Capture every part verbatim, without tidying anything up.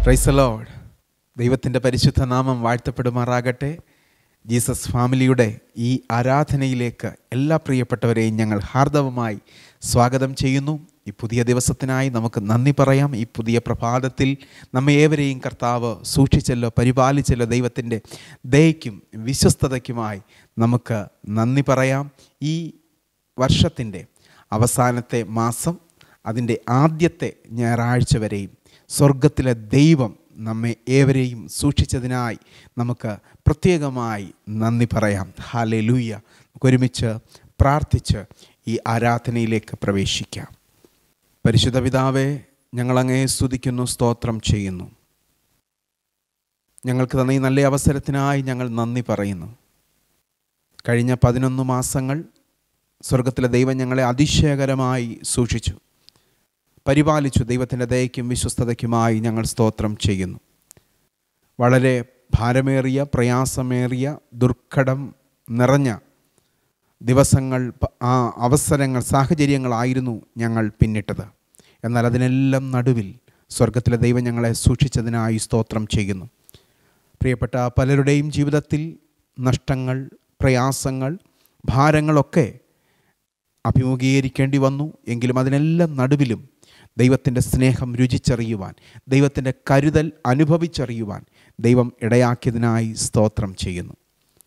Price the Lord. ദൈവത്തിൻ്റെ പരിശുദ്ധ നാമം വാഴ്ത്തപ്പെടുമാറാകട്ടെ. ജീസസ് ഫാമിലിയുടെ ഈ ആരാധനയിലേക്ക് എല്ലാ പ്രിയപ്പെട്ടവരെയും ഞങ്ങൾ ഹാർദവമായി സ്വാഗതം ചെയ്യുന്നു. ഈ പുതിയ ദിവസത്തിനായി നമുക്ക് നന്ദി പറയാം. ഈ പുതിയ പ്രഭാതത്തിൽ നമ്മെ ഏവരെയും കർത്താവ് സൂക്ഷിച്ചല്ലോ, പരിപാലിച്ചല്ലോ. ദൈവത്തിൻ്റെ ദയയ്ക്കും വിശ്വസ്തതയ്ക്കുമായി നമുക്ക് നന്ദി പറയാം. ഈ വർഷത്തിൻ്റെ അവസാനത്തെ മാസം, അതിൻ്റെ ആദ്യത്തെ ഞായറാഴ്ച വരെയും സ്വർഗത്തിലെ ദൈവം നമ്മെ ഏവരെയും സൂക്ഷിച്ചതിനായി നമുക്ക് പ്രത്യേകമായി നന്ദി പറയാം. ഹല്ലേലൂയ. നമുക്കൊരുമിച്ച് പ്രാർത്ഥിച്ച് ഈ ആരാധനയിലേക്ക് പ്രവേശിക്കാം. പരിശുദ്ധ പിതാവേ, ഞങ്ങളങ്ങേ സ്തുതിക്കുന്നു, സ്തോത്രം ചെയ്യുന്നു. ഞങ്ങൾക്ക് തന്ന ഈ നല്ല അവസരത്തിനായി ഞങ്ങൾ നന്ദി പറയുന്നു. കഴിഞ്ഞ പതിനൊന്ന് മാസങ്ങൾ സ്വർഗത്തിലെ ദൈവം ഞങ്ങളെ അതിശയകരമായി സൂക്ഷിച്ചു, പരിപാലിച്ചു. ദൈവത്തിൻ്റെ ദയയ്ക്കും വിശ്വസ്തതയ്ക്കുമായി ഞങ്ങൾ സ്തോത്രം ചെയ്യുന്നു. വളരെ ഭാരമേറിയ, പ്രയാസമേറിയ, ദുർഘടം നിറഞ്ഞ ദിവസങ്ങൾ, ആ അവസരങ്ങൾ, സാഹചര്യങ്ങളായിരുന്നു ഞങ്ങൾ പിന്നിട്ടത്. എന്നാൽ അതിനെല്ലാം നടുവിൽ സ്വർഗത്തിലെ ദൈവം ഞങ്ങളെ സൂക്ഷിച്ചതിനായി സ്തോത്രം ചെയ്യുന്നു. പ്രിയപ്പെട്ട പലരുടെയും ജീവിതത്തിൽ നഷ്ടങ്ങൾ, പ്രയാസങ്ങൾ, ഭാരങ്ങളൊക്കെ അഭിമുഖീകരിക്കേണ്ടി വന്നു. എങ്കിലും അതിനെല്ലാം നടുവിലും ദൈവത്തിൻ്റെ സ്നേഹം രുചിച്ചറിയുവാൻ, ദൈവത്തിൻ്റെ കരുതൽ അനുഭവിച്ചറിയുവാൻ ദൈവം ഇടയാക്കിയതിനായി സ്തോത്രം ചെയ്യുന്നു.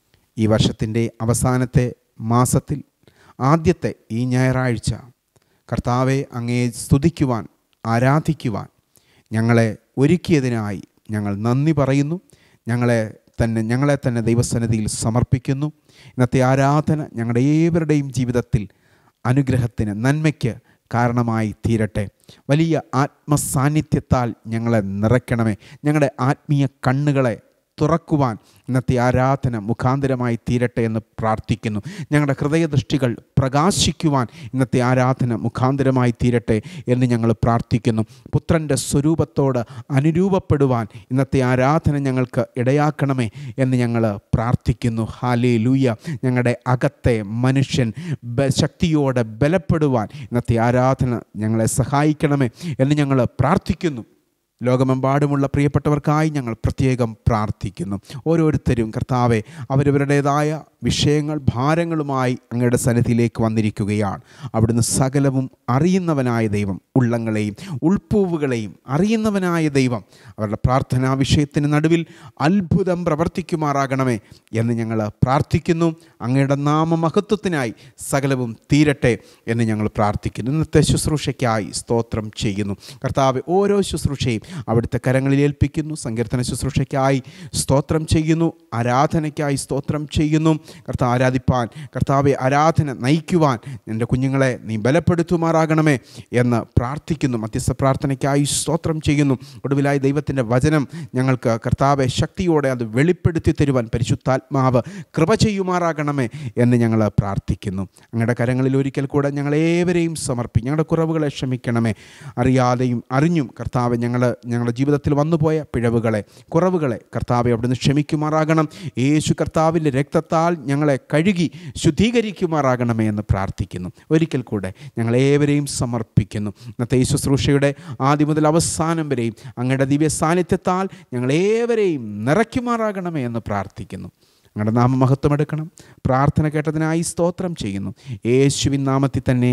ഈ വർഷത്തിൻ്റെ അവസാനത്തെ മാസത്തിൽ ആദ്യത്തെ ഈ ഞായറാഴ്ച കർത്താവെ അങ്ങയെ സ്തുതിക്കുവാൻ, ആരാധിക്കുവാൻ ഞങ്ങളെ ഒരുക്കിയതിനായി ഞങ്ങൾ നന്ദി പറയുന്നു. ഞങ്ങളെ തന്നെ ഞങ്ങളെ തന്നെ ദൈവസന്നിധിയിൽ സമർപ്പിക്കുന്നു. ഇന്നത്തെ ആരാധന ഞങ്ങളുടെ ഏവരുടെയും ജീവിതത്തിൽ അനുഗ്രഹത്തിന്, നന്മയ്ക്ക് കാരണമായി തീരട്ടെ. വലിയ ആത്മസാന്നിധ്യത്താൽ ഞങ്ങളെ നിറയ്ക്കണമേ. ഞങ്ങളുടെ ആത്മീയ കണ്ണുകളെ തുറക്കുവാൻ ഇന്നത്തെ ആരാധന മുഖാന്തരമായി തീരട്ടെ എന്ന് പ്രാർത്ഥിക്കുന്നു. ഞങ്ങളുടെ ഹൃദയദൃഷ്ടികൾ പ്രകാശിക്കുവാൻ ഇന്നത്തെ ആരാധന മുഖാന്തരമായി തീരട്ടെ എന്ന് ഞങ്ങൾ പ്രാർത്ഥിക്കുന്നു. പുത്രൻ്റെ സ്വരൂപത്തോട് അനുരൂപപ്പെടുവാൻ ഇന്നത്തെ ആരാധന ഞങ്ങൾക്ക് ഇടയാക്കണമേ എന്ന് ഞങ്ങൾ പ്രാർത്ഥിക്കുന്നു. ഹല്ലേലൂയ. ഞങ്ങളുടെ അകത്തെ മനുഷ്യൻ ശക്തിയോടെ ബലപ്പെടുവാൻ ഇന്നത്തെ ആരാധന ഞങ്ങളെ സഹായിക്കണമേ എന്ന് ഞങ്ങൾ പ്രാർത്ഥിക്കുന്നു. ലോകമെമ്പാടുമുള്ള പ്രിയപ്പെട്ടവർക്കായി ഞങ്ങൾ പ്രത്യേകം പ്രാർത്ഥിക്കുന്നു. ഓരോരുത്തരും കർത്താവെ അവരവരുടേതായ വിഷയങ്ങൾ, ഭാരങ്ങളുമായി അങ്ങയുടെ സന്നിധിയിലേക്ക് വന്നിരിക്കുകയാണ്. അവിടുന്ന് സകലവും അറിയുന്നവനായ ദൈവം, ഉള്ളങ്ങളെയും ഉൾപ്പൂവുകളെയും അറിയുന്നവനായ ദൈവം അവരുടെ പ്രാർത്ഥനാ വിഷയത്തിന് നടുവിൽ അത്ഭുതം പ്രവർത്തിക്കുമാറാകണമേ എന്ന് ഞങ്ങൾ പ്രാർത്ഥിക്കുന്നു. അങ്ങയുടെ നാമമഹത്വത്തിനായി സകലവും തീരട്ടെ എന്ന് ഞങ്ങൾ പ്രാർത്ഥിക്കുന്നു. ഇന്നത്തെ ശുശ്രൂഷയ്ക്കായി സ്തോത്രം ചെയ്യുന്നു. കർത്താവെ, ഓരോ ശുശ്രൂഷയും അവിടുത്തെ കരങ്ങളിൽ ഏൽപ്പിക്കുന്നു. സങ്കീർത്തന ശുശ്രൂഷയ്ക്കായി സ്തോത്രം ചെയ്യുന്നു. ആരാധനയ്ക്കായി സ്തോത്രം ചെയ്യുന്നു. കർത്താവ് ആരാധിപ്പാൻ, കർത്താവെ ആരാധന നയിക്കുവാൻ എൻ്റെ കുഞ്ഞുങ്ങളെ നീ ബലപ്പെടുത്തുമാറാകണമേ എന്ന് പ്രാർത്ഥിക്കുന്നു. മധ്യസ്ഥ പ്രാർത്ഥനയ്ക്കായി സ്തോത്രം ചെയ്യുന്നു. ഒടുവിലായി ദൈവത്തിൻ്റെ വചനം ഞങ്ങൾക്ക് കർത്താവെ ശക്തിയോടെ അത് വെളിപ്പെടുത്തി തരുവാൻ പരിശുദ്ധാത്മാവ് കൃപ ചെയ്യുമാറാകണമേ എന്ന് ഞങ്ങൾ പ്രാർത്ഥിക്കുന്നു. അങ്ങയുടെ കരങ്ങളിൽ ഒരിക്കൽ കൂടെ ഞങ്ങളേവരെയും സമർപ്പിക്കും. ഞങ്ങളുടെ കുറവുകളെ ക്ഷമിക്കണമേ. അറിയാതെയും അറിഞ്ഞും കർത്താവ് ഞങ്ങൾ ഞങ്ങളുടെ ജീവിതത്തിൽ വന്നുപോയ പിഴവുകളെ, കുറവുകളെ കർത്താവെ അവിടുന്ന് ക്ഷമിക്കുമാറാകണം. യേശു കർത്താവിൻ്റെ രക്തത്താൽ ഞങ്ങളെ കഴുകി ശുദ്ധീകരിക്കുമാറാകണമേ എന്ന് പ്രാർത്ഥിക്കുന്നു. ഒരിക്കൽ കൂടെ ഞങ്ങളേവരെയും സമർപ്പിക്കുന്നു. ഇന്നത്തെ ഈ ശുശ്രൂഷയുടെ ആദ്യം മുതൽ അവസാനം വരെയും അങ്ങയുടെ ദിവ്യ സാന്നിധ്യത്താൽ ഞങ്ങളേവരെയും നിറയ്ക്കുമാറാകണമേ എന്ന് പ്രാർത്ഥിക്കുന്നു. അങ്ങയുടെ നാമം മഹത്വമെടുക്കണം. പ്രാർത്ഥന കേട്ടതിനായി സ്തോത്രം ചെയ്യുന്നു. യേശുവിൻ നാമത്തിൽ തന്നെ,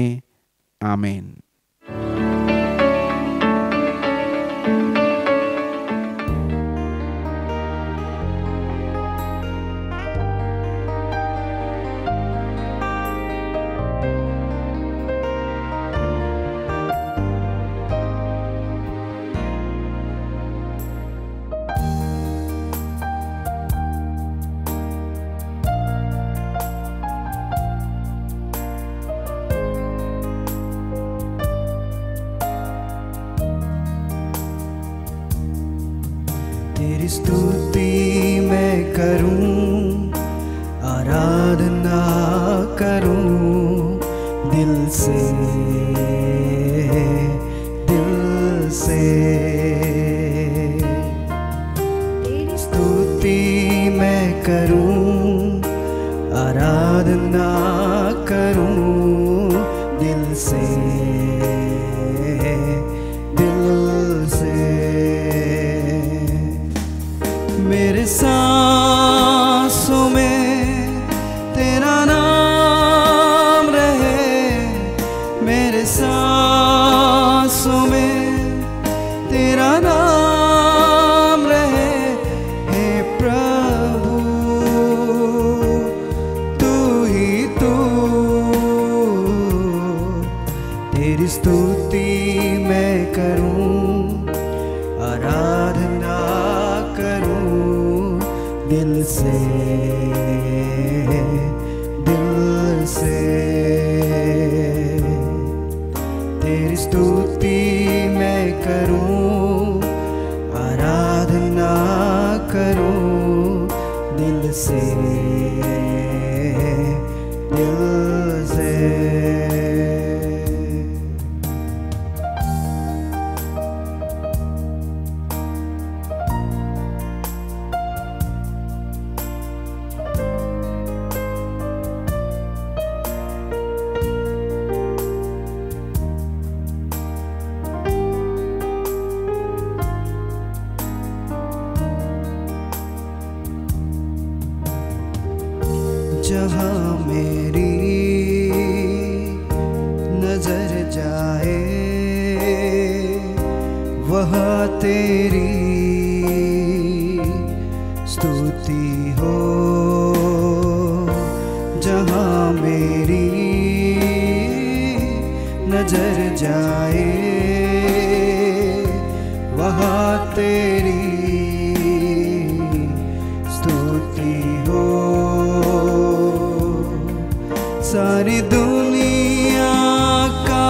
ആമേൻ. तेरी स्तुति मैं करूं, आराधना करूं दिल से, दिल से। तेरी स्तुति मैं करूं, आराधना करूं दिल से, दिल से। मेरे सांसों में तेरा नाम रहे, मेरे सांसों में तेरा नाम रहे। हे प्रभु तू ही तू, तेरी स्तुति मैं करूं, आराधना करूं दिल से, दिल से। तेरी स्तुति मैं करूं, आराधना करूं दिल से, दिल से। जहाँ मेरी नजर जाए वहाँ तेरी स्तुति हो, जहाँ मेरी नजर जाए वहाँ तेरी स्तुति हो। सारी दुनिया का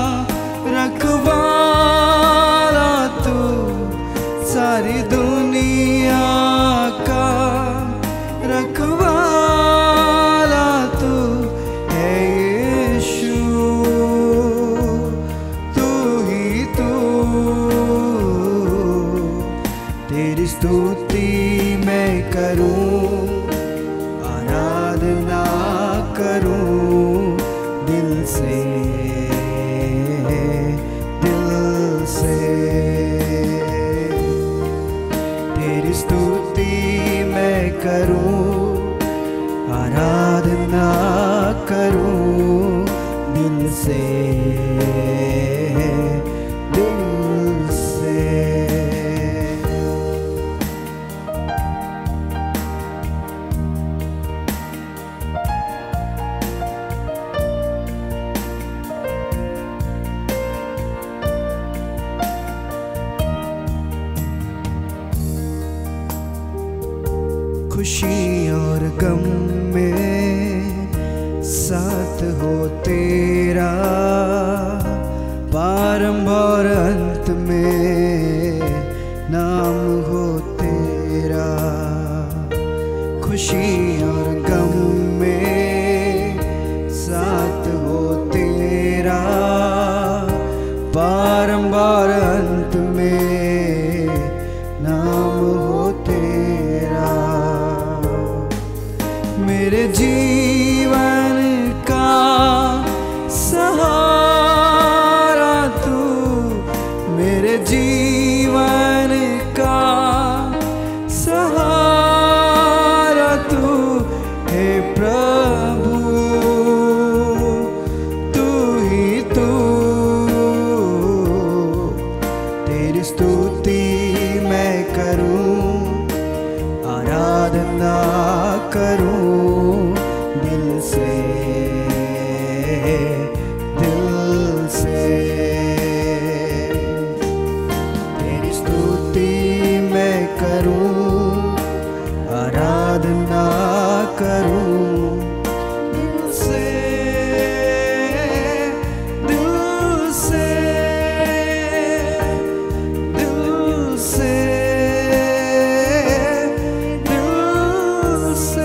रखवाला तू, सारी दुनिया का रखवाला तू है यीशु, तू ही तू। तेरी स्तुति मैं करूं, आराधना करूं दिल से, दिल से। तेरी स्तुति मैं करूं, आराधना करूं दिल से, दिल से। खुशी और गम में साथ हो तेरा, प्रारंभ और अंत में नाम हो तेरा। खुशी और गम में साथ हो तेरा, प्रारंभ और अंत में नाम हो तेरा। मेरे जीवन का सहारा तू, मेरे जीवन का सहारा तू हे प्रभु, तू ही तू। तेरी स्तुति मैं करूं, आराधना करूं दिल से, दिल से। तेरी स्तुति मैं करूं, आराधना करूं दिल से, दिल से, दिल से, दिल से।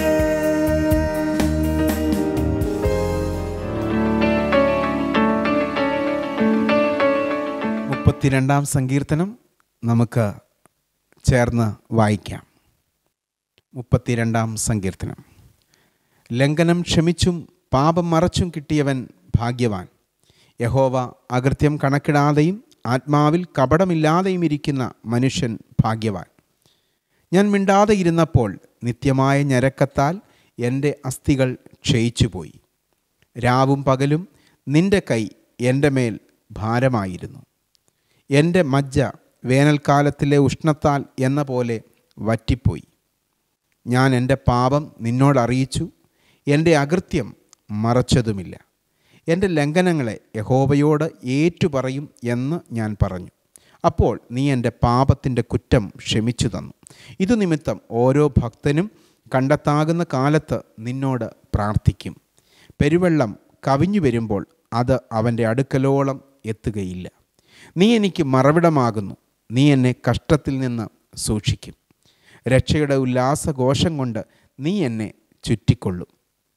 മുപ്പത്തിരണ്ടാം സങ്കീർത്തനം നമുക്ക് ചേർന്ന് വായിക്കാം. മുപ്പത്തിരണ്ടാം സങ്കീർത്തനം. ലംഘനം ക്ഷമിച്ചും പാപം മറച്ചും കിട്ടിയവൻ ഭാഗ്യവാൻ. യഹോവ അകൃത്യം കണക്കിടാതെയും ആത്മാവിൽ കപടമില്ലാതെയും ഇരിക്കുന്ന മനുഷ്യൻ ഭാഗ്യവാൻ. ഞാൻ മിണ്ടാതെ ഇരുന്നപ്പോൾ നിത്യമായ ഞരക്കത്താൽ എൻ്റെ അസ്ഥികൾ ക്ഷയിച്ചുപോയി. രാവും പകലും നിൻ്റെ കൈ എൻ്റെ മേൽ ഭാരമായിരുന്നു. എൻ്റെ മജ്ജ വേനൽക്കാലത്തിലെ ഉഷ്ണത്താൽ എന്ന പോലെ വറ്റിപ്പോയി. ഞാൻ എൻ്റെ പാപം നിന്നോടറിയിച്ചു, എൻ്റെ അകൃത്യം മറച്ചതുമില്ല. എൻ്റെ ലംഘനങ്ങളെ യഹോവയോട് ഏറ്റുപറയും എന്ന് ഞാൻ പറഞ്ഞു. അപ്പോൾ നീ എൻ്റെ പാപത്തിൻ്റെ കുറ്റം ക്ഷമിച്ചു തന്നു. ഇതു നിമിത്തം ഓരോ ഭക്തനും കണ്ടെത്താകുന്ന കാലത്ത് നിന്നോട് പ്രാർത്ഥിക്കും. പെരുവെള്ളം കവിഞ്ഞു വരുമ്പോൾ അത് അവൻ്റെ അടുക്കലോളം എത്തുകയില്ല. നീ എനിക്ക് മറവിടമാകുന്നു. നീ എന്നെ കഷ്ടത്തിൽ നിന്ന് സൂക്ഷിക്കും. രക്ഷയുടെ ഉല്ലാസഘോഷം കൊണ്ട് നീ എന്നെ ചുറ്റിക്കൊള്ളും.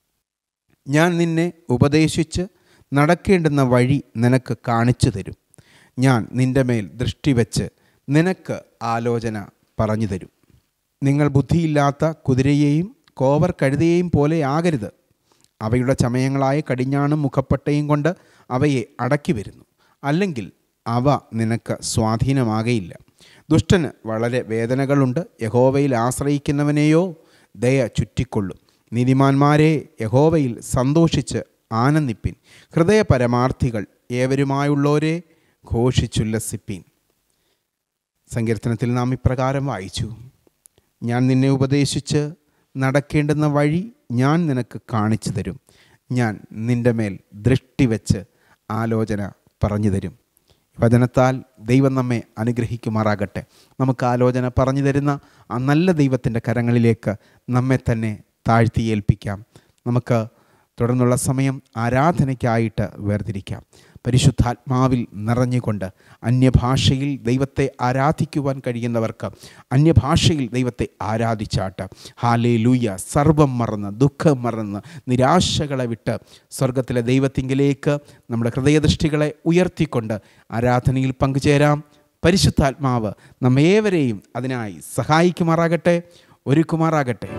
ഞാൻ നിന്നെ ഉപദേശിച്ച് നടക്കേണ്ടുന്ന വഴി നിനക്ക് കാണിച്ചു തരും. ഞാൻ നിൻ്റെ മേൽ ദൃഷ്ടി വച്ച് നിനക്ക് ആലോചന പറഞ്ഞു തരും. നിങ്ങൾ ബുദ്ധിയില്ലാത്ത കുതിരയെയും കോവർ കഴുതയെയും പോലെ ആകരുത്. അവയുടെ ചമയങ്ങളായ കടിഞ്ഞാണും മുഖപ്പട്ടയും കൊണ്ട് അവയെ അടക്കി വരുന്നു. അല്ലെങ്കിൽ അവ നിനക്ക് സ്വാധീനമാകയില്ല. ദുഷ്ടന് വളരെ വേദനകളുണ്ട്. യഹോവയിൽ ആശ്രയിക്കുന്നവനെയോ ദയ ചുറ്റിക്കൊള്ളും. നീതിമാന്മാരെ യഹോവയിൽ സന്തോഷിച്ച് ആനന്ദിപ്പിൻ. ഹൃദയ പരമാർത്ഥികൾ ഏവരുമായുള്ളവരെ ഘോഷിച്ചുല്ലസിപ്പിൻ. സങ്കീർത്തനത്തിൽ നാം ഇപ്രകാരം വായിച്ചു: ഞാൻ നിന്നെ ഉപദേശിച്ച് നടക്കേണ്ടുന്ന വഴി ഞാൻ നിനക്ക് കാണിച്ചു തരും. ഞാൻ നിൻ്റെ മേൽ ദൃഷ്ടി വെച്ച് ആലോചന പറഞ്ഞു തരും. വചനത്താൽ ദൈവം നമ്മെ അനുഗ്രഹിക്കുമാറാകട്ടെ. നമുക്ക് ആലോചന പറഞ്ഞു തരുന്ന ആ നല്ല ദൈവത്തിൻ്റെ കരങ്ങളിലേക്ക് നമ്മെ തന്നെ താഴ്ത്തി ഏൽപ്പിക്കാം. നമുക്ക് തുടർന്നുള്ള സമയം ആരാധനയ്ക്കായിട്ട് വേർതിരിക്കാം. പരിശുദ്ധാത്മാവിൽ നിറഞ്ഞുകൊണ്ട് അന്യഭാഷയിൽ ദൈവത്തെ ആരാധിക്കുവാൻ കഴിയുന്നവർക്ക് അന്യഭാഷയിൽ ദൈവത്തെ ആരാധിച്ചാട്ട് ഹല്ലേലൂയ. സർവം മറന്ന് ദുഃഖം മറന്ന് നിരാശകളെ വിട്ട് സ്വർഗത്തിലെ ദൈവത്തിങ്കിലേക്ക് നമ്മുടെ ഹൃദയദൃഷ്ടികളെ ഉയർത്തിക്കൊണ്ട് ആരാധനയിൽ പങ്കുചേരാം. പരിശുദ്ധാത്മാവ് നമ്മേവരെയും അതിനായി സഹായിക്കുമാറാകട്ടെ, ഒരുക്കുമാറാകട്ടെ.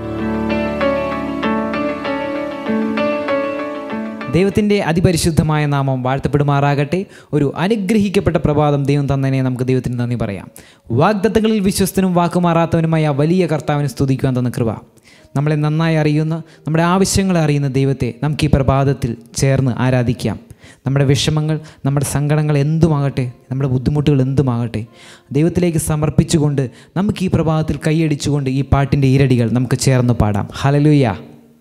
ദൈവത്തിൻ്റെ അതിപരിശുദ്ധമായ നാമം വാഴ്ത്തപ്പെടുമാറാകട്ടെ. ഒരു അനുഗ്രഹിക്കപ്പെട്ട പ്രഭാതം ദൈവം തന്നതിനെ നമുക്ക് ദൈവത്തിന് നന്ദി പറയാം. വാഗ്ദത്തങ്ങളിൽ വിശ്വസ്തനും വാക്കുമാറാത്തവനുമായ വലിയ കർത്താവിനെ സ്തുതിക്കുവാൻ തന്ന കൃപ, നമ്മളെ നന്നായി അറിയുന്ന, നമ്മുടെ ആവശ്യങ്ങളെ അറിയുന്ന ദൈവത്തെ നമുക്ക് ഈ പ്രഭാതത്തിൽ ചേർന്ന് ആരാധിക്കാം. നമ്മുടെ വിഷമങ്ങൾ, നമ്മുടെ സങ്കടങ്ങൾ എന്തുമാകട്ടെ, നമ്മുടെ ബുദ്ധിമുട്ടുകൾ എന്തുമാകട്ടെ, ദൈവത്തിലേക്ക് സമർപ്പിച്ചുകൊണ്ട് നമുക്ക് ഈ പ്രഭാതത്തിൽ കൈയടിച്ചുകൊണ്ട് ഈ പാട്ടിൻ്റെ ഈരടികൾ നമുക്ക് ചേർന്ന് പാടാം. ഹല്ലേലൂയ.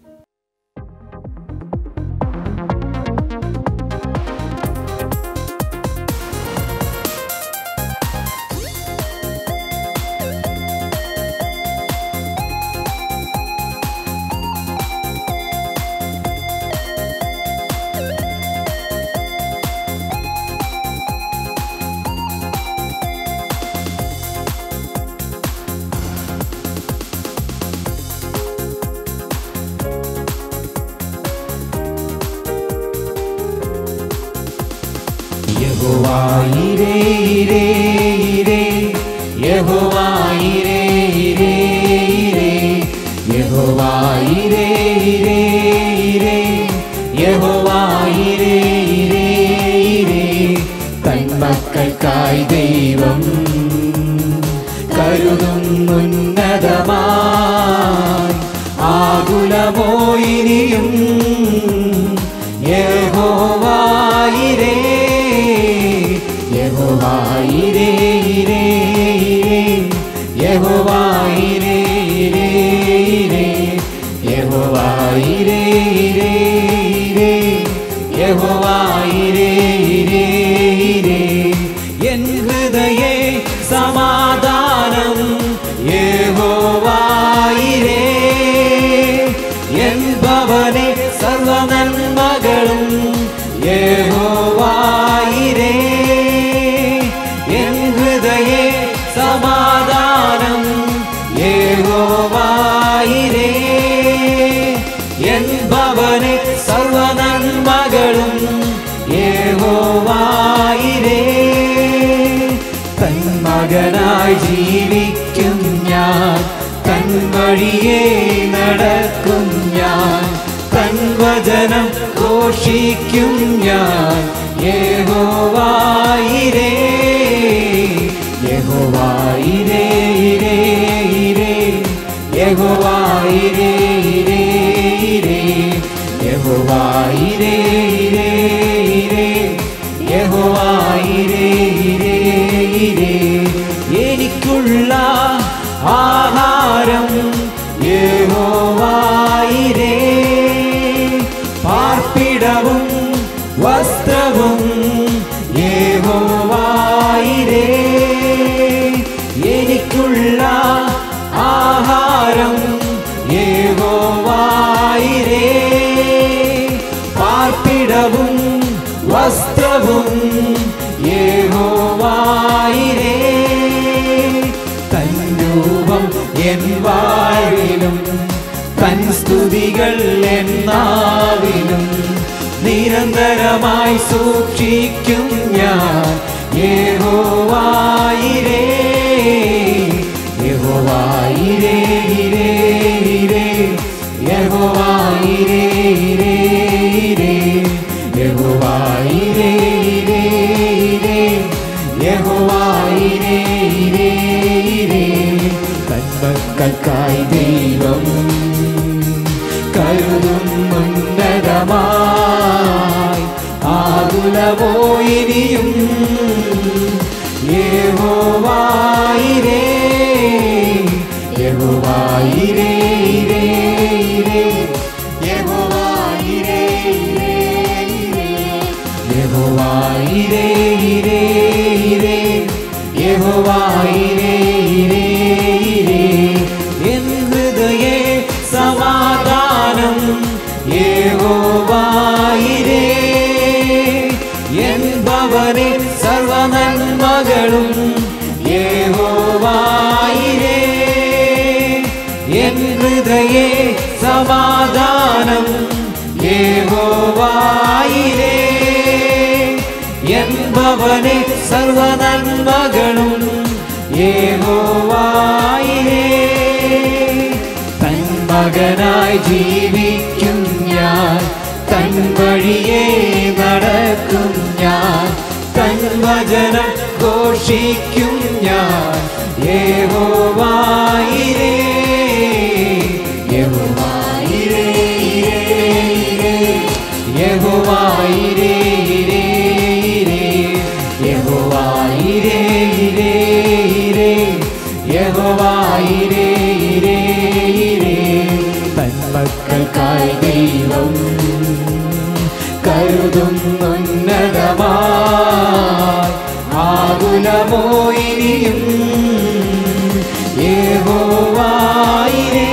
യഹോവായിരേ ഇരേ ഇരേ യഹോവായിരേ ഇരേ ഇരേ യഹോവായിരേ ഇരേ ഇരേ യഹോവായിരേ ഇരേ ഇരേ തന്മക്കൾക്കായി ദൈവം കരുതുന്നുന്നതമായി ആകുലമോ ഇനിയും യഹോവായിരേ യഹോവായിരേ ഇരേ ഇരേ യഹോവായിരേ ഇരേ ഇരേ യഹോവായിരേ ഇരേ ഇരേ യഹോവായിരേ ഇരേ ഇരേ എൻ ഹൃദയേ സമാധാനം യഹോവായിരേ എൻ ഭവനേ സർവനന്മകളും യഹോവായിരേ എൻ ഹൃദയേ സമാധാനം യഹോവായിരേ എൻ ഭവനേ സർവനന്മകളും യഹോവായിരേ തൻ മകനായി ജീവിക്കും ഞാൻ, തൻ വഴിയേ നടക്കും ഞാൻ, തൻ വചനം ഘോഷിക്കും ഞാൻ യഹോവായിരേ യഹോവായിരേ ഇരേ ഇരേ യഹോവായിരേ ഇരേ ഇരേ യഹോവായിരേ ഇരേ ഇരേ യഹോവായിരേ ഇരേ ഇരേ എനിക്കുള്ള ആഹാരം യഹോവായിരേ പാർപ്പിടവും വസ്ത്രവും യഹോവായിരേ എനിക്കുള്ള ആഹാരം യഹോവായിരേ പാർപ്പിടവും വസ്ത്രവും യഹോവായിരേ തൻ രൂപം എൻ വാഴിലും തൻ സ്തുതികൾ എൻ നാവിലും നിരന്തരമായി സൂക്ഷിക്കും ഞാൻ യഹോവായിരേ യഹോവായിരേ ഇരേ ഇരേ യഹോവായിരേ ഇരേ ഇരേ യഹോവായിരേ ഇരേ ഇരേ യഹോവായിരേ ഇരേ ഇരേ തന്മക്കൾക്കായി ദൈവം കരുതും ഉന്നതമായി ആകുലമോ ഇനിയും യഹോവായിരേ യഹോവായിരേ ഇരേ ഇരേ യഹോവായിരേ ഇരേ ഇരേ യഹോവായിരേ ഇരേ ഇരേ യഹോവായിരേ ഇരേ ഇരേ എൻ ഹൃദയേ സമാധാനം യഹോവായിരേ എൻ ഭവനേ സർവനന്മകളും യഹോവായിരേ എൻ ഹൃദയേ സമാധാനം യഹോവായിരേ എൻ ഭവനേ സർവനന്മകളും യഹോവായിരേ തൻ മകനായി ജീവിക്കും ഞാൻ തൻ വഴിയേ നടക്കും ഞാൻ തൻ വചനം ഘോഷിക്കും ഞാൻ യഹോവായിരേ യഹോവായിരേ ഇരേ യഹോവായിരേ ഇരേ ഇരേ യഹോവായിരേ ഇരേ ഇരേ യഹോവായിരേ ഇരേ ഇരേ തൻ മക്കൾക്കായി ദൈവം കരുതും ഉന്നതമായി ആകുലമോ ഇനിയും യഹോവായിരേ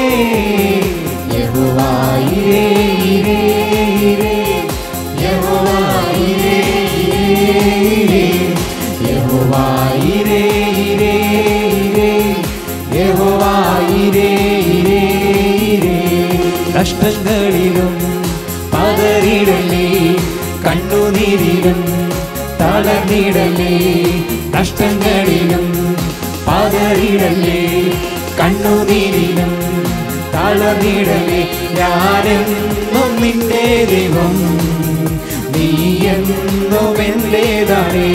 യഹോവായിരേ ഇരേ ഇരേ യഹോവായിരേ ഇരേ യഹോവായിരേ ഇരേ ഇരേ യഹോവായിരേ ഇരേ ഇരേ കഷ്ടങ്ങളിലും പതറിടലേ കണ്ണുനീരിലും തളർന്നിടലേ നഷ്ടങ്ങളിലും പതറിടലേ കണ്ണുനീരിലും തളർന്നിടലേ ഞാനെന്നും നിന്റെ ദൈവം നീ എന്നും എന്റേതാണേ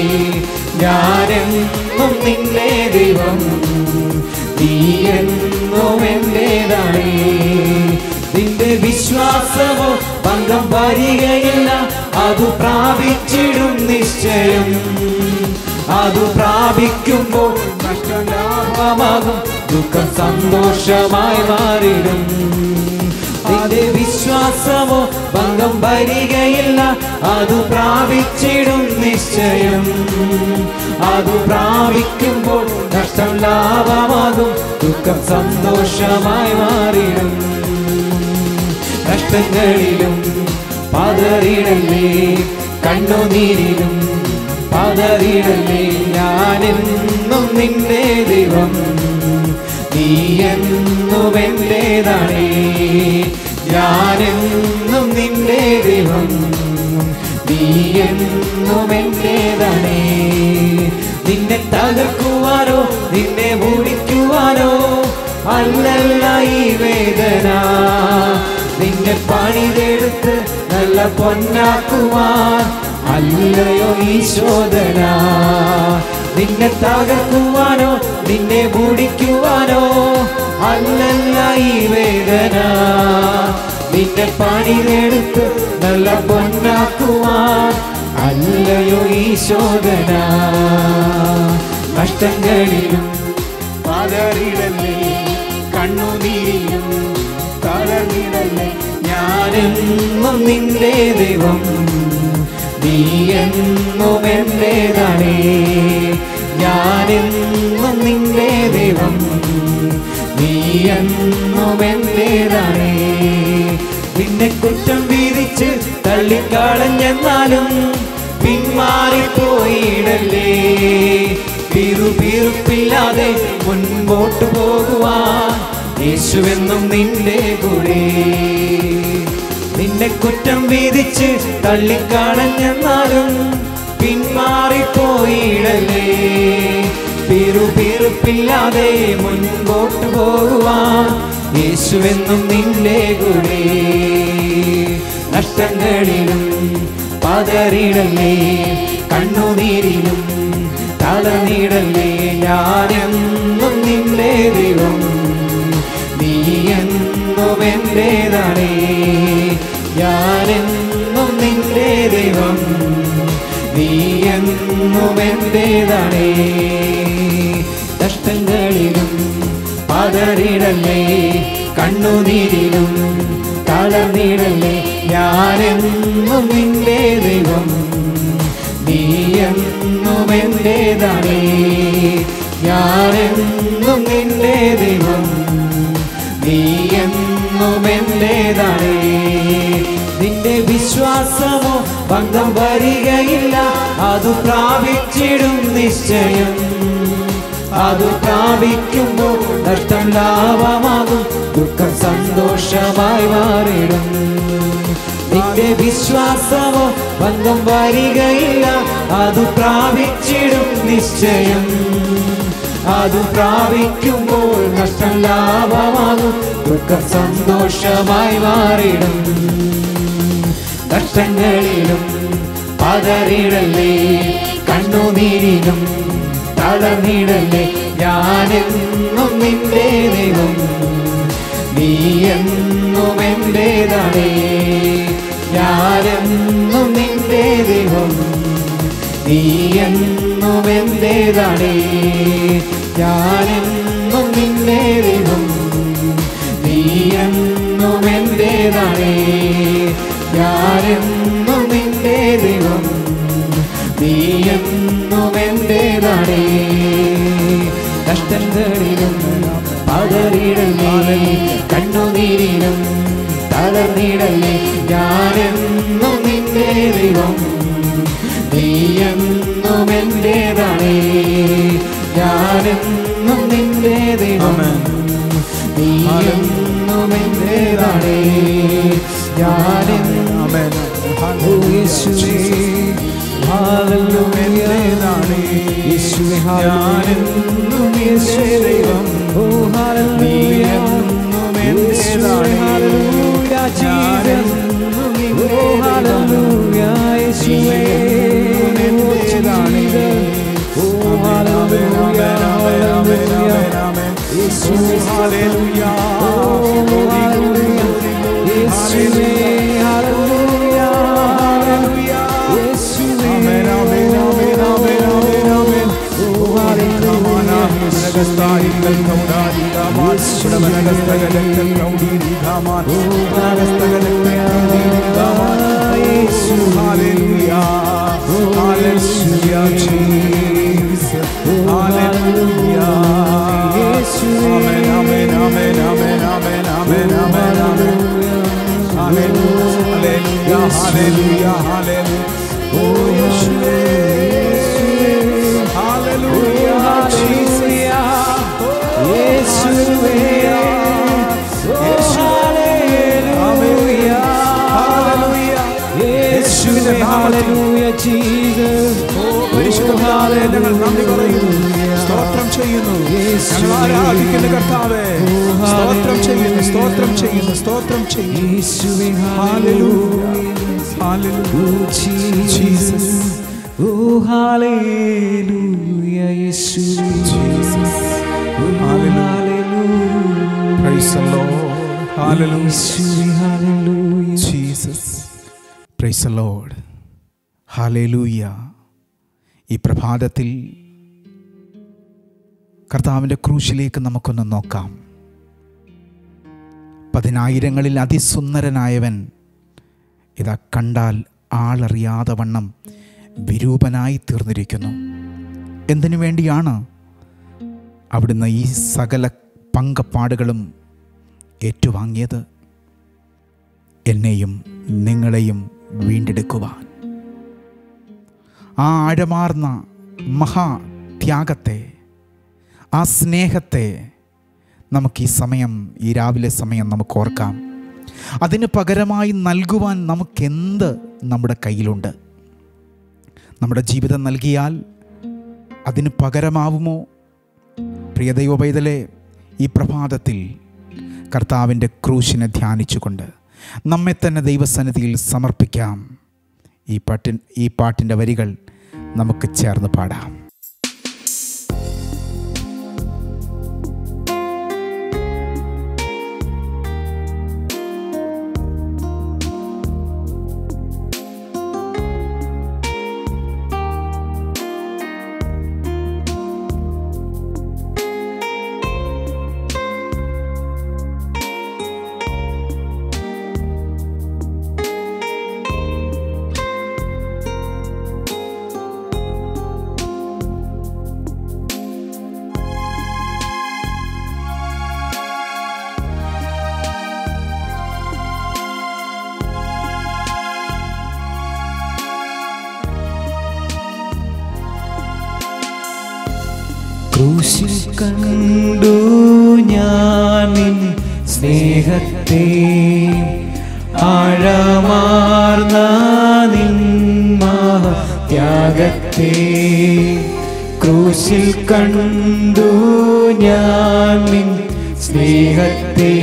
ഞാനെന്നും നിന്റെ ദൈവം നീ എന്നും എന്റേതാണേ നിന്റെ വിശ്വാസമോ ഭംഗം വരികയില്ല അതു പ്രാപിച്ചിടും നിശ്ചയം അതു പ്രാപിക്കുമ്പോൾ നഷ്ടലാഭമാകും ദുഃഖം സന്തോഷമായി മാറിടും നിന്റെ വിശ്വാസമോ ഭംഗം വരികയില്ല അതു പ്രാപിച്ചിടും നിശ്ചയം അതു പ്രാപിക്കുമ്പോൾ നഷ്ടം ലാഭമാകും ദുഃഖം സന്തോഷമായി മാറിടും കഷ്ടങ്ങളിലും പതറിടലേ കണ്ണുനീരിലും പതറിടലേ ഞാനെന്നും നിന്റെ ദൈവം നീ എന്നും എന്റേതാണേ ഞാനെന്നും നിന്റെ ദൈവം നീ എന്നും എന്റേതാണേ നിന്നെ തകർക്കുവാനോ നിന്നെ മുടിക്കുവാനോ അല്ലല്ല ഈ വേദന നിന്നെ പണിതെടുത്ത് നല്ല പൊന്നാക്കുവാൻ അല്ലയോ ഈ ശോധന നിന്നെ തകർക്കുവാനോ നിന്നെ മൂടിക്കുവാനോ അല്ലല്ല ഈ വേദന. നിന്നെ പണിതെടുത്ത് നല്ല പൊന്നാക്കുവാൻ അല്ലയോ ഈ ശോധന. കഷ്ടങ്ങളിലും പതറിടല്ലേ, കണ്ണുനീരിലും തളർന്നിടല്ലേ, ഞാനെന്നും നിന്റെ ദൈവം, നീ എന്നും എന്റേതാണേ. ഞാനെന്നും നിന്റെ ദൈവം, നീ എന്നും എന്റേതാണേ. നിന്നെ കുറ്റം വീതിച്ച് തള്ളിക്കളഞ്ഞെന്നാലും പിന്മാറിപ്പോയിടല്ലേ. പിറുപിറുപ്പില്ലാതെ മുൻപോട്ട് പോകുവാൻ യേശുവെന്നും നിന്റെ കൂടെ. നിന്നെ കുറ്റം വീതിച്ച് തള്ളിക്കളഞ്ഞെന്നാലും പിന്മാറിപ്പോയിടല്ലേ. പിറുപിറുപ്പില്ലാതെ മുൻപോട്ട് പോകുവാൻ യേശുവെന്നും നിന്റെ കൂടെ. നഷ്ടങ്ങളിലും പതറിടല്ലേ, കണ്ണുനീരിലും തളർന്നിടല്ലേ, ഞാനെന്നും നിന്റെ ദൈവം, നീ എന്നും എന്റേതാണേ. ഞാനെന്നും നിന്റെ ദൈവം, നീ എന്നും എന്റേതാണേ. കഷ്ടങ്ങളിലും പതറിടല്ലേ, കണ്ണുനീരിലും തളർന്നിടല്ലേ, ഞാനെന്നും നിന്റെ ദൈവം, നീ എന്നും എന്റേതാണേ. ഞാനെന്നും നിന്റെ ദൈവം, നീ എന്നും എന്റേതാണേ. നിന്റെ വിശ്വാസമോ ഭംഗം വരികയില്ല, അതു പ്രാപിച്ചിടും നിശ്ചയം. അതു പ്രാപിക്കുമ്പോൾ നഷ്ടം ലാഭമാകും, ദുഃഖം സന്തോഷമായി മാറിടും. നിന്റെ വിശ്വാസമോ ഭംഗം വരികയില്ല, അതു പ്രാപിച്ചിടും നിശ്ചയം. അതു പ്രാപിക്കുമ്പോൾ നഷ്ടം ലാഭമാകും, ദുഃഖം സന്തോഷമായി മാറിടും. കഷ്ടങ്ങളിലും പതറിടല്ലേ, കണ്ണുനീരിലും തളർന്നിടല്ലേ, ഞാനെന്നും നിന്റെ ദൈവം, നീ എന്നും എന്റേതാണേ. ഞാനെന്നും നിന്റെ ദൈവം, നീ എന്നും എന്റേതാണേ. ഞാനെന്നും നിന്റെ ദൈവം, നീ എന്നും എന്റേതാണേ. ഞാനെന്നും നിന്റെ ദൈവം, നീ എന്നും എന്റേതാണേ. കഷ്ടങ്ങളിലും പതറിടല്ലേ, കണ്ണുനീരിലും തളർന്നിടല്ലേ, ഞാനെന്നും നിന്റെ ദൈവം, നീ എന്നും എന്റേതാണേ. ഞാനെന്നും നിന്റെ ദൈവം, നീ എന്നും എന്റേതാണേ. ഞാനെന്നും യേശുവേ ഹല്ലേലൂയ, യേശുവേ ഹല്ലേലൂയ, യേശുവേ ദൈവം, ഓ ഹല്ലേലൂയ, യേശുവേ ഹല്ലേലൂയ, ജീസസ്, ഓ ഹല്ലേലൂയ, യേശുവേ ഓ ഹല്ലേലൂയ, ഹല്ലേലൂയ, യേശുവേ ഹല്ലേലൂയ, യേശുവേ ഹല്ലേലൂയ, യേശുവേ Hallelujah, hallelujah. Oh, Yeshua. Hallelujah, Jesus. Yeshua. Hallelujah. Hallelujah. Yeshua. Hallelujah, Jesus. പരിശുദ്ധനാമേ ഞങ്ങൾ നന്ദി പറയുന്നു, സ്തോത്രം ചെയ്യുന്നു, ഞങ്ങൾ ആരാധിക്കുന്ന കർത്താവേ, സ്തോത്രം ചെയ്യുന്നു, സ്തോത്രം ചെയ്യുന്നു, സ്തോത്രം ചെയ്യുന്നു. Hallelujah, hallelujah, Jesus. ഓ ഹല്ലേലൂയ യേശുവേ. ഓ hallelujah. Praise the Lord. Hallelujah. യേശുവേ hallelujah. Jesus. Praise the Lord. Hallelujah. ഈ പ്രഭാതത്തിൽ കർത്താവിൻ്റെ ക്രൂശിലേക്ക് നമുക്കൊന്ന് നോക്കാം. പതിനായിരങ്ങളിൽ അതിസുന്ദരനായവൻ ഇതാ കണ്ടാൽ ആളറിയാതെ വണ്ണം വിരൂപനായി തീർന്നിരിക്കുന്നു. എന്തിനു വേണ്ടിയാണ് അവിടുന്ന് ഈ സകല പങ്കപ്പാടുകളും ഏറ്റുവാങ്ങിയത്? എന്നെയും നിങ്ങളെയും വീണ്ടെടുക്കുവാൻ. ആ ആഴമാർന്ന മഹാത്യാഗത്തെ, ആ സ്നേഹത്തെ നമുക്ക് ഈ സമയം, ഈ രാവിലെ സമയം നമുക്ക് ഓർക്കാം. അതിന് പകരമായി നൽകുവാൻ നമുക്കെന്ത് നമ്മുടെ കയ്യിലുണ്ട്? നമ്മുടെ ജീവിതം നൽകിയാൽ അതിന് പകരമാവുമോ? പ്രിയ ദൈവപൈതലേ, ഈ പ്രഭാതത്തിൽ കർത്താവിൻ്റെ ക്രൂശിനെ ധ്യാനിച്ചുകൊണ്ട് നമ്മെ തന്നെ ദൈവസന്നിധിയിൽ സമർപ്പിക്കാം. ഈ പാട്ടിൻ ഈ പാട്ടിൻ്റെ വരികൾ നമുക്ക് ചേർന്ന് പാടാം. ക്രൂശിൽ കണ്ടു ഞാൻ നിൻ സ്നേഹത്തെ, ആഴമാർന്ന നിൻ മഹത്യാഗത്തെ. ക്രൂശിൽ കണ്ടു ഞാൻ നിൻ സ്നേഹത്തെ,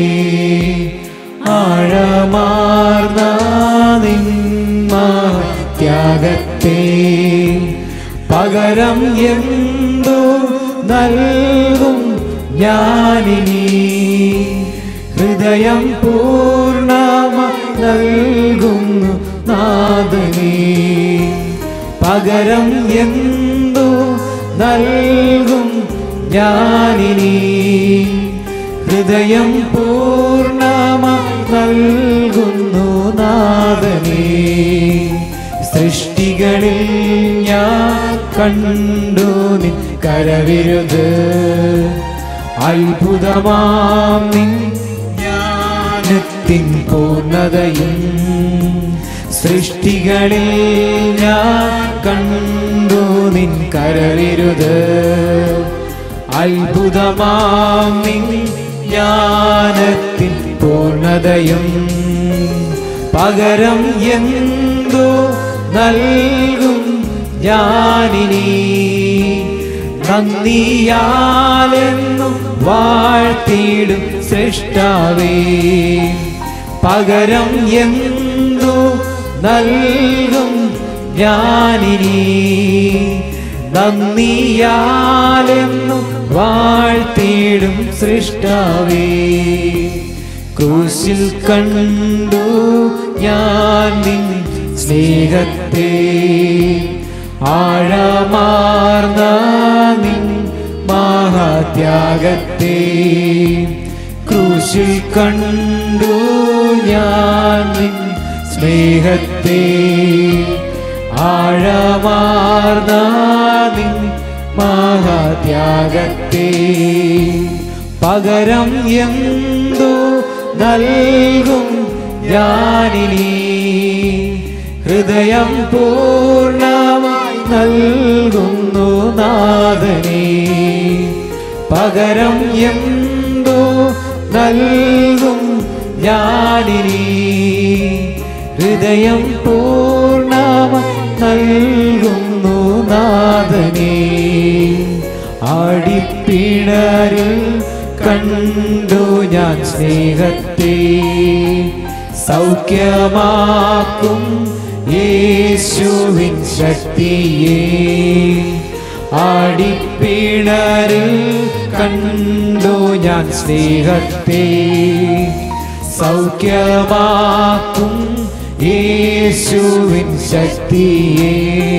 ആഴമാർന്ന നിൻ മഹത്യാഗത്തെ. പകരം എന്തോ നൽകും ഞാനിനി, ഹൃദയം പൂർണ്ണമായി നൽകുന്നു നാഥനേ. പകരം എന്തോ നൽകും ഞാനിനി, ഹൃദയം പൂർണ്ണമായി നൽകുന്നു നാഥനേ. സൃഷ്ടികളിൽ ഞാൻ കണ്ടു നിൻ കരവിരുത്, അത്ഭുതമാം നിൻ ജ്ഞാനത്തിൻ പൂർണ്ണതയും. സൃഷ്ടികളിൽ ഞാൻ കണ്ടു നിൻ കരവിരുത്, അത്ഭുതമാം നിൻ ജ്ഞാനത്തിൻ പൂർണ്ണതയും. പകരം എന്തോ നൽകും ഞാനിനി, നന്ദിയാലെന്നും വാഴ്ത്തിയിടും സൃഷ്ടാവേ. പകരം എന്തോ നൽകും ഞാനിനി, നന്ദിയാലെന്നും വാഴ്ത്തിയിടും സൃഷ്ടാവേ. ക്രൂശിൽ കണ്ടു ഞാൻ നിൻ സ്നേഹത്തെ, ആഴമാർന്ന നിൻ മഹാത്യാഗത്തെ. ക്രൂശിൽ കണ്ടു ഞാൻ നിൻ സ്നേഹത്തെ, ആഴമാർന്ന നിൻ മഹാത്യാഗത്തെ. പകരം എന്തോ നൽകും ഞാനിനി, ഹൃദയം പൂർണ്ണമായി നൽകുന്നു നാഥനേ. പകരം എന്തോ നൽകും ഞാനിനി, ഹൃദയം പൂർണ്ണമായി നൽകുന്നു നാഥനേ. ആടിപ്പിണരിൽ കണ്ടു ഞാൻ സ്നേഹത്തെ, സൗഖ്യമാക്കും യേശുവിൻ ശക്തിയെ ആടിപ്പിണരിൽ കണ്ടു ഞാൻ സ്നേഹത്തെ സൗഖ്യമാക്കും യേശുവിൻ ശക്തിയെ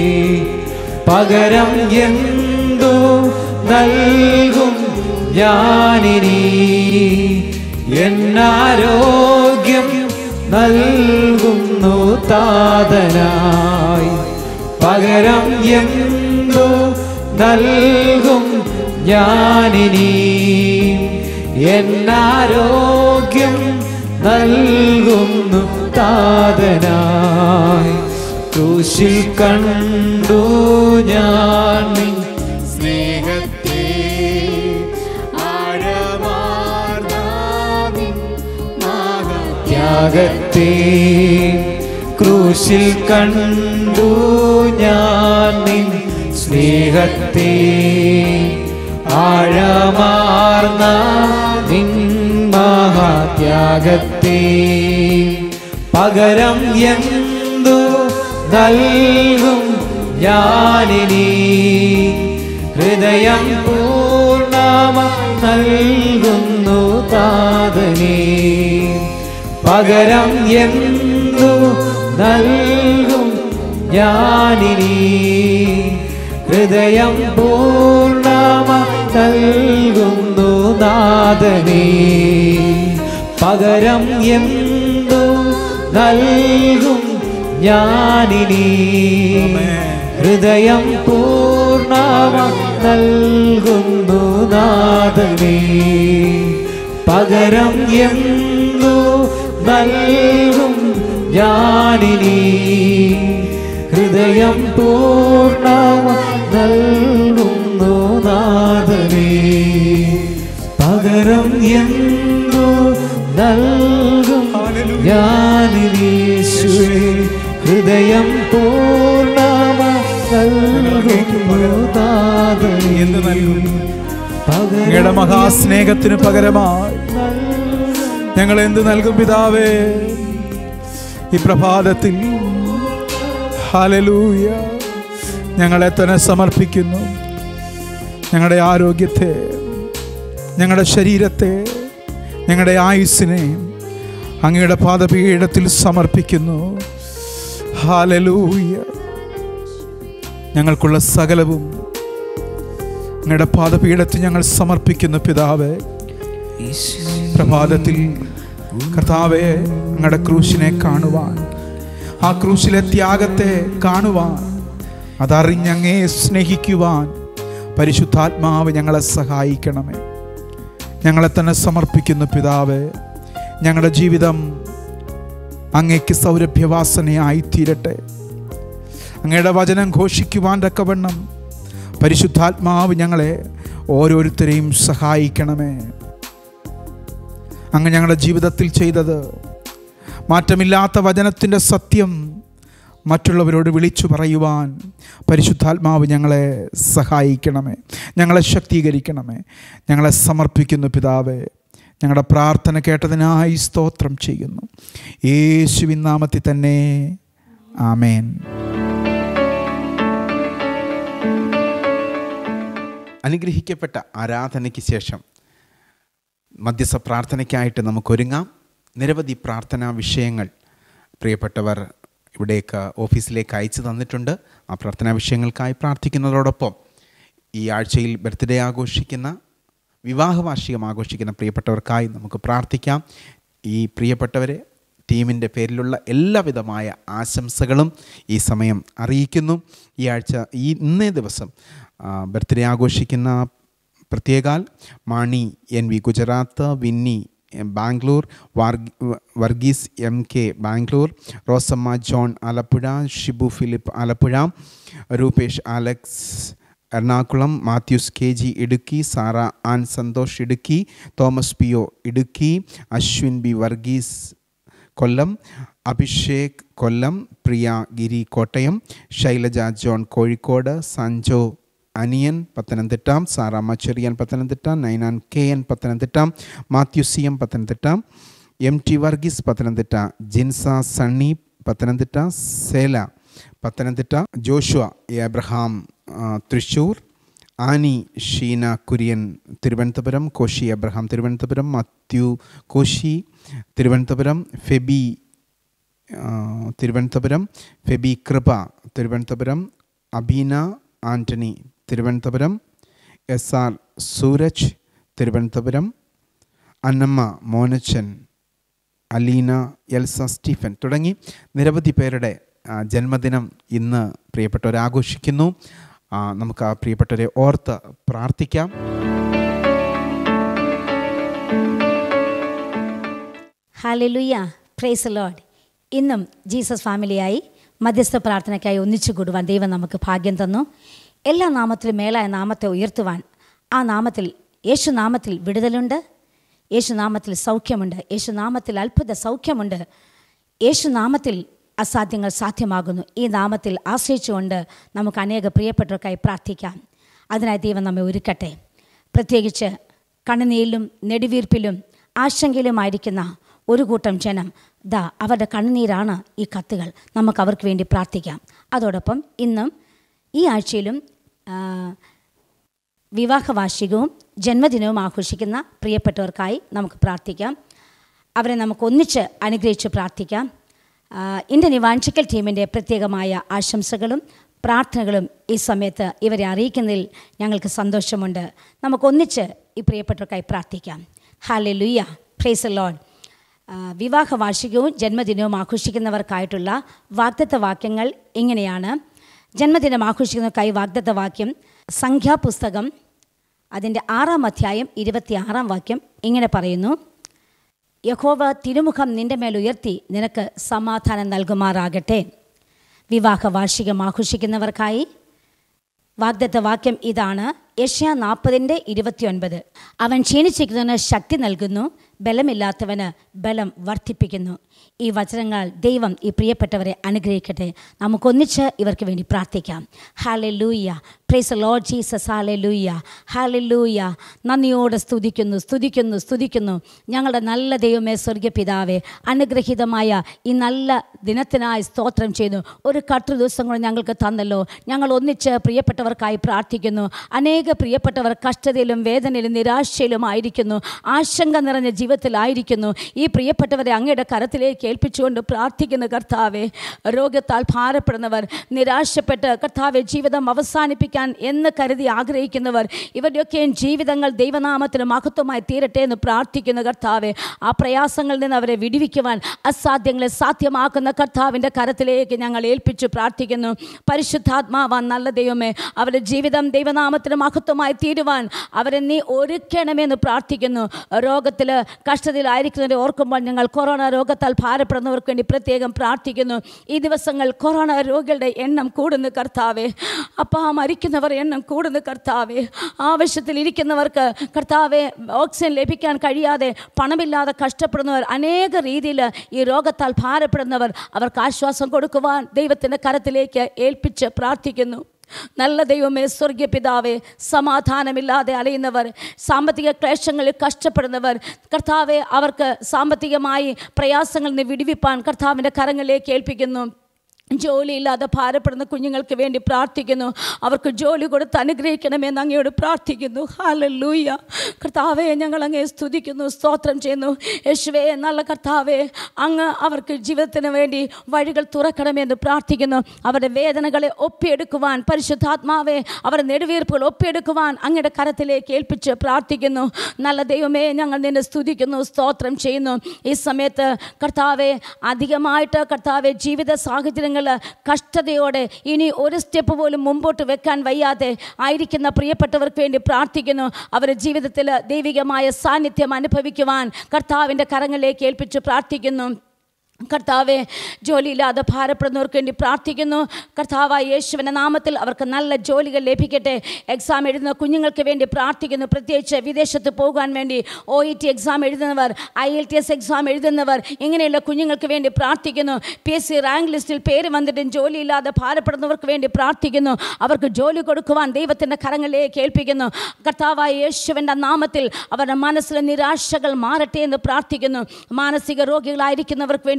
പകരം എന്തു നൽകും ഞാനിനി എന്നാരോഗ്യം നൽകുന്നു താതനായി പകരം എന്തു നൽകും ഞാനിനി എന്നാരോഗ്യം നൽകുന്നു താതനായി ക്രൂശിൽ കണ്ടു ഞാൻ നിൻ സ്നേഹത്തെ ആഴമാർന്ന നിൻ ത്യാഗത്തെ ക്രൂശിൽ കണ്ടു ഞാൻ നിൻ സ്നേഹത്തെ ആഴമാർന്ന നിൻ മഹാത്യാഗത്തെ പകരം എന്തു നൽകും ഞാനിനി ഹൃദയം പൂർണ്ണമ നൽകുന്നു താതനേ പകരം എന്തു നൽകും ഞാനിനി ഹൃദയം പൂർണ്ണമ നൽകുന്നു നാഥനേ പകരം എന്തു നൽകും ഞാനിനി ഹൃദയം പൂർണ്ണമ നൽകുന്നു നാഥനേ പകരം എന്തു നൽകും ഞാനിനി ഹൃദയം പൂർണ്ണമ നൽകുന്നു നാഥനേ പകരം എന്തു നൽകും ഞാനിനി യേശുവേ ഹൃദയം പൂർണ്ണമ നൽകുന്നു നാഥനേ അങ്ങയുടെ മഹാസ്നേഹത്തിന് പകരമായി ഞങ്ങൾ എന്ത് നൽകും പിതാവേ ഈ പ്രഭാതത്തിൽ ഹല്ലേലൂയ ഞങ്ങളെ തന്നെ സമർപ്പിക്കുന്നു ഞങ്ങളുടെ ആരോഗ്യത്തെ ഞങ്ങളുടെ ശരീരത്തെ ഞങ്ങളുടെ ആയുസ്സിനെ അങ്ങയുടെ പാദപീഠത്തിൽ സമർപ്പിക്കുന്നു ഹല്ലേലൂയ ഞങ്ങൾക്കുള്ള സകലവും അങ്ങയുടെ പാദപീഠത്തിൽ ഞങ്ങൾ സമർപ്പിക്കുന്നു പിതാവേ പ്രഭാതത്തിൽ കർത്താവേ അങ്ങയുടെ ക്രൂശിനെ കാണുവാൻ ആ ക്രൂശിലെ ത്യാഗത്തെ കാണുവാൻ അതറിഞ്ഞങ്ങേ സ്നേഹിക്കുവാൻ പരിശുദ്ധാത്മാവ് ഞങ്ങളെ സഹായിക്കണമേ ഞങ്ങളെ തന്നെ സമർപ്പിക്കുന്നു പിതാവേ ഞങ്ങളുടെ ജീവിതം അങ്ങേക്ക് സൗരഭ്യവാസനയായി തീരട്ടെ അങ്ങയുടെ വചനം ഘോഷിക്കുവാൻ തക്കവണ്ണം പരിശുദ്ധാത്മാവ് ഞങ്ങളെ ഓരോരുത്തരെയും സഹായിക്കണമേ അങ്ങ് ഞങ്ങളുടെ ജീവിതത്തിൽ ചെയ്തത് മാറ്റമില്ലാത്ത വചനത്തിൻ്റെ സത്യം മറ്റുള്ളവരോട് വിളിച്ചു പറയുവാൻ പരിശുദ്ധാത്മാവ് ഞങ്ങളെ സഹായിക്കണമേ ഞങ്ങളെ ശക്തീകരിക്കണമേ ഞങ്ങളെ സമർപ്പിക്കുന്നു പിതാവേ ഞങ്ങളുടെ പ്രാർത്ഥന കേട്ടതിനായി സ്തോത്രം ചെയ്യുന്നു യേശുവിൻ നാമത്തിൽ തന്നെ ആമേൻ. അനുഗ്രഹിക്കപ്പെട്ട ആരാധനയ്ക്ക് ശേഷം മധ്യസ്ഥ പ്രാർത്ഥനയ്ക്കായിട്ട് നമുക്കൊരുങ്ങാം. നിരവധി പ്രാർത്ഥനാ വിഷയങ്ങൾ പ്രിയപ്പെട്ടവർ ഇവിടേക്ക് ഓഫീസിലേക്ക് അയച്ചു തന്നിട്ടുണ്ട്. ആ പ്രാർത്ഥനാ വിഷയങ്ങൾക്കായി പ്രാർത്ഥിക്കുന്നതോടൊപ്പം ഈ ആഴ്ചയിൽ ബർത്ത്ഡേ ആഘോഷിക്കുന്ന വിവാഹ വാർഷികം ആഘോഷിക്കുന്ന പ്രിയപ്പെട്ടവർക്കായി നമുക്ക് പ്രാർത്ഥിക്കാം. ഈ പ്രിയപ്പെട്ടവരെ ടീമിൻ്റെ പേരിലുള്ള എല്ലാവിധമായ ആശംസകളും ഈ സമയം അറിയിക്കുന്നു. ഈ ആഴ്ച ഈ ഇന്നേ ദിവസം ബർത്ത്ഡേ ആഘോഷിക്കുന്ന പ്രത്യേകാൽ Mani N V Gujarat, Winnie Bangalore, Varghese M K Bangalore, Rosamma John Alappuzha, Shibu Philip Alappuzha, Rupesh Alex Ernakulam, Mathews K G Idukki, Sara Ann Santhosh Idukki, Thomas P O Idukki, Ashwin B Varghese Kollam, Abhishek Kollam, Priya Giri Kottayam, Shailaja John Kozhikode, Sanjo Aniyan Pathanamthitta, Saramma Cherian Pathanamthitta, Ninan K N Pathanamthitta, Mathew C M Pathanamthitta, M T Varghese Pathanamthitta, Jinsa Sunny Pathanamthitta, സേല Pathanamthitta, Joshua Abraham Thrissur, Annie Sheena Kurian Thiruvananthapuram, Koshy Abraham Thiruvananthapuram, Mathew Koshy Thiruvananthapuram, Febi Thiruvananthapuram, Febi Kripa Thiruvananthapuram, Abeena Antony Thiruvananthapuram, S R Sooraj Thiruvananthapuram, Annamma Monachan, Aleena Elsa Stephen തുടങ്ങി നിരവധി പേരുടെ ജന്മദിനം ഇന്ന് പ്രിയപ്പെട്ടവരെ ആഘോഷിക്കുന്നു. നമുക്ക് ആ പ്രിയപ്പെട്ടവരെ ഓർത്ത് പ്രാർത്ഥിക്കാം. Hallelujah, praise the Lord. ഇന്നും ജീസസ് ഫാമിലിയായി മധ്യസ്ഥ പ്രാർത്ഥനയ്ക്കായി ഒന്നിച്ചു കൂടുവാൻ ദൈവം നമുക്ക് ഭാഗ്യം തന്നു. എല്ലാ നാമത്തിലും മേലായ നാമത്തെ ഉയർത്തുവാൻ, ആ നാമത്തിൽ യേശുനാമത്തിൽ വിടുതലുണ്ട്, യേശുനാമത്തിൽ സൗഖ്യമുണ്ട്, യേശുനാമത്തിൽ അത്ഭുത സൗഖ്യമുണ്ട്, യേശുനാമത്തിൽ അസാധ്യങ്ങൾ സാധ്യമാകുന്നു. ഈ നാമത്തിൽ ആശ്രയിച്ചുകൊണ്ട് നമുക്ക് അനേക പ്രിയപ്പെട്ടവർക്കായി പ്രാർത്ഥിക്കാം. അതിനായി ദൈവം നമ്മെ ഒരുക്കട്ടെ. പ്രത്യേകിച്ച് കണ്ണുനീരിലും നെടുവീർപ്പിലും ആശങ്കയിലുമായിരിക്കുന്ന ഒരു കൂട്ടം ജനം, ദാ അവരുടെ കണ്ണുനീരാണ് ഈ കത്തുകൾ. നമുക്ക് അവർക്ക് വേണ്ടി പ്രാർത്ഥിക്കാം. അതോടൊപ്പം ഇന്നും ഈ ആഴ്ചയിലും വിവാഹവാർഷികവും ജന്മദിനവും ആഘോഷിക്കുന്ന പ്രിയപ്പെട്ടവർക്കായി നമുക്ക് പ്രാർത്ഥിക്കാം. അവരെ നമുക്ക് ഒന്നിച്ച് അനുഗ്രഹിച്ച് പ്രാർത്ഥിക്കാം. ഇന്ത്യൻ ഇവാഞ്ചലിക്കൽ ടീമിൻ്റെ പ്രത്യേകമായ ആശംസകളും പ്രാർത്ഥനകളും ഈ സമയത്ത് ഇവരെ അറിയിക്കുന്നതിൽ ഞങ്ങൾക്ക് സന്തോഷമുണ്ട്. നമുക്കൊന്നിച്ച് ഈ പ്രിയപ്പെട്ടവർക്കായി പ്രാർത്ഥിക്കാം. Hallelujah, praise the Lord. വിവാഹ വാർഷികവും ജന്മദിനവും ആഘോഷിക്കുന്നവർക്കായിട്ടുള്ള വാഗ്ദത്ത വാക്യങ്ങൾ ഇങ്ങനെയാണ്. ജന്മദിനം ആഘോഷിക്കുന്നവർക്കായി വാഗ്ദത്ത വാക്യം സംഖ്യാപുസ്തകം അതിൻ്റെ ആറാം അധ്യായം ഇരുപത്തി ആറാം വാക്യം ഇങ്ങനെ പറയുന്നു: യഹോവ തിരുമുഖം നിൻ്റെ മേൽ ഉയർത്തി നിനക്ക് സമാധാനം നൽകുമാറാകട്ടെ. വിവാഹ വാർഷികം ആഘോഷിക്കുന്നവർക്കായി വാഗ്ദത്ത വാക്യം ഇതാണ്. യെശയ്യാ നാൽപ്പതിൻ്റെ ഇരുപത്തി ഒൻപത്. അവൻ ക്ഷീണിച്ചിരിക്കുന്നവന് ശക്തി നൽകുന്നു, ബലമില്ലാത്തവന് ബലം വർദ്ധിപ്പിക്കുന്നു. ഈ വചനങ്ങൾ ദൈവം ഈ പ്രിയപ്പെട്ടവരെ അനുഗ്രഹിക്കട്ടെ. നമുക്കൊന്നിച്ച് ഇവർക്ക് വേണ്ടി പ്രാർത്ഥിക്കാം. Hallelujah, praise the Lord Jesus. Hallelujah, hallelujah. നന്ദിയോടെ സ്തുതിക്കുന്നു സ്തുതിക്കുന്നു സ്തുതിക്കുന്നു ഞങ്ങളുടെ നല്ല ദൈവമേ, സ്വർഗ്ഗ പിതാവേ, അനുഗ്രഹീതമായ ഈ നല്ല ദിനത്തിനായി സ്തോത്രം ചെയ്യുന്നു. ഒരു കർത്തൃ ദിവസം കൂടെ ഞങ്ങൾക്ക് തന്നല്ലോ. ഞങ്ങൾ ഒന്നിച്ച് പ്രിയപ്പെട്ടവർക്കായി പ്രാർത്ഥിക്കുന്നു. അനേക പ്രിയപ്പെട്ടവർ കഷ്ടതയിലും വേദനയിലും നിരാശയിലും ആയിരിക്കുന്നു, ആശങ്ക നിറഞ്ഞ ജീവിതത്തിലായിരിക്കുന്നു. ഈ പ്രിയപ്പെട്ടവരെ അങ്ങയുടെ കരത്തിലേക്ക് ഏൽപ്പിച്ചുകൊണ്ട് പ്രാർത്ഥിക്കുന്ന കർത്താവെ, രോഗത്താൽ ഭാരപ്പെടുന്നവർ, നിരാശപ്പെട്ട് കർത്താവെ ജീവിതം അവസാനിപ്പിക്കാൻ എന്ന് കരുതി ആഗ്രഹിക്കുന്നവർ, ഇവരുടെയൊക്കെയും ജീവിതങ്ങൾ ദൈവനാമത്തിന് മഹത്വമായി തീരട്ടെ എന്ന് പ്രാർത്ഥിക്കുന്ന കർത്താവെ, ആ പ്രയാസങ്ങളിൽ നിന്ന് അവരെ വിടുവിക്കുവാൻ അസാധ്യങ്ങളെ സാധ്യമാക്കുന്ന കർത്താവിൻ്റെ കരത്തിലേക്ക് ഞങ്ങൾ ഏൽപ്പിച്ചു പ്രാർത്ഥിക്കുന്നു. പരിശുദ്ധാത്മാവാൻ നല്ല ദൈവമേ, അവരുടെ ജീവിതം ദൈവനാമത്തിന് മഹത്വമായി തീരുവാൻ അവരെ നീ ഒരുക്കണമെന്ന് പ്രാർത്ഥിക്കുന്നു. രോഗത്തിൽ കഷ്ടതയിലായിരിക്കുന്നവരെ ഓർക്കുമ്പോൾ ഞങ്ങൾ കൊറോണ രോഗത്താൽ ഭാരപ്പെടുന്നവർക്ക് വേണ്ടി പ്രത്യേകം പ്രാർത്ഥിക്കുന്നു. ഈ ദിവസങ്ങൾ കൊറോണ രോഗികളുടെ എണ്ണം കൂടുന്നു കർത്താവേ. അപ്പം ആ മരിക്കുന്നവർ എണ്ണം കൂടുന്നു കർത്താവേ. ആവശ്യത്തിൽ ഇരിക്കുന്നവർക്ക് കർത്താവെ ഓക്സിജൻ ലഭിക്കാൻ കഴിയാതെ പണമില്ലാതെ കഷ്ടപ്പെടുന്നവർ, അനേക രീതിയിൽ ഈ രോഗത്താൽ ഭാരപ്പെടുന്നവർ, അവർക്ക് ആശ്വാസം കൊടുക്കുവാൻ ദൈവത്തിൻ്റെ കരത്തിലേക്ക് ഏൽപ്പിച്ച് പ്രാർത്ഥിക്കുന്നു. നല്ല ദൈവമേ, സ്വർഗീയ പിതാവേ, സമാധാനമില്ലാതെ അലയുന്നവർ, സാമ്പത്തിക ക്ലേശങ്ങളിൽ കഷ്ടപ്പെടുന്നവർ, കർത്താവെ അവർക്ക് സാമ്പത്തികമായി പ്രയാസങ്ങളിൽ നിന്ന് വിടുവിപ്പാൻ കർത്താവിൻ്റെ കരങ്ങളിലേക്ക് ഏൽപ്പിക്കുന്നു. ജോലിയില്ലാതെ ഭാരപ്പെടുന്ന കുഞ്ഞുങ്ങൾക്ക് വേണ്ടി പ്രാർത്ഥിക്കുന്നു. അവർക്ക് ജോലി കൊടുത്ത് അനുഗ്രഹിക്കണമെന്ന് അങ്ങയോട് പ്രാർത്ഥിക്കുന്നു. ഹല്ലേലൂയ. കർത്താവെ, ഞങ്ങൾ അങ്ങയെ സ്തുതിക്കുന്നു, സ്തോത്രം ചെയ്യുന്നു. യേശുവേ, നല്ല കർത്താവെ, അങ്ങ് അവർക്ക് ജീവിതത്തിന് വേണ്ടി വഴികൾ തുറക്കണമെന്ന് പ്രാർത്ഥിക്കുന്നു. അവരുടെ വേദനകളെ ഒപ്പിയെടുക്കുവാൻ പരിശുദ്ധാത്മാവെ, അവരുടെ നെടുവീർപ്പുകൾ ഒപ്പിയെടുക്കുവാൻ അങ്ങയുടെ കരത്തിലേക്ക് ഏൽപ്പിച്ച് പ്രാർത്ഥിക്കുന്നു. നല്ല ദൈവമേ, ഞങ്ങൾ നിന്നെ സ്തുതിക്കുന്നു, സ്തോത്രം ചെയ്യുന്നു. ഈ സമയത്ത് കർത്താവെ, അധികമായിട്ട് കർത്താവെ ജീവിത സാഹചര്യങ്ങൾ കഷ്ടതയോടെ ഇനി ഒരു സ്റ്റെപ്പ് പോലും മുമ്പോട്ട് വെക്കാൻ വയ്യാതെ ആയിരിക്കുന്ന പ്രിയപ്പെട്ടവർക്ക് വേണ്ടി പ്രാർത്ഥിക്കുന്നു. അവരുടെ ജീവിതത്തിൽ ദൈവികമായ സാന്നിധ്യം അനുഭവിക്കുവാൻ കർത്താവിൻ്റെ കരങ്ങളിലേക്ക് ഏൽപ്പിച്ച് പ്രാർത്ഥിക്കുന്നു. കർത്താവെ, ജോലിയില്ലാതെ ഭാരപ്പെടുന്നവർക്ക് വേണ്ടി പ്രാർത്ഥിക്കുന്നു. കർത്താവായ യേശുവിൻ്റെ നാമത്തിൽ അവർക്ക് നല്ല ജോലികൾ ലഭിക്കട്ടെ. എക്സാം എഴുതുന്ന കുഞ്ഞുങ്ങൾക്ക് വേണ്ടി പ്രാർത്ഥിക്കുന്നു. പ്രത്യേകിച്ച് വിദേശത്ത് പോകാൻ വേണ്ടി ഒ ഇ ടി എക്സാം എഴുതുന്നവർ, IELTS exam എഴുതുന്നവർ, ഇങ്ങനെയുള്ള കുഞ്ഞുങ്ങൾക്ക് വേണ്ടി പ്രാർത്ഥിക്കുന്നു. പി എസ് സി റാങ്ക് ലിസ്റ്റിൽ പേര് വന്നിട്ടും ജോലിയില്ലാതെ ഭാരപ്പെടുന്നവർക്ക് വേണ്ടി പ്രാർത്ഥിക്കുന്നു. അവർക്ക് ജോലി കൊടുക്കുവാൻ ദൈവത്തിൻ്റെ കരങ്ങളിലേക്ക് ഏൽപ്പിക്കുന്നു. കർത്താവായ യേശുവിൻ്റെ നാമത്തിൽ അവരുടെ മനസ്സിലെ നിരാശകൾ മാറട്ടെ എന്ന് പ്രാർത്ഥിക്കുന്നു. മാനസിക രോഗികളായിരിക്കുന്നവർക്ക് വേണ്ടി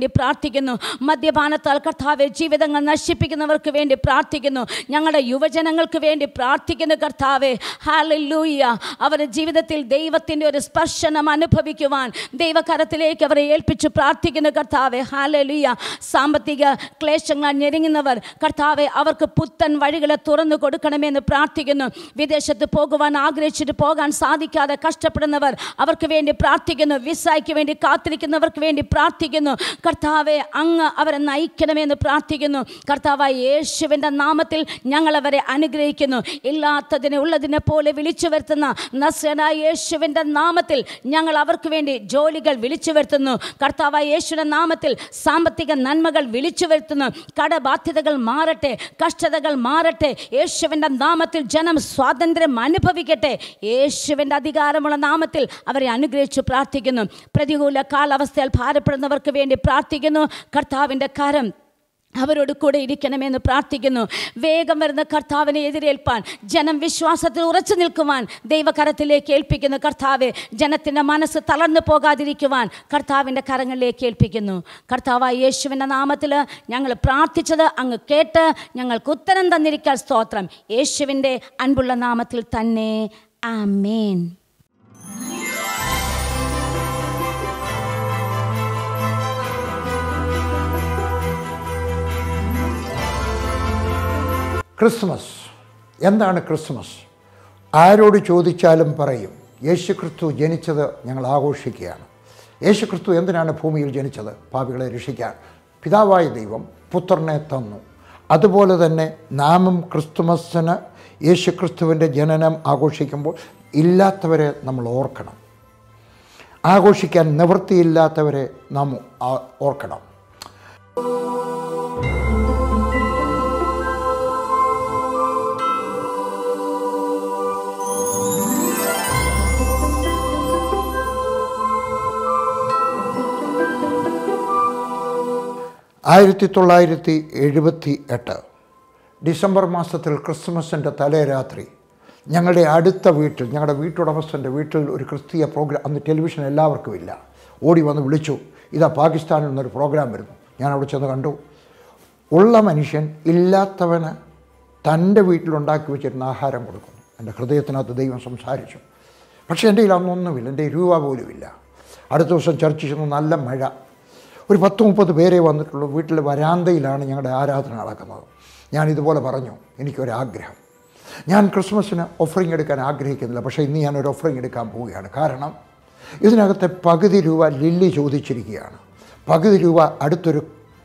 പ്രാർത്ഥിക്കുന്നു. മദ്യപാനത്താൽ കർത്താവെ ജീവിതങ്ങൾ നശിപ്പിക്കുന്നവർക്ക് വേണ്ടി പ്രാർത്ഥിക്കുന്നു. ഞങ്ങളുടെ യുവജനങ്ങൾക്ക് വേണ്ടി പ്രാർത്ഥിക്കുന്നു കർത്താവെ. ഹല്ലേലൂയ. അവരുടെ ജീവിതത്തിൽ ദൈവത്തിൻ്റെ ഒരു സ്പർശനം അനുഭവിക്കുവാൻ ദൈവകരത്തിലേക്ക് അവരെ ഏൽപ്പിച്ചു പ്രാർത്ഥിക്കുന്നു കർത്താവെ. ഹല്ലേലൂയ. സാമ്പത്തിക ക്ലേശങ്ങൾ ഞെരുങ്ങുന്നവർ കർത്താവെ അവർക്ക് പുത്തൻ വഴികളെ തുറന്നു കൊടുക്കണമെന്ന് പ്രാർത്ഥിക്കുന്നു. വിദേശത്ത് പോകുവാൻ ആഗ്രഹിച്ചിട്ട് പോകാൻ സാധിക്കാതെ കഷ്ടപ്പെടുന്നവർ അവർക്ക് വേണ്ടി പ്രാർത്ഥിക്കുന്നു. വിസയ്ക്ക് വേണ്ടി കാത്തിരിക്കുന്നവർക്ക് വേണ്ടി പ്രാർത്ഥിക്കുന്നു കർത്താവെ. അങ്ങ് അവരെ നയിക്കണമെന്ന് പ്രാർത്ഥിക്കുന്നു കർത്താവായ യേശുവിൻ്റെ നാമത്തിൽ. ഞങ്ങളവരെ അനുഗ്രഹിക്കുന്നു. ഇല്ലാത്തതിനെ ഉള്ളതിനെ പോലെ വിളിച്ചു വരുത്തുന്ന നസ്രനായ യേശുവിൻ്റെ നാമത്തിൽ ഞങ്ങൾ അവർക്ക് വേണ്ടി ജോലികൾ വിളിച്ചു വരുത്തുന്നു കർത്താവായ യേശുവിൻ്റെ നാമത്തിൽ. സാമ്പത്തിക നന്മകൾ വിളിച്ചു വരുത്തുന്നു. കടബാധ്യതകൾ മാറട്ടെ, കഷ്ടതകൾ മാറട്ടെ. യേശുവിൻ്റെ നാമത്തിൽ ജനം സ്വാതന്ത്ര്യം അനുഭവിക്കട്ടെ. യേശുവിൻ്റെ അധികാരമുള്ള നാമത്തിൽ അവരെ അനുഗ്രഹിച്ചു പ്രാർത്ഥിക്കുന്നു. പ്രതികൂല കാലാവസ്ഥയിൽ ഭാരപ്പെടുന്നവർക്ക് വേണ്ടി പ്രാർത്ഥിക്കുന്നു. കർത്താവിൻ്റെ കരം അവരോട് കൂടെ ഇരിക്കണമെന്ന് പ്രാർത്ഥിക്കുന്നു. വേഗം വരുന്ന കർത്താവിനെ എതിരേൽപ്പാൻ ജനം വിശ്വാസത്തിൽ ഉറച്ചു നിൽക്കുവാൻ ദൈവകരത്തിലേക്ക് ഏൽപ്പിക്കുന്നു കർത്താവെ. ജനത്തിൻ്റെ മനസ്സ് തളർന്നു പോകാതിരിക്കുവാൻ കർത്താവിൻ്റെ കരങ്ങളിലേക്ക് ഏൽപ്പിക്കുന്നു. കർത്താവായ യേശുവിൻ്റെ നാമത്തിൽ ഞങ്ങൾ പ്രാർത്ഥിച്ചത് അങ്ങ് കേട്ട് ഞങ്ങൾക്ക് ഉത്തരം തന്നിരിക്കാൻ സ്തോത്രം. യേശുവിൻ്റെ അൻപുള്ള നാമത്തിൽ തന്നെ. ആമേൻ. ക്രിസ്മസ് എന്താണ്? ക്രിസ്മസ് ആരോട് ചോദിച്ചാലും പറയും യേശുക്രിസ്തു ജനിച്ചത് ഞങ്ങൾ ആഘോഷിക്കുകയാണ്. യേശുക്രിസ്തു എന്തിനാണ് ഭൂമിയിൽ ജനിച്ചത്? പാപികളെ രക്ഷിക്കാൻ. പിതാവായ ദൈവം പുത്രനെ തന്നു. അതുപോലെ തന്നെ നാമും ക്രിസ്തുമസിന് യേശുക്രിസ്തുവിൻ്റെ ജനനം ആഘോഷിക്കുമ്പോൾ ഇല്ലാത്തവരെ നമ്മൾ ഓർക്കണം. ആഘോഷിക്കാൻ നിവൃത്തിയില്ലാത്തവരെ നാം ഓർക്കണം. ആയിരത്തി തൊള്ളായിരത്തി എഴുപത്തി എട്ട് ഡിസംബർ മാസത്തിൽ ക്രിസ്മസിൻ്റെ തലേ രാത്രി ഞങ്ങളുടെ അടുത്ത വീട്ടിൽ, ഞങ്ങളുടെ വീട്ടുടമസ്ഥൻ്റെ വീട്ടിൽ ഒരു ക്രിസ്തീയ പ്രോഗ്രാം, അന്ന് ടെലിവിഷൻ എല്ലാവർക്കും ഇല്ല, ഓടി വന്ന് വിളിച്ചു, ഇതാ പാകിസ്ഥാനിൽ നിന്നൊരു പ്രോഗ്രാം വരുന്നു. ഞാൻ അവിടെ ചെന്ന് കണ്ടു. ഉള്ള മനുഷ്യൻ ഇല്ലാത്തവന് തൻ്റെ വീട്ടിലുണ്ടാക്കി വെച്ചിരുന്ന ആഹാരം കൊടുക്കുന്നു. എൻ്റെ ഹൃദയത്തിനകത്ത് ദൈവം സംസാരിച്ചു. പക്ഷേ എൻ്റെ കയ്യിൽ അന്നൊന്നുമില്ല, എൻ്റെ രൂപ പോലുമില്ല. അടുത്ത ദിവസം ചർച്ച ചെന്നു. നല്ല മഴ. ഒരു പത്ത് മുപ്പത് പേരെ വന്നിട്ടുള്ളൂ. വീട്ടിലെ വരാന്തയിലാണ് ഞങ്ങളുടെ ആരാധന നടക്കുന്നത്. ഞാൻ ഇതുപോലെ പറഞ്ഞു, എനിക്കൊരാഗ്രഹം. ഞാൻ ക്രിസ്മസിന് ഓഫറിങ് എടുക്കാൻ ആഗ്രഹിക്കുന്നില്ല, പക്ഷേ ഇന്ന് ഞാനൊരു ഓഫറിങ് എടുക്കാൻ പോവുകയാണ്. കാരണം ഇതിനകത്തെ പകുതി രൂപ ലില്ലി ചോദിച്ചിരിക്കുകയാണ്. പകുതി രൂപ അടുത്തൊരു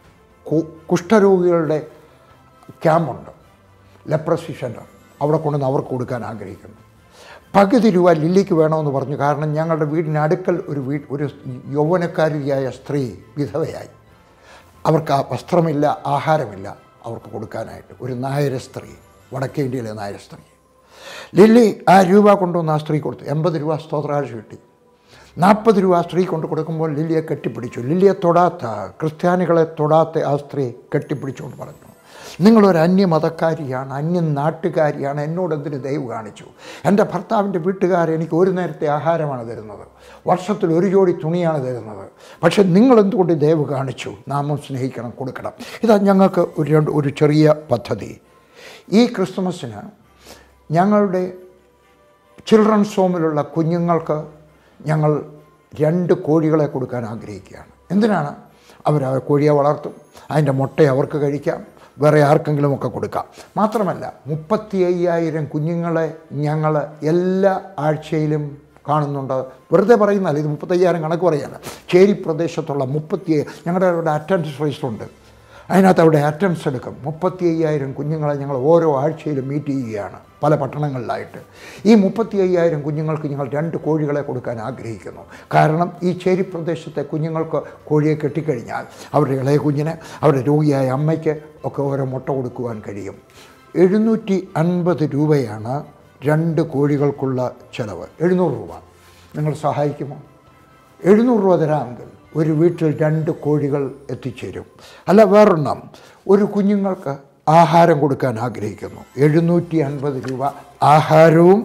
കുഷ്ഠരോഗികളുടെ ക്യാമ്പുണ്ട്, ലെപ്രസി സെൻ്റർ, അവിടെ കൊണ്ടുവന്ന് അവർക്ക് കൊടുക്കാൻ ആഗ്രഹിക്കുന്നു. പകുതി രൂപ ലില്ലിക്ക് വേണമെന്ന് പറഞ്ഞു. കാരണം ഞങ്ങളുടെ വീടിന് അടുക്കൽ ഒരു വീ ഒരു യൗവനക്കാരിയായ സ്ത്രീ വിധവയായി. അവർക്ക് വസ്ത്രമില്ല, ആഹാരമില്ല അവർക്ക് കൊടുക്കാനായിട്ട്. ഒരു നായര സ്ത്രീ, വടക്കേ ഇന്ത്യയിലെ നായര സ്ത്രീ. ലില്ലി ആ രൂപ കൊണ്ടുവന്ന് ആ സ്ത്രീ കൊടുത്തു. എൺപത് രൂപ സ്തോത്രാഴ്ച കിട്ടി. നാൽപ്പത് രൂപ സ്ത്രീ കൊണ്ട് കൊടുക്കുമ്പോൾ ലില്ലിയെ കെട്ടിപ്പിടിച്ചു. ലില്ലിയെ തൊടാത്ത, ക്രിസ്ത്യാനികളെ തൊടാത്ത ആ സ്ത്രീ കെട്ടിപ്പിടിച്ചുകൊണ്ട് പറഞ്ഞു, നിങ്ങളൊരു അന്യമതക്കാരിയാണ്, അന്യ നാട്ടുകാരിയാണ്, എന്നോട് എന്തിന് ദയവ് കാണിച്ചു? എൻ്റെ ഭർത്താവിൻ്റെ വീട്ടുകാർ എനിക്ക് ഒരു നേരത്തെ ആഹാരമാണ് തരുന്നത്, വർഷത്തിൽ ഒരു ജോഡി തുണിയാണ് തരുന്നത്, പക്ഷെ നിങ്ങളെന്തുകൊണ്ട് ദയവ് കാണിച്ചു? നാമം സ്നേഹിക്കണം, കൊടുക്കണം. ഇതാ ഞങ്ങൾക്ക് ഒരു രണ്ട് ഒരു ചെറിയ പദ്ധതി. ഈ ക്രിസ്തുമസിന് ഞങ്ങളുടെ ചിൽഡ്രൻസ് ഹോമിലുള്ള കുഞ്ഞുങ്ങൾക്ക് ഞങ്ങൾ രണ്ട് കോഴികളെ കൊടുക്കാൻ ആഗ്രഹിക്കുകയാണ്. എന്തിനാണ്? അവർ ആ കോഴിയെ വളർത്തും, അതിൻ്റെ മുട്ട അവർക്ക് കഴിക്കാം, വേറെ ആർക്കെങ്കിലുമൊക്കെ കൊടുക്കാം. മാത്രമല്ല മുപ്പത്തി അയ്യായിരം കുഞ്ഞുങ്ങളെ ഞങ്ങൾ എല്ലാ ആഴ്ചയിലും കാണുന്നുണ്ട്. വെറുതെ പറയുന്നതല്ല, ഇത് മുപ്പത്തയ്യായിരം കണക്ക് പറയാണ്. ചേരി പ്രദേശത്തുള്ള മുപ്പത്തി ഞങ്ങളുടെ അവിടെ അറ്റൻഡൻസ് രജിസ്റ്ററുണ്ട്, അതിനകത്ത് അവിടെ അറ്റൻഡൻസ് എടുക്കും. മുപ്പത്തി അയ്യായിരം കുഞ്ഞുങ്ങളെ ഞങ്ങൾ ഓരോ ആഴ്ചയിലും മീറ്റ് ചെയ്യുകയാണ് പല പട്ടണങ്ങളിലായിട്ട്. ഈ മുപ്പത്തി അയ്യായിരം കുഞ്ഞുങ്ങൾക്ക് ഞങ്ങൾ രണ്ട് കോഴികളെ കൊടുക്കാൻ ആഗ്രഹിക്കുന്നു. കാരണം ഈ ചേരി പ്രദേശത്തെ കുഞ്ഞുങ്ങൾക്ക് കോഴിയെ കെട്ടിക്കഴിഞ്ഞാൽ അവരുടെ ഇളയ കുഞ്ഞിന്, അവരുടെ രോഗിയായ അമ്മയ്ക്ക് ഒക്കെ ഓരോ മുട്ട കൊടുക്കുവാൻ കഴിയും. എഴുന്നൂറ്റി അൻപത് രൂപയാണ് രണ്ട് കോഴികൾക്കുള്ള ചിലവ്. എഴുന്നൂറ് രൂപ നിങ്ങൾ സഹായിക്കുമോ? എഴുന്നൂറ് രൂപ തരാമെങ്കിൽ ഒരു വീട്ടിൽ രണ്ട് കോഴികൾ എത്തിച്ചേരും. അല്ല വേറൊന്നും, ഒരു കുഞ്ഞുങ്ങൾക്ക് ആഹാരം കൊടുക്കാൻ ആഗ്രഹിക്കുന്നു. എഴുന്നൂറ്റി അൻപത് രൂപ ആഹാരവും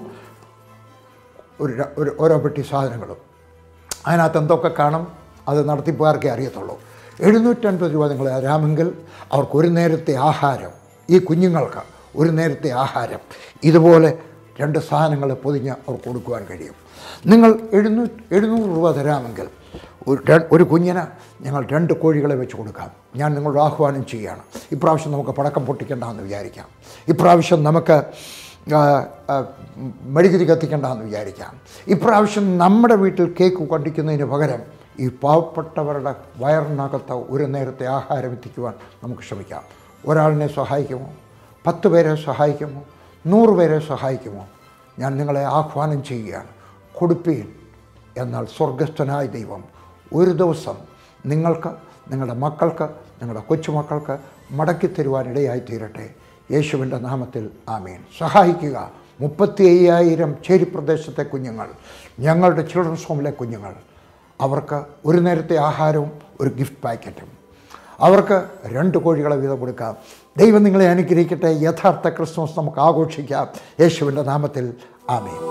ഒരു ഒരു ഓരോ പെട്ടി സാധനങ്ങളും. അതിനകത്ത് എന്തൊക്കെ കാണും അത് നടത്തിപ്പുകാർക്കേ അറിയത്തുള്ളൂ. എഴുന്നൂറ്റൻപത് രൂപ നിങ്ങൾ തരാമെങ്കിൽ അവർക്ക് ഒരു നേരത്തെ ആഹാരം, ഈ കുഞ്ഞുങ്ങൾക്ക് ഒരു നേരത്തെ ആഹാരം ഇതുപോലെ രണ്ട് സാധനങ്ങൾ പൊതിഞ്ഞ് അവർക്ക് കൊടുക്കുവാൻ കഴിയും. നിങ്ങൾ എഴുന്നൂറ് എഴുന്നൂറ് രൂപ തരാമെങ്കിൽ ഒരു ഒരു കുഞ്ഞിന് ഞങ്ങൾ രണ്ട് കോഴികളെ വെച്ച് കൊടുക്കാം. ഞാൻ നിങ്ങളോട് ആഹ്വാനം ചെയ്യുകയാണ്. ഇപ്രാവശ്യം നമുക്ക് പടക്കം പൊട്ടിക്കേണ്ടെന്ന് വിചാരിക്കാം. ഇപ്രാവശ്യം നമുക്ക് മെഴുകുതിരി കത്തിക്കേണ്ടെന്ന് വിചാരിക്കാം. ഇപ്രാവശ്യം നമ്മുടെ വീട്ടിൽ കേക്ക് കണ്ടിക്കുന്നതിന് പകരം ഈ പാവപ്പെട്ടവരുടെ വയറിനകത്ത് ഒരു നേരത്തെ ആഹാരം എത്തിക്കുവാൻ നമുക്ക് ശ്രമിക്കാം. ഒരാളിനെ സഹായിക്കുമോ? പത്ത് പേരെ സഹായിക്കുമോ? നൂറ് പേരെ സഹായിക്കുമോ? ഞാൻ നിങ്ങളെ ആഹ്വാനം ചെയ്യുകയാണ്. കൊടുപ്പീൻ, എന്നാൽ സ്വർഗസ്ഥനായ ദൈവം ഒരു ദിവസം നിങ്ങൾക്ക്, നിങ്ങളുടെ മക്കൾക്ക്, നിങ്ങളുടെ കൊച്ചുമക്കൾക്ക് മടക്കി തരുവാനിടയായി തീരട്ടെ. യേശുവിൻ്റെ നാമത്തിൽ ആമീൻ. സഹായിക്കുക. മുപ്പത്തി അയ്യായിരം ചേരി പ്രദേശത്തെ കുഞ്ഞുങ്ങൾ, ഞങ്ങളുടെ ചിൽഡ്രൻസ് ഹോമിലെ കുഞ്ഞുങ്ങൾ, അവർക്ക് ഒരു നേരത്തെ ആഹാരവും ഒരു ഗിഫ്റ്റ് പാക്കറ്റും, അവർക്ക് രണ്ട് കോഴികളെ വീതം കൊടുക്കാം. ദൈവം നിങ്ങളെ അനുഗ്രഹിക്കട്ടെ. യഥാർത്ഥ ക്രിസ്മസ് നമുക്ക് ആഘോഷിക്കാം. യേശുവിൻ്റെ നാമത്തിൽ ആമേൻ.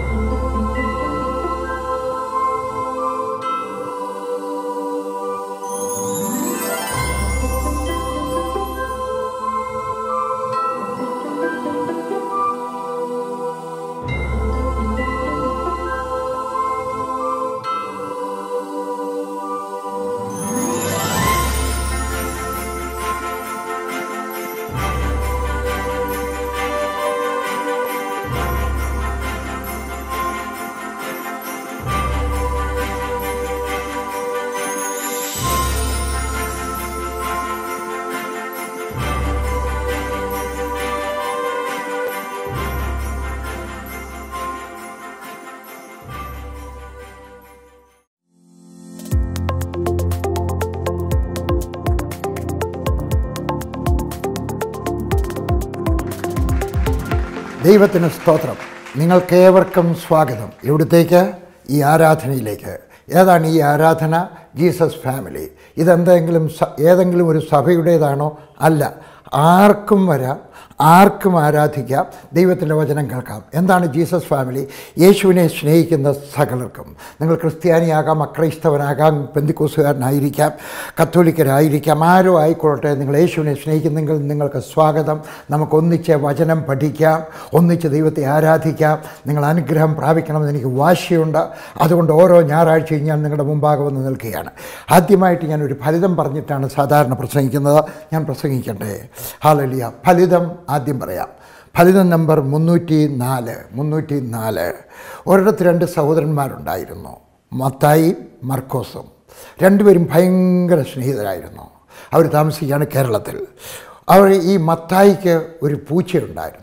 ദൈവത്തിന് സ്തോത്രം. നിങ്ങൾക്കേവർക്കും സ്വാഗതം. ഇവിടത്തേക്ക്, ഈ ആരാധനയിലേക്ക്. ഏതാണ് ഈ ആരാധന? Jesus family. ഇതെന്തെങ്കിലും ഏതെങ്കിലും ഒരു സഭയുടേതാണോ? അല്ല. ആർക്കും വരാം, ആർക്കും ആരാധിക്കാം, ദൈവത്തിൻ്റെ വചനം കേൾക്കാം. എന്താണ് ജീസസ് ഫാമിലി? യേശുവിനെ സ്നേഹിക്കുന്ന സകലർക്കും. നിങ്ങൾ ക്രിസ്ത്യാനിയാകാം, അക്രൈസ്തവനാകാം, പെന്തിക്കോസുകാരനായിരിക്കാം, കത്തോലിക്കരായിരിക്കാം, ആരോ ആയിക്കൊള്ളട്ടെ. നിങ്ങൾ യേശുവിനെ സ്നേഹിക്കുന്നെങ്കിൽ നിങ്ങൾക്ക് സ്വാഗതം. നമുക്കൊന്നിച്ച് വചനം പഠിക്കാം, ഒന്നിച്ച് ദൈവത്തെ ആരാധിക്കാം. നിങ്ങൾ അനുഗ്രഹം പ്രാപിക്കണമെന്ന് എനിക്ക് വാശിയുണ്ട്. അതുകൊണ്ട് ഓരോ ഞായറാഴ്ചയും ഞാൻ നിങ്ങളുടെ മുമ്പാകെ വന്ന് നിൽക്കുകയാണ്. ആദ്യമായിട്ട് ഞാനൊരു ഫലിതം പറഞ്ഞിട്ടാണ് സാധാരണ പ്രസംഗിക്കുന്നത്. ഞാൻ പ്രസംഗിക്കട്ടെ? ഹല്ലേലൂയ. ഫലിതം ആദ്യം പറയാം. ഫലിതം നമ്പർ മുന്നൂറ്റി നാല് മുന്നൂറ്റി നാല് ഒരിടത്ത് രണ്ട് സഹോദരന്മാരുണ്ടായിരുന്നു, മത്തായിയും മർക്കോസും. രണ്ടുപേരും ഭയങ്കര സ്നേഹിതരായിരുന്നു. അവർ താമസിക്കുകയാണ് കേരളത്തിൽ. അവർ ഈ മത്തായിക്ക് ഒരു പൂച്ചയുണ്ടായിരുന്നു.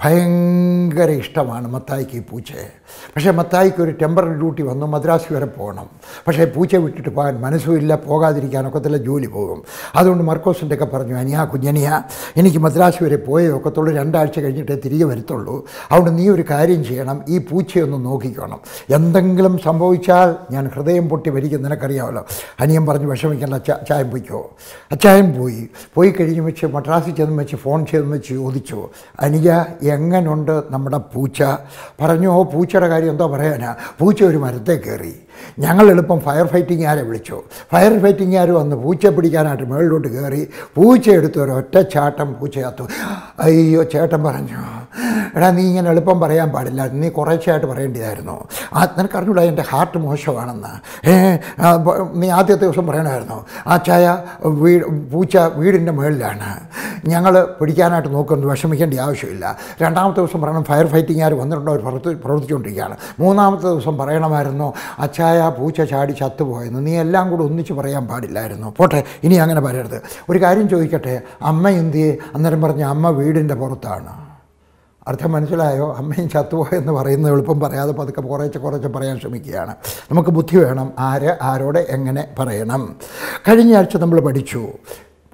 ഭയങ്കര ഇഷ്ടമാണ് മത്തായിക്ക് ഈ പൂച്ചയെ. പക്ഷേ മത്തായിക്ക് ഒരു ടെമ്പററി ഡ്യൂട്ടി വന്നു, മദ്രാസ് വരെ പോകണം. പക്ഷേ പൂച്ച വിട്ടിട്ട് പോകാൻ മനസ്സുമില്ല, പോകാതിരിക്കാനൊക്കത്തില്ല, ജോലി പോകും. അതുകൊണ്ട് മർക്കോസിൻ്റെ ഒക്കെ പറഞ്ഞു, അനിയാ കുഞ്ഞനിയാ, എനിക്ക് മദ്രാസ് വരെ പോയേ ഒക്കത്തുള്ളൂ, രണ്ടാഴ്ച കഴിഞ്ഞിട്ടേ തിരികെ വരത്തുള്ളൂ. അതുകൊണ്ട് നീ ഒരു കാര്യം ചെയ്യണം, ഈ പൂച്ചയൊന്ന് നോക്കിക്കണം. എന്തെങ്കിലും സംഭവിച്ചാൽ ഞാൻ ഹൃദയം പൊട്ടി വരിക്കും, നിനക്കറിയാമല്ലോ. അനിയൻ പറഞ്ഞു, വിഷമിക്കേണ്ട, അച്ഛ അച്ചായം പോയിക്കോ. അച്ചായം പോയി പോയി കഴിഞ്ഞ് വെച്ച് മദ്രാസിൽ ചെന്ന് വെച്ച് ഫോൺ ചെയ്ത് വെച്ച് ചോദിച്ചു, അനിയ എങ്ങനുണ്ട് നമ്മുടെ പൂച്ച? പറഞ്ഞു, ഓ പൂച്ചയുടെ കാര്യം എന്തോ പറയാനാ, പൂച്ച ഒരു മരത്തെ കയറി. ഞങ്ങൾ എളുപ്പം ഫയർ ഫൈറ്റിങ്ങുകാരെ വിളിച്ചു. ഫയർ ഫൈറ്റിങ്ങുകാർ വന്ന് പൂച്ച പിടിക്കാനായിട്ട് മുകളിലോട്ട് കയറി. പൂച്ച എടുത്ത് ഒരൊറ്റ ചാട്ടം പൂച്ചയത്തു. അയ്യോ, ചേട്ടൻ പറഞ്ഞു, എടാ നീ ഇങ്ങനെ എളുപ്പം പറയാൻ പാടില്ല, നീ കുറേശ്ശായിട്ട് പറയേണ്ടതായിരുന്നു. ആ നിനക്ക് അറിഞ്ഞൂടാ എൻ്റെ ഹാർട്ട് മോശമാണെന്ന്. ഏ നീ ആദ്യത്തെ ദിവസം പറയണമായിരുന്നു, ആ ചായ വീട് പൂച്ച വീടിൻ്റെ മുകളിലാണ്, ഞങ്ങൾ പിടിക്കാനായിട്ട് നോക്കുന്നത്, വിഷമിക്കേണ്ട ആവശ്യമില്ല. രണ്ടാമത്തെ ദിവസം പറയണം ഫയർ ഫൈറ്റിങ്ങുകാർ വന്നിട്ടുണ്ടോ, അവർ പ്രവർത്തി പ്രവർത്തിച്ചുകൊണ്ടിരിക്കുകയാണ്. മൂന്നാമത്തെ ദിവസം പറയണമായിരുന്നു, അച്ചായ പൂച്ച ചാടി ചത്തുപോയെന്ന്. നീ എല്ലാം കൂടെ ഒന്നിച്ച് പറയാൻ പാടില്ലായിരുന്നു. പോട്ടെ, ഇനി അങ്ങനെ പറയരുത്. ഒരു കാര്യം ചോദിക്കട്ടെ, അമ്മ എന്തിയെ? അന്നേരം പറഞ്ഞ അമ്മ വീടിൻ്റെ പുറത്താണ്. അർത്ഥം മനസ്സിലായോ? അമ്മയും ചത്തുപോയെന്ന് പറയുന്നത് എളുപ്പം പറയാതെ പതുക്കെ കുറേശ്ശെ കുറേശ്ശെ പറയാൻ ശ്രമിക്കുകയാണ്. നമുക്ക് ബുദ്ധി വേണം, ആര് ആരോട് എങ്ങനെ പറയണം. കഴിഞ്ഞ ആഴ്ച നമ്മൾ പഠിച്ചു,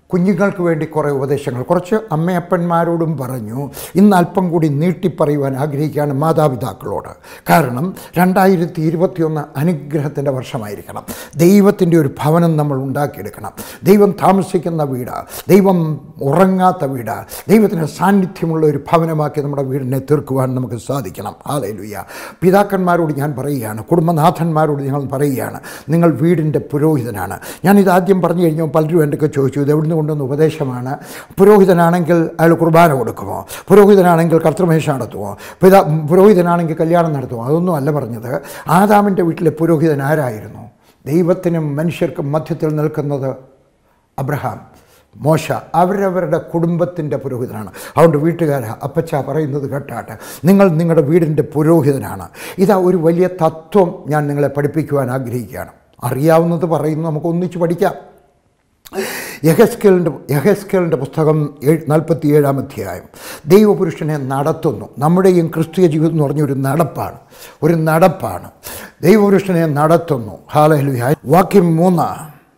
കുഞ്ഞുങ്ങൾക്ക് വേണ്ടി കുറേ ഉപദേശങ്ങൾ കുറച്ച് അമ്മയപ്പന്മാരോടും പറഞ്ഞു. ഇന്ന് അല്പം കൂടി നീട്ടിപ്പറയുവാൻ ആഗ്രഹിക്കുകയാണ് മാതാപിതാക്കളോട്. കാരണം രണ്ടായിരത്തി ഇരുപത്തിയൊന്ന് അനുഗ്രഹത്തിൻ്റെ വർഷമായിരിക്കണം. ദൈവത്തിൻ്റെ ഒരു ഭവനം നമ്മൾ ഉണ്ടാക്കിയെടുക്കണം. ദൈവം താമസിക്കുന്ന വീട്, ദൈവം ഉറങ്ങാത്ത വീട്, ദൈവത്തിൻ്റെ സാന്നിധ്യമുള്ള ഒരു ഭവനമാക്കി നമ്മുടെ വീടിനെ തീർക്കുവാൻ നമുക്ക് സാധിക്കണം. ഹല്ലേലൂയ. പിതാക്കന്മാരോട് ഞാൻ പറയുകയാണ്, കുടുംബനാഥന്മാരോട് ഞങ്ങൾ പറയുകയാണ്, നിങ്ങൾ വീടിൻ്റെ പുരോഹിതനാണ്. ഞാനിത് ആദ്യം പറഞ്ഞു കഴിഞ്ഞാൽ പലരും എൻ്റെ ചോദിച്ചു ഇത് എവിടുന്ന് കൊണ്ടുവന്ന ഉപദേശമാണ്. പുരോഹിതനാണെങ്കിൽ അയാൾ കുർബാന കൊടുക്കുമോ? പുരോഹിതനാണെങ്കിൽ കർത്തൃമേശ നടത്തുമോ? പിതാ പുരോഹിതനാണെങ്കിൽ കല്യാണം നടത്തുമോ? അതൊന്നും അല്ല പറഞ്ഞത്. ആദാമിൻ്റെ വീട്ടിലെ പുരോഹിതൻ ആരായിരുന്നു? ദൈവത്തിനും മനുഷ്യർക്കും മധ്യത്തിൽ നിൽക്കുന്നത് അബ്രഹാം, മോശ, അവരവരുടെ കുടുംബത്തിൻ്റെ പുരോഹിതനാണ്. അതുകൊണ്ട് വീട്ടുകാര അപ്പച്ച പറയുന്നത് കേട്ടാട്ടെ, നിങ്ങൾ നിങ്ങളുടെ വീടിൻ്റെ പുരോഹിതനാണ്. ഇതാ ഒരു വലിയ തത്വം ഞാൻ നിങ്ങളെ പഠിപ്പിക്കുവാൻ ആഗ്രഹിക്കുകയാണ്. അറിയാവുന്നത് പറയുന്നു, നമുക്ക് ഒന്നിച്ച് പഠിക്കാം. യെഹെസ്കേലിൻ്റെ യെഹെസ്കേലിൻ്റെ പുസ്തകം ഏഴ് നാൽപ്പത്തി ഏഴാം അധ്യായം. ദൈവപുരുഷനെ നടത്തുന്നു. നമ്മുടെയും ക്രിസ്തീയ ജീവിതം എന്ന് പറഞ്ഞൊരു നടപ്പാണ്, ഒരു നടപ്പാണ്. ദൈവപുരുഷനെ നടത്തുന്നു. ഹല്ലേലൂയ. വാക്യം മൂന്ന്,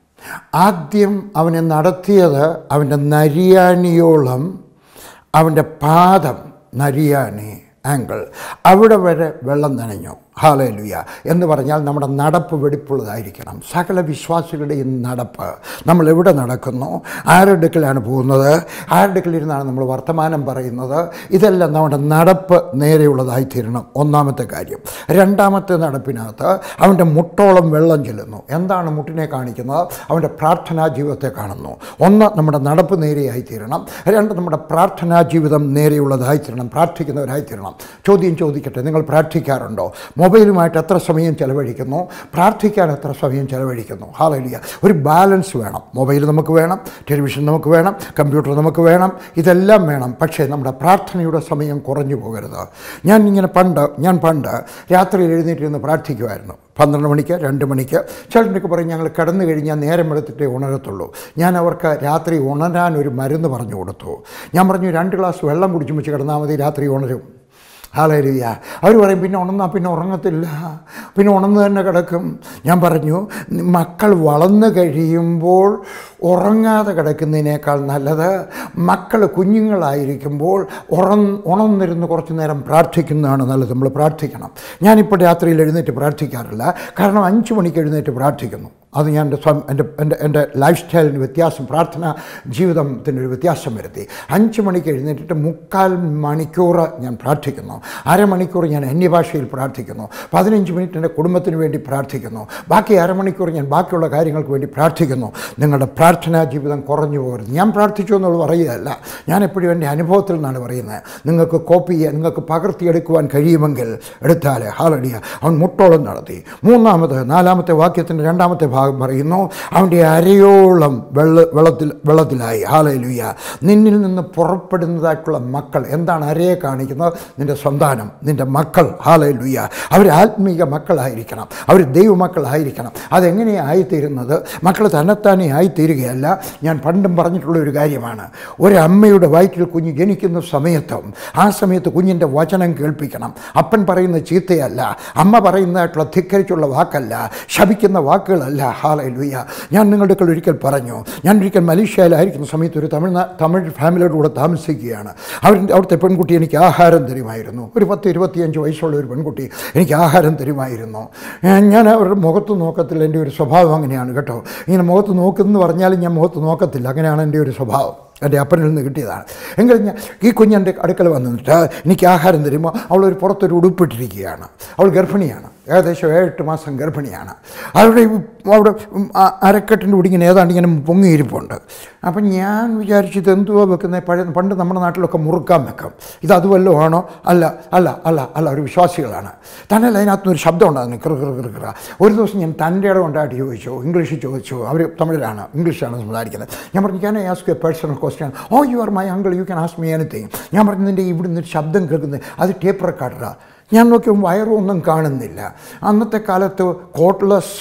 ആദ്യം അവനെ നടത്തിയത് അവൻ്റെ നരിയാണിയോളം, അവൻ്റെ പാദം നരിയാണി ആങ്കിൾ, അവിടെ വരെ വെള്ളം നനഞ്ഞു. ഹല്ലേലൂയ. എന്ന് പറഞ്ഞാൽ നമ്മുടെ നടപ്പ് വെടിപ്പുള്ളതായിരിക്കണം. സകല വിശ്വാസികളുടെയും നടപ്പ്, നമ്മൾ എവിടെ നടക്കുന്നു, ആരുടെ അടുക്കലാണ് പോകുന്നത്, ആരുടെ അടുക്കലിരുന്നാണ് നമ്മൾ വർത്തമാനം പറയുന്നത്, ഇതെല്ലാം നമ്മുടെ നടപ്പ് നേരെയുള്ളതായിത്തീരണം. ഒന്നാമത്തെ കാര്യം. രണ്ടാമത്തെ നടപ്പിനകത്ത് അവൻ്റെ മുട്ടോളം വെള്ളം ചെല്ലുന്നു. എന്താണ് മുട്ടിനെ കാണിക്കുന്നത്? അവൻ്റെ പ്രാർത്ഥനാ ജീവിതത്തെ കാണുന്നു. ഒന്ന്, നമ്മുടെ നടപ്പ് നേരെയായിത്തീരണം. രണ്ട്, നമ്മുടെ പ്രാർത്ഥനാ ജീവിതം നേരെയുള്ളതായിത്തീരണം, പ്രാർത്ഥിക്കുന്നവരായിത്തീരണം. ചോദ്യം ചോദിക്കട്ടെ, നിങ്ങൾ പ്രാർത്ഥിക്കാറുണ്ടോ? മൊബൈലുമായിട്ട് എത്ര സമയം ചിലവഴിക്കുന്നു? പ്രാർത്ഥിക്കാൻ എത്ര സമയം ചിലവഴിക്കുന്നു? ഹല്ലേലൂയ. ഒരു ബാലൻസ് വേണം. മൊബൈൽ നമുക്ക് വേണം, ടെലിവിഷൻ നമുക്ക് വേണം, കമ്പ്യൂട്ടർ നമുക്ക് വേണം, ഇതെല്ലാം വേണം. പക്ഷേ നമ്മുടെ പ്രാർത്ഥനയുടെ സമയം കുറഞ്ഞു പോകരുത്. ഞാൻ ഇങ്ങനെ പണ്ട് ഞാൻ പണ്ട് രാത്രിയിൽ എഴുന്നേറ്റിരുന്ന് പ്രാർത്ഥിക്കുമായിരുന്നു. പന്ത്രണ്ട് മണിക്ക്, രണ്ട് മണിക്ക്. ചിലരൊക്കെ പറയും ഞങ്ങൾ കിടന്നു കഴിഞ്ഞാൽ നേരം എടുത്തിട്ടേ ഉണരത്തുള്ളൂ. ഞാൻ അവർക്ക് രാത്രി ഉണരാൻ ഒരു മരുന്ന് പറഞ്ഞു കൊടുത്തു. ഞാൻ പറഞ്ഞു രണ്ട് ഗ്ലാസ് വെള്ളം കുടിച്ചു വെച്ച് കിടന്നാൽ മതി, രാത്രി ഉണരും. ഹല്ലേലൂയ. അവർ പറയും പിന്നെ ഉണർന്നാൽ പിന്നെ ഉറങ്ങത്തില്ല, പിന്നെ ഉണർന്ന് തന്നെ കിടക്കും. ഞാൻ പറഞ്ഞു മക്കൾ വളർന്നു കഴിയുമ്പോൾ ഉറങ്ങാതെ കിടക്കുന്നതിനേക്കാൾ നല്ലത് മക്കൾ കുഞ്ഞുങ്ങളായിരിക്കുമ്പോൾ ഉറന്ന് ഉണർന്നിരുന്ന് കുറച്ച് നേരം പ്രാർത്ഥിക്കുന്നതാണ് നല്ലത്. നമ്മൾ പ്രാർത്ഥിക്കണം. ഞാനിപ്പോൾ രാത്രിയിൽ എഴുന്നേറ്റ് പ്രാർത്ഥിക്കാറില്ല. കാരണം അഞ്ച് മണിക്ക് എഴുന്നേറ്റ് പ്രാർത്ഥിക്കുന്നു. അത് ഞാൻ എൻ്റെ സ്വം എൻ്റെ എൻ്റെ എൻ്റെ ലൈഫ് സ്റ്റൈലിന് വ്യത്യാസം, പ്രാർത്ഥന ജീവിതത്തിനൊരു വ്യത്യാസം വരുത്തി. അഞ്ച് മണിക്ക് എഴുന്നേറ്റിട്ട് മുക്കാൽ മണിക്കൂർ ഞാൻ പ്രാർത്ഥിക്കുന്നു. അരമണിക്കൂർ ഞാൻ അന്യഭാഷയിൽ പ്രാർത്ഥിക്കുന്നു. പതിനഞ്ച് മിനിറ്റ് എൻ്റെ കുടുംബത്തിന് വേണ്ടി പ്രാർത്ഥിക്കുന്നു. ബാക്കി അരമണിക്കൂർ ഞാൻ ബാക്കിയുള്ള കാര്യങ്ങൾക്ക് വേണ്ടി പ്രാർത്ഥിക്കുന്നു. നിങ്ങളുടെ പ്രാർത്ഥനാ ജീവിതം കുറഞ്ഞു പോകരുത്. ഞാൻ പ്രാർത്ഥിച്ചു എന്നുള്ളത് പറയുകയല്ല, ഞാൻ എപ്പോഴും എൻ്റെ അനുഭവത്തിൽ നിന്നാണ് പറയുന്നത്. നിങ്ങൾക്ക് കോപ്പി ചെയ്യാൻ, നിങ്ങൾക്ക് പകർത്തിയെടുക്കുവാൻ കഴിയുമെങ്കിൽ എടുത്താൽ. ഹല്ലേലൂയ. അവൻ മുട്ടോളം നടത്തി. മൂന്നാമത് നാലാമത്തെ വാക്യത്തിൻ്റെ രണ്ടാമത്തെ ഭാഗം പറയുന്നു, അവൻ്റെ അരയോളം വെള്ള വെള്ളത്തിൽ വെള്ളത്തിലായി. ഹല്ലേലൂയ. നിന്നിൽ നിന്ന് പുറപ്പെടുന്നതായിട്ടുള്ള മക്കൾ, എന്താണ് അരയെ കാണിക്കുന്നത്? നിൻ്റെ സന്താനം, നിൻ്റെ മക്കൾ. ഹല്ലേലൂയ. അവർ ആത്മീക മക്കളായിരിക്കണം, അവർ ദൈവമക്കളായിരിക്കണം. അതെങ്ങനെയാണ് ആയിത്തീരുന്നത്? മക്കൾ തന്നെത്താനെ ആയിത്തീരുകയല്ല. ഞാൻ പണ്ടും പറഞ്ഞിട്ടുള്ള ഒരു കാര്യമാണ്. ഒരമ്മയുടെ വയറ്റിൽ കുഞ്ഞ് ജനിക്കുന്ന സമയത്തും ആ സമയത്ത് കുഞ്ഞിൻ്റെ വചനം കേൾപ്പിക്കണം. അപ്പൻ പറയുന്ന ചീത്തയല്ല, അമ്മ പറയുന്നതായിട്ടുള്ള ധിക്കരിച്ചുള്ള വാക്കല്ല, ശപിക്കുന്ന വാക്കുകളല്ല. ഹല്ലേലൂയ. ഞാൻ നിങ്ങളുടെ അടുക്കൽ ഒരിക്കൽ പറഞ്ഞു, ഞാൻ ഒരിക്കൽ മലേഷ്യയിലായിരിക്കുന്ന സമയത്ത് ഒരു തമിഴ്നാ തമിഴ് ഫാമിലിയുടെ കൂടെ താമസിക്കുകയാണ്. അവർ അവിടുത്തെ പെൺകുട്ടി എനിക്ക് ആഹാരം തരുമായിരുന്നു. ഒരു പത്ത് ഇരുപത്തിയഞ്ച് വയസ്സുള്ള ഒരു പെൺകുട്ടി എനിക്ക് ആഹാരം തരുമായിരുന്നു. ഞാൻ അവരുടെ മുഖത്ത് നോക്കത്തില്ല. എൻ്റെ ഒരു സ്വഭാവം അങ്ങനെയാണ് കേട്ടോ. ഇങ്ങനെ മുഖത്ത് നോക്കുമെന്ന് പറഞ്ഞാലും ഞാൻ മുഖത്ത് നോക്കത്തില്ല. അങ്ങനെയാണ് എൻ്റെ ഒരു സ്വഭാവം. എൻ്റെ അപ്പനിൽ നിന്ന് കിട്ടിയതാണ്. എങ്കിലും ഞാൻ ഈ കുഞ്ഞെൻ്റെ അടുക്കൽ വന്നിട്ട് എനിക്ക് ആഹാരം തരുമ്പോൾ അവളൊരു പുറത്തൊരു ഉടുപ്പിട്ടിരിക്കുകയാണ്. അവൾ ഗർഭിണിയാണ്, ഏകദേശം ഏഴെട്ട് മാസം ഗർഭിണിയാണ്. അവരുടെ അവിടെ അരക്കെട്ടിൻ്റെ ഉടിങ്ങനെ ഏതാണ്ട് ഇങ്ങനെ പൊങ്ങിയിരിപ്പുണ്ട്. അപ്പം ഞാൻ വിചാരിച്ചത് എന്തുവാ വെക്കുന്നത്? പഴയ പണ്ട് നമ്മുടെ നാട്ടിലൊക്കെ മുറുക്കാൻ വെക്കും. ഇത് അതുവല്ലോ ആണോ? അല്ല അല്ല അല്ല അല്ല ഒരു വിശ്വാസികളാണ്. തന്നല്ല, അതിനകത്തുനിന്നൊരു ശബ്ദം ഉണ്ടാകുന്നു, കിറു കിറു കിറു കിറ. ഒരു ദിവസം ഞാൻ തൻ്റെ ഇടം ഉണ്ടായിട്ട് ചോദിച്ചു, ഇംഗ്ലീഷിൽ ചോദിച്ചു. അവർ തമിഴിലാണ്, ഇംഗ്ലീഷാണ് സംസാരിക്കുന്നത്. ഞാൻ പറഞ്ഞു can I ask a personal question? Oh you are my uncle, you can ask me anything. ഞാൻ പറഞ്ഞു നിൻ്റെ ഇവിടുന്ന് ഒരു ശബ്ദം കേൾക്കുന്നത് അത് ടേപ്പ് റെക്കോർഡറാണ്. ഞാൻ നോക്കിയപ്പോൾ വയറൊന്നും കാണുന്നില്ല. അന്നത്തെ കാലത്ത് കോട്ട്ലെസ്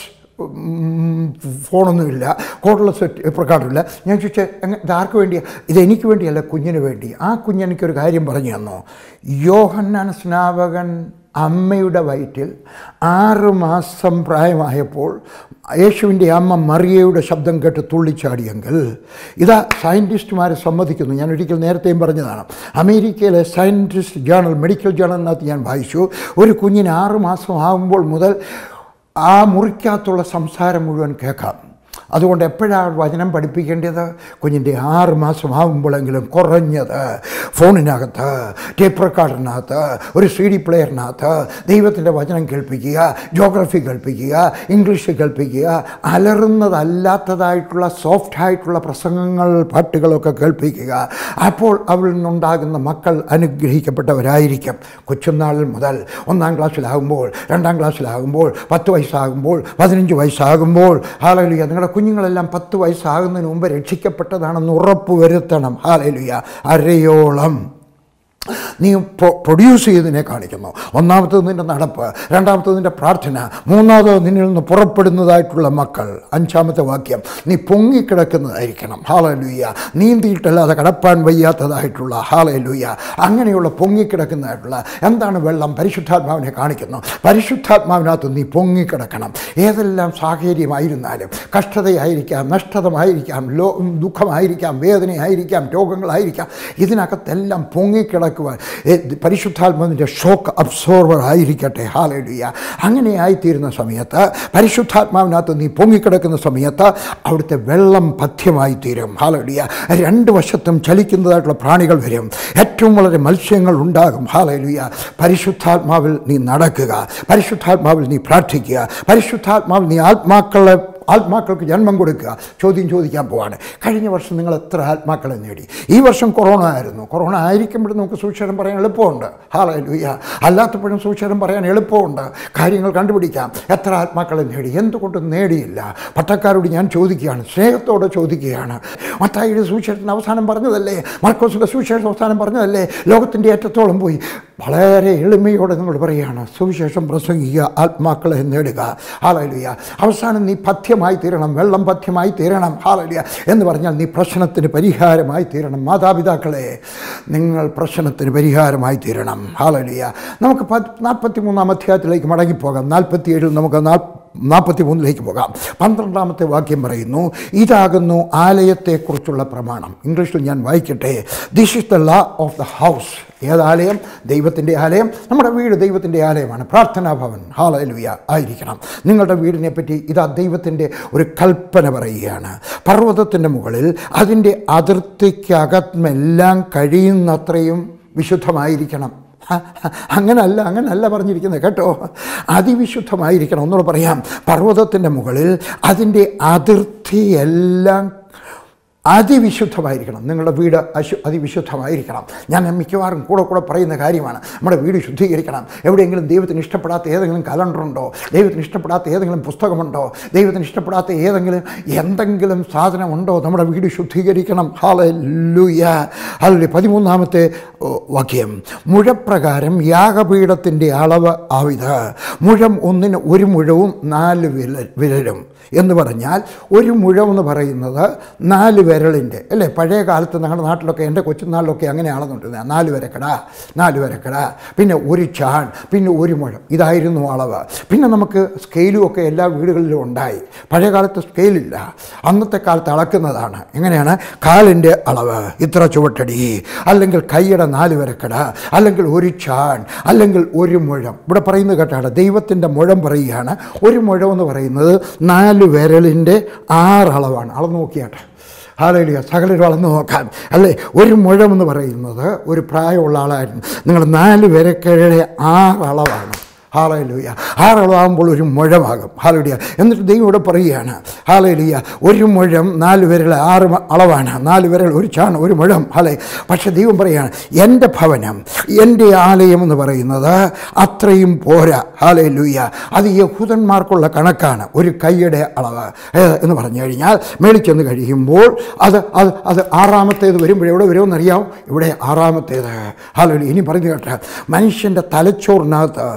ഫോണൊന്നുമില്ല, കോട്ട്ലെസ് റെക്കോർഡറില്ല. ഞാൻ ചോദിച്ചാൽ ഇത് ആർക്ക് വേണ്ടിയാണ്? ഇതെനിക്ക് വേണ്ടിയല്ല, കുഞ്ഞിന് വേണ്ടി. ആ കുഞ്ഞെനിക്കൊരു കാര്യം പറഞ്ഞു തന്നു. യോഹന്നാൻ സ്നാപകൻ അമ്മയുടെ വയറ്റിൽ ആറ് മാസം പ്രായമായപ്പോൾ യേശുവിൻ്റെ അമ്മ മറിയയുടെ ശബ്ദം കേട്ട് തുള്ളിച്ചാടിയെങ്കിൽ ഇതാ സയൻറ്റിസ്റ്റുമാരെ സമ്മതിക്കുന്നു. ഞാൻ ഒരിക്കൽ നേരത്തെയും പറഞ്ഞതാണ്. അമേരിക്കയിലെ സയൻറ്റിസ്റ്റ് ജേണൽ, മെഡിക്കൽ ജേണലിനകത്ത് ഞാൻ വായിച്ചു, ഒരു കുഞ്ഞിന് ആറ് മാസം ആകുമ്പോൾ മുതൽ ആ മുറിക്കകത്തുള്ള സംസാരം മുഴുവൻ കേൾക്കാം. അതുകൊണ്ട് എപ്പോഴാണ് വചനം പഠിപ്പിക്കേണ്ടത്? കുഞ്ഞിൻ്റെ ആറ് മാസമാകുമ്പോഴെങ്കിലും കുറഞ്ഞത് ഫോണിനകത്ത്, ടേപ്പ് റെക്കോർഡറിനകത്ത്, ഒരു സി ഡി പ്ലെയറിനകത്ത് ദൈവത്തിൻ്റെ വചനം കേൾപ്പിക്കുക, ജോഗ്രഫി കേൾപ്പിക്കുക, ഇംഗ്ലീഷ് കേൾപ്പിക്കുക, അലറുന്നതല്ലാത്തതായിട്ടുള്ള സോഫ്റ്റായിട്ടുള്ള പ്രസംഗങ്ങൾ, പാട്ടുകളൊക്കെ കേൾപ്പിക്കുക. അപ്പോൾ അവരിൽ നിന്നുണ്ടാകുന്ന മക്കൾ അനുഗ്രഹിക്കപ്പെട്ടവരായിരിക്കും. കൊച്ചുനാളിൽ മുതൽ ഒന്നാം ക്ലാസ്സിലാകുമ്പോൾ, രണ്ടാം ക്ലാസ്സിലാകുമ്പോൾ, പത്ത് വയസ്സാകുമ്പോൾ, പതിനഞ്ച് വയസ്സാകുമ്പോൾ, ഹല്ലേലൂയ, നിങ്ങളുടെ കുഞ്ഞുങ്ങളെല്ലാം പത്ത് വയസ്സാകുന്നതിന് മുമ്പ് രക്ഷിക്കപ്പെട്ടതാണെന്ന് ഉറപ്പ് വരുത്തണം. ഹല്ലേലൂയ. അരയോളം നീ പ്രൊഡ്യൂസ് ചെയ്തതിനെ കാണിക്കുന്നു. ഒന്നാമത്തത് നിൻ്റെ നടപ്പ്, രണ്ടാമത്തത് നിൻ്റെ പ്രാർത്ഥന, മൂന്നാമത് നിന്നിൽ നിന്ന് പുറപ്പെടുന്നതായിട്ടുള്ള മക്കൾ. അഞ്ചാമത്തെ വാക്യം, നീ പൊങ്ങിക്കിടക്കുന്നതായിരിക്കണം. ഹല്ലേലൂയ. നീന്തിയിട്ടല്ലാതെ കടപ്പാൻ വയ്യാത്തതായിട്ടുള്ള, ഹല്ലേലൂയ, അങ്ങനെയുള്ള പൊങ്ങിക്കിടക്കുന്നതായിട്ടുള്ള. എന്താണ് വെള്ളം? പരിശുദ്ധാത്മാവിനെ കാണിക്കുന്നു. പരിശുദ്ധാത്മാവിനകത്ത് നീ പൊങ്ങിക്കിടക്കണം. ഏതെല്ലാം സാഹചര്യമായിരുന്നാലും, കഷ്ടതയായിരിക്കാം, നഷ്ടതമായിരിക്കാം, ലോ ദുഃഖമായിരിക്കാം, വേദനയായിരിക്കാം, രോഗങ്ങളായിരിക്കാം, ഇതിനകത്തെല്ലാം പൊങ്ങിക്കിടക്കുക. പരിശുദ്ധാത്മാവിൻ്റെ ഷോക്ക് അബ്സോർവർ ആയിരിക്കട്ടെ. ഹല്ലേലൂയ. അങ്ങനെയായിത്തീരുന്ന സമയത്ത്, പരിശുദ്ധാത്മാവിനകത്ത് നീ പൊങ്ങിക്കിടക്കുന്ന സമയത്ത് അവിടുത്തെ വെള്ളം പഥ്യമായി തീരും. ഹല്ലേലൂയ. രണ്ട് വശത്തും ചലിക്കുന്നതായിട്ടുള്ള പ്രാണികൾ വരും. ഏറ്റവും വളരെ മത്സ്യങ്ങൾ ഉണ്ടാകും. ഹല്ലേലൂയ. പരിശുദ്ധാത്മാവിൽ നീ നടക്കുക, പരിശുദ്ധാത്മാവിൽ നീ പ്രാർത്ഥിക്കുക, പരിശുദ്ധാത്മാവിൽ നീ ആത്മാക്കളെ ആത്മാക്കൾക്ക് ജന്മം കൊടുക്കുക. ചോദ്യം ചോദിക്കാൻ പോവാണ്, കഴിഞ്ഞ വർഷം നിങ്ങൾ എത്ര ആത്മാക്കളെ നേടി? ഈ വർഷം കൊറോണ ആയിരുന്നു. കൊറോണ ആയിരിക്കുമ്പോഴും നമുക്ക് സുവിശേഷം പറയാൻ എളുപ്പമുണ്ട്. ഹല്ലേലൂയ. അല്ലാത്തപ്പോഴും സുവിശേഷം പറയാൻ എളുപ്പമുണ്ട്. കാര്യങ്ങൾ കണ്ടുപിടിക്കാം. എത്ര ആത്മാക്കളെ നേടി? എന്തുകൊണ്ട് നേടിയില്ല? പട്ടക്കാരോട് ഞാൻ ചോദിക്കുകയാണ്, സ്നേഹത്തോടെ ചോദിക്കുകയാണ്. മത്തായിയുടെ സുവിശേഷത്തിന് അവസാനം പറഞ്ഞതല്ലേ, മാർക്കോസിൻ്റെ സുവിശേഷം അവസാനം പറഞ്ഞതല്ലേ, ലോകത്തിൻ്റെ ഏറ്റത്തോളം പോയി. വളരെ എളിമയോടെ നിങ്ങളോട് പറയുകയാണ്, സുവിശേഷം പ്രസംഗിക്കുക, ആത്മാക്കളെ നേടുക. ഹല്ലേലൂയ. അവസാനം നീ പഥ്യമായി തീരണം, വെള്ളം പഥ്യമായി തീരണം. ഹല്ലേലൂയ. എന്ന് പറഞ്ഞാൽ നീ പ്രശ്നത്തിന് പരിഹാരമായി തീരണം. മാതാപിതാക്കളെ, നിങ്ങൾ പ്രശ്നത്തിന് പരിഹാരമായി തീരണം. ഹല്ലേലൂയ. നമുക്ക് നാൽപ്പത്തി മൂന്നാം അധ്യായത്തിലേക്ക് മടങ്ങിപ്പോകാം. നാൽപ്പത്തി ഏഴിൽ നമുക്ക് നാൽപ്പത്തി മൂന്നിലേക്ക് പോകാം. പന്ത്രണ്ടാമത്തെ വാക്യം പറയുന്നു, ഇതാകുന്നു ആലയത്തെക്കുറിച്ചുള്ള പ്രമാണം. ഇംഗ്ലീഷിൽ ഞാൻ വായിക്കട്ടെ. This is the law of the house. ഏതാലയം? ദൈവത്തിൻ്റെ ആലയം. നമ്മുടെ വീട് ദൈവത്തിൻ്റെ ആലയമാണ്. പ്രാർത്ഥനാ ഭവൻ, ഹല്ലേലൂയ, ആയിരിക്കണം. നിങ്ങളുടെ വീടിനെ പറ്റി ഇതാ ദൈവത്തിൻ്റെ ഒരു കൽപ്പന പറയുകയാണ്. പർവ്വതത്തിൻ്റെ മുകളിൽ അതിൻ്റെ അതിർത്തിക്കകത്തെല്ലാം കഴിയുന്നത്രയും വിശുദ്ധമായിരിക്കണം. അങ്ങനല്ല അങ്ങനല്ല പറഞ്ഞിരിക്കുന്നത് കേട്ടോ. അതിവിശുദ്ധമായിരിക്കണം. ഒന്നുകൂടെ പറയാം. പർവ്വതത്തിൻ്റെ മുകളിൽ അതിൻ്റെ അതിർത്തിയെല്ലാം അതിവിശുദ്ധമായിരിക്കണം. നിങ്ങളുടെ വീട് അശു അതിവിശുദ്ധമായിരിക്കണം. ഞാൻ മിക്കവാറും കൂടെ കൂടെ പറയുന്ന കാര്യമാണ്. നമ്മുടെ വീട് ശുദ്ധീകരിക്കണം. എവിടെയെങ്കിലും ദൈവത്തിന് ഇഷ്ടപ്പെടാത്ത ഏതെങ്കിലും കലണ്ടറുണ്ടോ? ദൈവത്തിന് ഇഷ്ടപ്പെടാത്ത ഏതെങ്കിലും പുസ്തകമുണ്ടോ? ദൈവത്തിന് ഇഷ്ടപ്പെടാത്ത ഏതെങ്കിലും എന്തെങ്കിലും സാധനമുണ്ടോ? നമ്മുടെ വീട് ശുദ്ധീകരിക്കണം. ഹല്ലേലൂയ. ഹല്ലേലൂയ. പതിമൂന്നാമത്തെ വാക്യം, മുഴപ്രകാരം യാഗപീഠത്തിൻ്റെ അളവ് ആവിത്. മുഴം ഒന്നിന് ഒരു മുഴവും നാല് വിരൽ വിരലും എന്ന് പറഞ്ഞാൽ, ഒരു മുഴമെന്ന് പറയുന്നത് നാല് വിരലിൻ്റെ അല്ലേ. പഴയ കാലത്ത് ഞങ്ങളുടെ നാട്ടിലൊക്കെ, എൻ്റെ കൊച്ചുനാളിലൊക്കെ അങ്ങനെയാണെന്നുണ്ടെങ്കിൽ നാല് വരക്കട, നാല് വരക്കട, പിന്നെ ഒരു ചാൺ, പിന്നെ ഒരു മുഴം, ഇതായിരുന്നു അളവ്. പിന്നെ നമുക്ക് സ്കെയിലും ഒക്കെ എല്ലാ വീടുകളിലും ഉണ്ടായി. പഴയ കാലത്ത് സ്കെയിലില്ല, അന്നത്തെ കാലത്ത് അളക്കുന്നതാണ്. എങ്ങനെയാണ്? കാലിൻ്റെ അളവ് ഇത്ര ചുവട്ടടി, അല്ലെങ്കിൽ കൈയുടെ നാല് വരക്കട, അല്ലെങ്കിൽ ഒരു ചാൺ, അല്ലെങ്കിൽ ഒരു മുഴം. ഇവിടെ പറയുന്നത് കേട്ടാണ്, ദൈവത്തിൻ്റെ മുഴം പറയുകയാണ്. ഒരു മുഴം എന്ന് പറയുന്നത് നാല് വിരലിൻ്റെ ആറളവാണ്. അളന്ന് നോക്കിയാട്ടെ. ഹല്ലേലൂയ. സകലരും അളന്ന് നോക്കാം അല്ലേ. ഒരു മുഴമെന്ന് പറയുന്നത് ഒരു പ്രായമുള്ള ആളായിരുന്നു. നിങ്ങൾ നാല് വിരക്കയുടെ ആറളവാണ്. ഹല്ലേലൂയ. ആറളവാകുമ്പോൾ ഒരു മുഴമാകും. ഹല്ലേലൂയ. എന്നിട്ട് ദൈവം ഇവിടെ പറയുകയാണ്, ഹല്ലേലൂയ, ഒരു മുഴം നാല് വിരൽ ആറ് അളവാണ്. നാല് വിരൽ ഒരു ചാണ്, ഒരു മുഴം. ഹല്ലേലൂയ. പക്ഷേ ദൈവം പറയുകയാണ്, എൻ്റെ ഭവനം, എൻ്റെ ആലയം എന്ന് പറയുന്നത് അത്രയും പോരാ. ഹല്ലേലൂയ. അത് യഹൂദന്മാർക്കുള്ള കണക്കാണ്. ഒരു കൈയുടെ അളവ് എന്ന് പറഞ്ഞു കഴിഞ്ഞാൽ മേളിൽ ചെന്ന് കഴിയുമ്പോൾ അത് അത് അത് ആറാമത്തേത് വരുമ്പോൾ എവിടെ വരുമെന്നറിയാം? ഇവിടെ ആറാമത്തേത്. ഹല്ലേലൂയ. ഇനി പറഞ്ഞു കേട്ട, മനുഷ്യൻ്റെ തലച്ചോറിനകത്ത് ദൈവം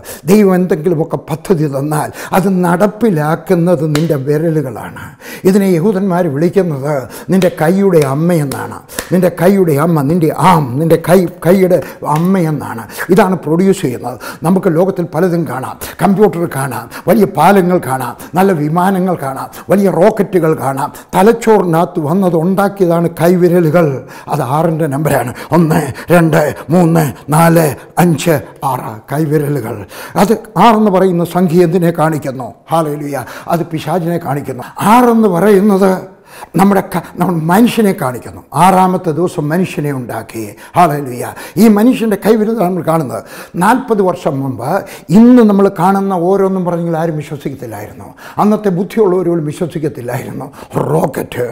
ദൈവം എന്തെങ്കിലുമൊക്കെ പദ്ധതി തന്നാൽ അത് നടപ്പിലാക്കുന്നത് നിൻ്റെ വിരലുകളാണ്. ഇതിനെ യഹൂദന്മാർ വിളിക്കുന്നത് നിൻ്റെ കൈയുടെ അമ്മയെന്നാണ്. നിൻ്റെ കൈയുടെ അമ്മ, നിൻ്റെ ആം, നിൻ്റെ കൈ കൈയുടെ അമ്മയെന്നാണ്. ഇതാണ് പ്രൊഡ്യൂസ് ചെയ്യുന്നത്. നമുക്ക് ലോകത്തിൽ പലതും കാണാം. കമ്പ്യൂട്ടർ കാണാം, വലിയ പാലങ്ങൾ കാണാം, നല്ല വിമാനങ്ങൾ കാണാം, വലിയ റോക്കറ്റുകൾ കാണാം. തലച്ചോറിനകത്ത് വന്നത് ഉണ്ടാക്കിയതാണ് കൈവിരലുകൾ. അത് ആറിൻ്റെ നമ്പരാണ്. ഒന്ന്, രണ്ട്, മൂന്ന്, നാല്, അഞ്ച്, ആറ് കൈവിരലുകൾ. അത് ആറെന്ന് പറയുന്ന സംഖ്യ എന്തിനെ കാണിക്കുന്നു? ഹല്ലേലൂയ, അത് പിശാചിനെ കാണിക്കുന്നു. ആറെന്ന് പറയുന്നത് നമ്മുടെ നമ്മൾ മനുഷ്യനെ കാണിക്കുന്നു. ആറാമത്തെ ദിവസം മനുഷ്യനെ ഉണ്ടാക്കി. ഹല്ലേലൂയ. ഈ മനുഷ്യൻ്റെ കൈവിരലാണ് നമ്മൾ കാണുന്നത്. നാൽപ്പത് വർഷം മുമ്പ് ഇന്ന് നമ്മൾ കാണുന്ന ഓരോന്നും പറഞ്ഞെങ്കിൽ ആരും വിശ്വസിക്കത്തില്ലായിരുന്നു. അന്നത്തെ ബുദ്ധിയുള്ളവരും വിശ്വസിക്കത്തില്ലായിരുന്നു. റോക്കറ്റ്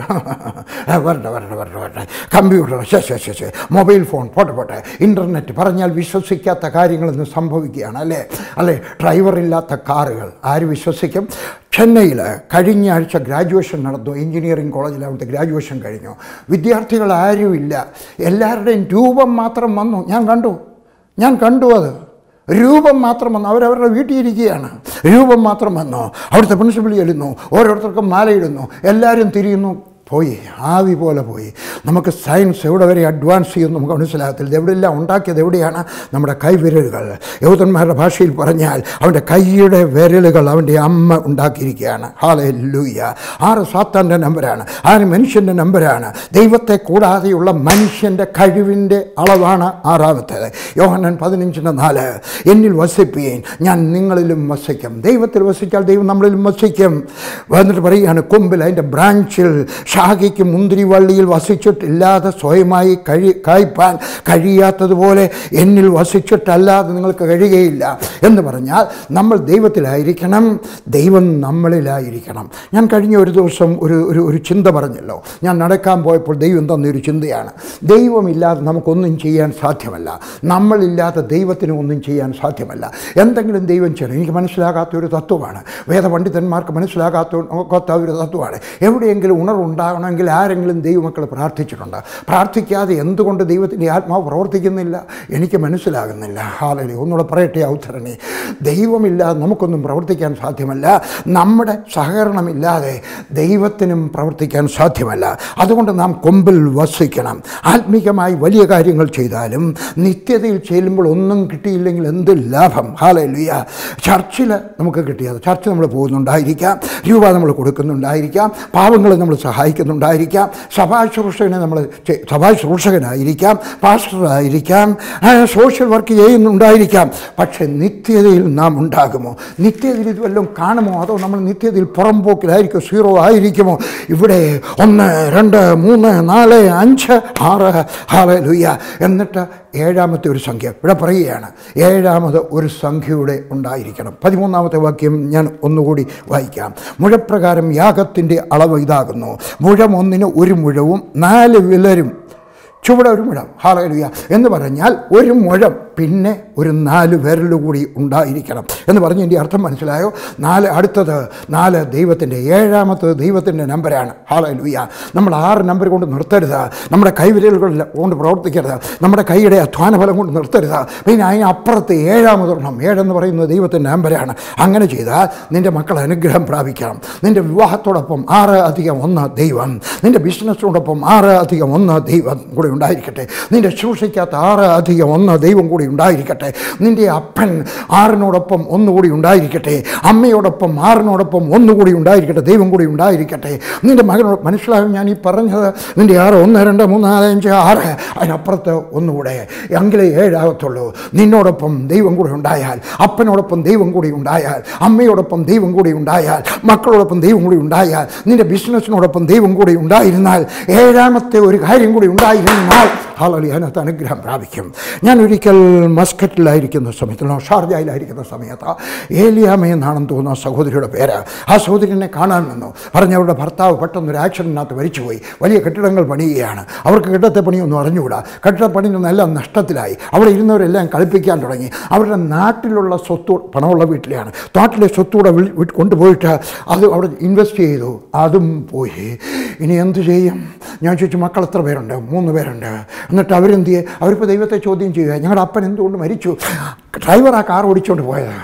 വരട്ടെ വരട്ടെ വരട്ടെ വരട്ടെ കമ്പ്യൂട്ടർ, ശേ ശേ ശേ മൊബൈൽ ഫോൺ, പോട്ടെ പോട്ടെ ഇൻ്റർനെറ്റ് പറഞ്ഞാൽ വിശ്വസിക്കാത്ത കാര്യങ്ങളൊന്നും സംഭവിക്കുകയാണ് അല്ലേ അല്ലേ ഡ്രൈവറില്ലാത്ത കാറുകൾ ആര് വിശ്വസിക്കും? ചെന്നൈയിൽ കഴിഞ്ഞ ആഴ്ച ഗ്രാജുവേഷൻ നടന്നു. എഞ്ചിനീയറിംഗ് കോളേജിൽ അവിടുത്തെ ഗ്രാജുവേഷൻ കഴിഞ്ഞു. വിദ്യാർത്ഥികൾ ആരുമില്ല. എല്ലാവരുടെയും രൂപം മാത്രം വന്നു. ഞാൻ കണ്ടു ഞാൻ കണ്ടു അത് രൂപം മാത്രം വന്നു. അവരവരുടെ വീട്ടിൽ ഇരിക്കുകയാണ്. രൂപം മാത്രം വന്നു. അവിടുത്തെ പ്രിൻസിപ്പൽ ചെല്ലുന്നു, ഓരോരുത്തർക്കും മാലയിടുന്നു, എല്ലാവരും തിരിയുന്നു. പോയി, ആവി പോലെ പോയി. നമുക്ക് സയൻസ് എവിടെ വരെ അഡ്വാൻസ് ചെയ്യുമെന്ന് നമുക്ക് മനസ്സിലാകത്തില്ല. ഇതെവിടെയെല്ലാം ഉണ്ടാക്കിയത് എവിടെയാണ്? നമ്മുടെ കൈവിരലുകൾ. യഹൂദന്മാരുടെ ഭാഷയിൽ പറഞ്ഞാൽ അവൻ്റെ കൈയുടെ വിരലുകൾ അവൻ്റെ അമ്മ ഉണ്ടാക്കിയിരിക്കുകയാണ്. ഹല്ലേലൂയ. ആറ് സാത്താൻ്റെ നമ്പരാണ്, ആറ് മനുഷ്യൻ്റെ നമ്പരാണ്. ദൈവത്തെ കൂടാതെയുള്ള മനുഷ്യൻ്റെ കഴിവിൻ്റെ അളവാണ് ആറാമത്തേത്. യോഹന്നാൻ പതിനഞ്ചിൻ്റെ നാല്, എന്നിൽ വസിപ്പീൻ, ഞാൻ നിങ്ങളിലും വസിക്കും. ദൈവത്തിൽ വസിച്ചാൽ ദൈവം നമ്മളിലും വസിക്കും. എന്നിട്ട് പറയുകയാണ്, കൊമ്പിൽ അതിൻ്റെ ബ്രാഞ്ചിൽ ശാഖയ്ക്ക് മുന്തിരിവള്ളിയിൽ വസിച്ചിട്ടില്ലാതെ സ്വയമായി കഴി കായ്പാൻ കഴിയാത്തതുപോലെ എന്നിൽ വസിച്ചിട്ടല്ലാതെ നിങ്ങൾക്ക് കഴിയുകയില്ല എന്ന് പറഞ്ഞാൽ നമ്മൾ ദൈവത്തിലായിരിക്കണം, ദൈവം നമ്മളിലായിരിക്കണം. ഞാൻ കഴിഞ്ഞ ഒരു ദിവസം ഒരു ഒരു ഒരു ചിന്ത പറഞ്ഞല്ലോ. ഞാൻ നടക്കാൻ പോയപ്പോൾ ദൈവം തന്നൊരു ചിന്തയാണ്. ദൈവമില്ലാതെ നമുക്കൊന്നും ചെയ്യാൻ സാധ്യമല്ല. നമ്മളില്ലാതെ ദൈവത്തിന് ഒന്നും ചെയ്യാൻ സാധ്യമല്ല. എന്തെങ്കിലും ദൈവം ചെയ്യണം. എനിക്ക് മനസ്സിലാകാത്ത ഒരു തത്വമാണ്. വേദപണ്ഡിതന്മാർക്ക് മനസ്സിലാകാത്ത ഒരു തത്വമാണ്. എവിടെയെങ്കിലും ഉണർവുണ്ടാകണമെങ്കിൽ ആരെങ്കിലും ദൈവമക്കൾ പ്രാർത്ഥിച്ചിട്ടുണ്ട്. പ്രാർത്ഥിക്കാതെ എന്തുകൊണ്ട് ദൈവത്തിൻ്റെ ആത്മാവ് പ്രവർത്തിക്കുന്നില്ല? എനിക്ക് മനസ്സിലാകുന്നില്ല. ഹല്ലേലൂയ. ഒന്നുകൂടെ പറയട്ടെ ഔദ്ധരണി. ദൈവമില്ലാതെ നമുക്കൊന്നും പ്രവർത്തിക്കാൻ സാധ്യമല്ല. നമ്മുടെ സഹകരണമില്ലാതെ ദൈവത്തിനും പ്രവർത്തിക്കാൻ സാധ്യമല്ല. അതുകൊണ്ട് നാം കൊമ്പിൽ വസിക്കണം. ആത്മീകമായി വലിയ കാര്യങ്ങൾ ചെയ്താലും നിത്യതയിൽ ചെല്ലുമ്പോൾ ഒന്നും കിട്ടിയില്ലെങ്കിൽ എന്ത് ലാഭം? ഹല്ലേലൂയ. ചർച്ചിൽ നമുക്ക് കിട്ടിയത്, ചർച്ച് നമ്മൾ പോകുന്നുണ്ടായിരിക്കാം, രൂപ നമ്മൾ കൊടുക്കുന്നുണ്ടായിരിക്കാം, പാവങ്ങളെ നമ്മൾ സഹായിക്കുന്നുണ്ടായിരിക്കാം, സഭാശുശ്രൂഷകനെ നമ്മൾ സഭാശുശ്രൂഷകനായിരിക്കാം, പാസ്റ്ററായിരിക്കാം, സോഷ്യൽ വർക്ക് ചെയ്യുന്നുണ്ടായിരിക്കാം. പക്ഷേ നിത്യതയിൽ നാം ഉണ്ടാകുമോ? നിത്യതയിൽ ഇതുവല്ലതും കാണുമോ? അതോ നമ്മൾ നിത്യതയിൽ പുറംപോക്കിലായിരിക്കും, സീറോ ആയിരിക്കുമോ? ഇവിടെ ഒന്ന്, രണ്ട്, മൂന്ന്, നാല്, അഞ്ച്, ആറ്, ഹല്ലേലൂയ. എന്നിട്ട് ഏഴാമത്തെ ഒരു സംഖ്യ ഇവിടെ പറയുകയാണ്. ഏഴാമത് ഒരു സംഖ്യയുടെ ഉണ്ടായിരിക്കണം. പതിമൂന്നാമത്തെ വാക്യം ഞാൻ ഒന്നുകൂടി വായിക്കാം. മുഴപ്രകാരം യാഗത്തിൻ്റെ അളവ് ഇതാകുന്നു. മുഴം ഒന്നിന് ഒരു മുഴവും നാല് വിലരും ചുവടെ ഒരു മുഴം. ഹല്ലേലൂയ എന്ന് പറഞ്ഞാൽ ഒരു മുഴം പിന്നെ ഒരു നാല് വിരലുകൂടി ഉണ്ടായിരിക്കണം എന്ന് പറഞ്ഞ് എൻ്റെ അർത്ഥം മനസ്സിലായോ? നാല് അടുത്തത് നാല് ദൈവത്തിൻ്റെ, ഏഴാമത്തത് ദൈവത്തിൻ്റെ നമ്പരാണ്. ഹല്ലേലൂയ. നമ്മൾ ആറ് നമ്പർ കൊണ്ട് നിർത്തരുത്. നമ്മുടെ കൈവിരലുകൾ കൊണ്ട് പ്രവർത്തിക്കരുത്. നമ്മുടെ കൈയുടെ അധ്വാന ഫലം കൊണ്ട് നിർത്തരുത്. പിന്നെ അതിനപ്പുറത്ത് ഏഴാമതൊരെണ്ണം, ഏഴെന്ന് പറയുന്നത് ദൈവത്തിൻ്റെ നമ്പരാണ്. അങ്ങനെ ചെയ്താൽ നിൻ്റെ മക്കൾ അനുഗ്രഹം പ്രാപിക്കണം. നിൻ്റെ വിവാഹത്തോടൊപ്പം ആറ് അധികം ഒന്ന് ദൈവം, നിൻ്റെ ബിസിനസ്സിനോടൊപ്പം ആറ് അധികം ഒന്ന് ദൈവം കൂടി ഉണ്ടായിരിക്കട്ടെ. നിൻ്റെ ശുശ്രൂഷയ്ക്കകത്ത് ആറ് അധികം ഒന്ന് ദൈവം കൂടി ഉണ്ടായിരിക്കട്ടെ. നിൻ്റെ അപ്പൻ ആറിനോടൊപ്പം ഒന്നുകൂടി ഉണ്ടായിരിക്കട്ടെ. അമ്മയോടൊപ്പം ആറിനോടൊപ്പം ഒന്നുകൂടി ഉണ്ടായിരിക്കട്ടെ, ദൈവം കൂടി ഉണ്ടായിരിക്കട്ടെ. നിൻ്റെ മകനോട് മനസ്സിലാകും ഞാൻ ഈ പറഞ്ഞത്. നിൻ്റെ ആറ്, ഒന്ന്, രണ്ട്, മൂന്ന്, നാല്, അഞ്ച്, ആറ്, അതിനപ്പുറത്ത് ഒന്നുകൂടെ, എങ്കിലേ ഏഴാകത്തുള്ളൂ. നിന്നോടൊപ്പം ദൈവം കൂടി ഉണ്ടായാൽ, അപ്പനോടൊപ്പം ദൈവം കൂടി ഉണ്ടായാൽ, അമ്മയോടൊപ്പം ദൈവം കൂടി ഉണ്ടായാൽ, മക്കളോടൊപ്പം ദൈവം കൂടി ഉണ്ടായാൽ, നിൻ്റെ ബിസിനസ്സിനോടൊപ്പം ദൈവം കൂടി ഉണ്ടായിരുന്നാൽ, ഏഴാമത്തെ ഒരു കാര്യം കൂടി ഉണ്ടായിരുന്നാൽ ഹല്ലേലൂയ അതിനകത്ത് അനുഗ്രഹം പ്രാപിക്കും. ഞാൻ ഒരിക്കൽ മസ്കറ്റിലായിരിക്കുന്ന സമയത്ത്, ഷാർജയിലായിരിക്കുന്ന സമയത്ത് ഏലിയാമ എന്നാണെന്ന് തോന്നുന്ന സഹോദരിയുടെ പേര്. ആ സഹോദരനെ കാണാൻ വന്നു. പറഞ്ഞ അവരുടെ ഭർത്താവ് പെട്ടെന്ന് ഒരു ആക്സിഡൻറ്റിനകത്ത് മരിച്ചുപോയി. വലിയ കെട്ടിടങ്ങൾ പണിയുകയാണ്. അവർക്ക് കെട്ടിടത്തെ പണിയൊന്നും അറിഞ്ഞുകൂടാ. കെട്ടിട പണിയൊന്നും എല്ലാം നഷ്ടത്തിലായി. അവിടെ ഇരുന്നവരെല്ലാം കളിപ്പിക്കാൻ തുടങ്ങി. അവരുടെ നാട്ടിലുള്ള സ്വത്ത്, പണമുള്ള വീട്ടിലാണ്, നാട്ടിലെ സ്വത്തൂടെ കൊണ്ടുപോയിട്ട് അത് അവിടെ ഇൻവെസ്റ്റ് ചെയ്തു. അതും പോയി. ഇനി എന്ത് ചെയ്യും? ഞാൻ ചോദിച്ചു, മക്കൾ എത്ര പേരുണ്ട്? മൂന്ന് പേരുണ്ട്. എന്നിട്ട് അവരെന്ത് ചെയ്യും? അവരിപ്പോൾ ദൈവത്തെ ചോദ്യം ചെയ്യുക, ഞങ്ങളുടെ അപ്പൻ എന്തുകൊണ്ട് മരിച്ചു? ഡ്രൈവർ ആ കാർ ഓടിച്ചുകൊണ്ട് പോയത്.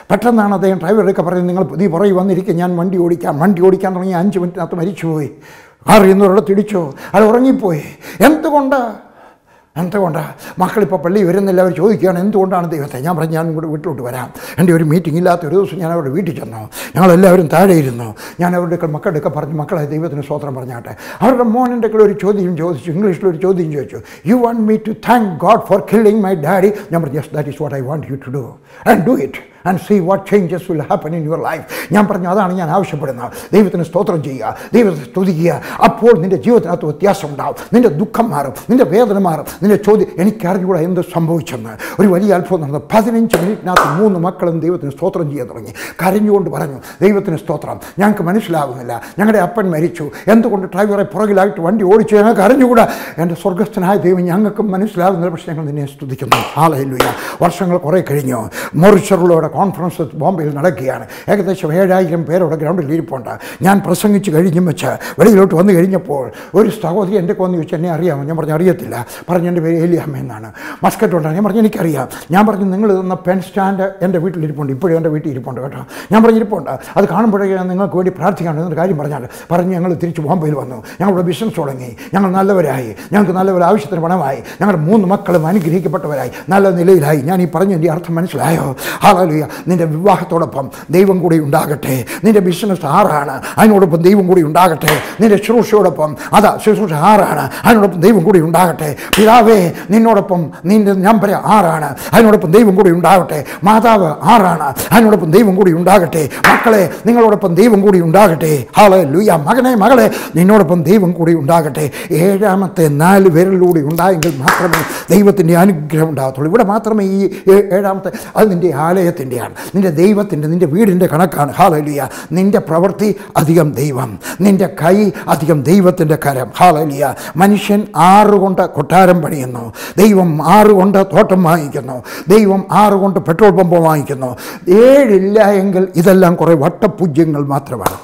പെട്ടെന്നാണ് അദ്ദേഹം ഡ്രൈവറൊക്കെ പറയുന്നത്, നിങ്ങൾ നീ പുറകെ വന്നിരിക്കുക, ഞാൻ വണ്ടി ഓടിക്കാം. വണ്ടി ഓടിക്കാൻ തുടങ്ങി അഞ്ച് മിനിറ്റിനകത്ത് മരിച്ചുപോയി. അറിയുന്നവരുടെ തിടിച്ചോ, അത് ഉറങ്ങിപ്പോയി. എന്തുകൊണ്ട് എന്തുകൊണ്ടാണ് മക്കളിപ്പോൾ പള്ളി വരുന്നില്ല? അവർ ചോദിക്കുകയാണ് എന്തുകൊണ്ടാണ് ദൈവത്തെ. ഞാൻ പറഞ്ഞു, ഞാൻ കൂടെ വീട്ടിലോട്ട് വരാം. എൻ്റെ ഒരു മീറ്റിംഗ് ഇല്ലാത്ത ഒരു ദിവസം ഞാൻ അവരുടെ വീട്ടിൽ ചെന്നു. ഞങ്ങളെല്ലാവരും താഴെ ഇരുന്നു. ഞാൻ അവരുടെ മക്കളുടെയൊക്കെ പറഞ്ഞു, മക്കളെ ദൈവത്തിന് സ്തോത്രം പറഞ്ഞാട്ടെ. അവരുടെ മോനിൻ്റെ ഒരു ചോദ്യം ചോദിച്ചു, ഇംഗ്ലീഷിലൊരു ചോദ്യം ചോദിച്ചു, you want me to thank God for killing my daddy? ഞാൻ പറഞ്ഞു, yes, that is what I want you to do and do it and see what changes will happen in your life. ഞാൻ പറഞ്ഞു, അതാണ് ഞാൻ ആവശ്യപ്പെടുന്നത്. ദൈവത്തിന് സ്തോത്രം ചെയ്യുക, ദൈവത്തെ സ്തുതിക്കുക. അപ്പോൾ നിൻ്റെ ജീവിതത്തിനകത്ത് വ്യത്യാസം ഉണ്ടാവും. നിൻ്റെ ദുഃഖം മാറും, നിൻ്റെ വേദന മാറും. നിൻ്റെ ചോദ്യം, എനിക്കറിഞ്ഞുകൂടെ എന്ത് സംഭവിച്ചെന്ന്. ഒരു വലിയ അത്ഭുതം നടന്നു. പതിനഞ്ച് മിനിറ്റിനകത്ത് മൂന്ന് മക്കളും ദൈവത്തിന് സ്തോത്രം ചെയ്യാൻ തുടങ്ങി. കരഞ്ഞുകൊണ്ട് പറഞ്ഞു, ദൈവത്തിന് സ്തോത്രം, ഞങ്ങൾക്ക് മനസ്സിലാകുന്നില്ല, ഞങ്ങളുടെ അപ്പൻ മരിച്ചു, എന്തുകൊണ്ട് ഡ്രൈവറെ പുറകിലായിട്ട് വണ്ടി ഓടിച്ചു, ഞങ്ങൾക്ക് അറിഞ്ഞുകൂടാ. എൻ്റെ സ്വർഗ്ഗസ്ഥനായ ദൈവം ഞങ്ങൾക്കും മനസ്സിലാകുന്നില്ല, പക്ഷേ ഞങ്ങൾ നിന്നെ സ്തുതിക്കുന്നു. ഹല്ലേലൂയ. വർഷങ്ങൾ കുറേ കഴിഞ്ഞു. മോറിച്ചറിലൂടെ കോൺഫറൻസ് ബോംബെയിൽ നടക്കുകയാണ്. ഏകദേശം ഏഴായിരം പേരോടെ ഗ്രൗണ്ടിൽ ഇരിപ്പുണ്ട്. ഞാൻ പ്രസംഗിച്ച് കഴിഞ്ഞും വെച്ച് വെളിയിലോട്ട് വന്നു കഴിഞ്ഞപ്പോൾ ഒരു സഹോദരി എൻ്റെ വന്ന് ചോദിച്ചു, എന്നെ അറിയാമോ? ഞാൻ പറഞ്ഞു, അറിയത്തില്ല. പറഞ്ഞു, എൻ്റെ പേര് ഏലിയാമ്മ എന്നാണ്, മസ്കറ്റ് ഉണ്ടാണ്. ഞാൻ പറഞ്ഞു, എനിക്കറിയാം. ഞാൻ പറഞ്ഞു, നിങ്ങൾ തന്ന പെൻ സ്റ്റാൻഡ് എൻ്റെ വീട്ടിലിരിപ്പുണ്ട്, ഇപ്പോഴും എൻ്റെ വീട്ടിൽ ഇരിപ്പുണ്ട് കേട്ടോ. ഞാൻ പറഞ്ഞു, ഇരിപ്പുണ്ട്, അത് കാണുമ്പോഴേക്കും നിങ്ങൾക്ക് വേണ്ടി പ്രാർത്ഥിക്കാണ്ട് എന്നൊരു കാര്യം പറഞ്ഞാൽ പറഞ്ഞ് ഞങ്ങൾ തിരിച്ച് ബോംബെയിൽ വന്നു. ഞങ്ങളുടെ ബിസിനസ് തുടങ്ങി, ഞങ്ങൾ നല്ലവരായി, ഞങ്ങൾക്ക് നല്ലൊരു ആവശ്യത്തിന് പണമായി, ഞങ്ങളുടെ മൂന്ന് മക്കളും അനുഗ്രഹിക്കപ്പെട്ടവരായി, നല്ല നിലയിലായി. ഞാൻ ഈ പറഞ്ഞ എൻ്റെ അർത്ഥം മനസ്സിലായോ? ഹല്ലേലൂയ. നിൻ്റെ വിവാഹത്തോടൊപ്പം ദൈവം കൂടി ഉണ്ടാകട്ടെ. നിൻ്റെ ബിസിനസ് ആറാണ്, അതിനോടൊപ്പം ദൈവം കൂടി ഉണ്ടാകട്ടെ. നിൻ്റെ ശുശ്രൂഷയോടൊപ്പം അതാ ശുശ്രൂഷ ആറാണ്, അതിനോടൊപ്പം ദൈവം കൂടി ഉണ്ടാകട്ടെ. പിതാവേ, നിന്നോടൊപ്പം നിൻ്റെ നമ്പർ ആറാണ്, അതിനോടൊപ്പം ദൈവം കൂടി ഉണ്ടാകട്ടെ. മാതാവ് ആറാണ്, അതിനോടൊപ്പം ദൈവം കൂടി ഉണ്ടാകട്ടെ. മക്കളെ, നിങ്ങളോടൊപ്പം ദൈവം കൂടി ഉണ്ടാകട്ടെ. ഹല്ലേലൂയ. മകനെ, മകളെ, നിന്നോടൊപ്പം ദൈവം കൂടി ഉണ്ടാകട്ടെ. ഏഴാമത്തെ നാല് പേരിലൂടെ ഉണ്ടായെങ്കിൽ മാത്രമേ ദൈവത്തിൻ്റെ അനുഗ്രഹം ഉണ്ടാകത്തുള്ളൂ. ഇവിടെ മാത്രമേ ഈ ഏഴാമത്തെ, അത് നിൻ്റെ ആലയത്തിൻ്റെയാണ്, നിൻ്റെ ദൈവത്തിൻ്റെ, നിൻ്റെ വീടിൻ്റെ കണക്കാണ്. ഹല്ലേലൂയ. നിൻ്റെ പ്രവൃത്തി അധികം ദൈവം, നിൻ്റെ കൈ അധികം ദൈവത്തിൻ്റെ കരം. ഹല്ലേലൂയ. മനുഷ്യൻ ആറുകൊണ്ട് കൊട്ടാരം പണിയുന്നു, ദൈവം ആറുകൊണ്ട് തോട്ടം വാങ്ങിക്കുന്നു, ദൈവം ആറുകൊണ്ട് പെട്രോൾ പമ്പ് വാങ്ങിക്കുന്നു. ഏഴില്ല എങ്കിൽ ഇതെല്ലാം കുറേ വട്ടപൂജ്യങ്ങൾ മാത്രമാണ്.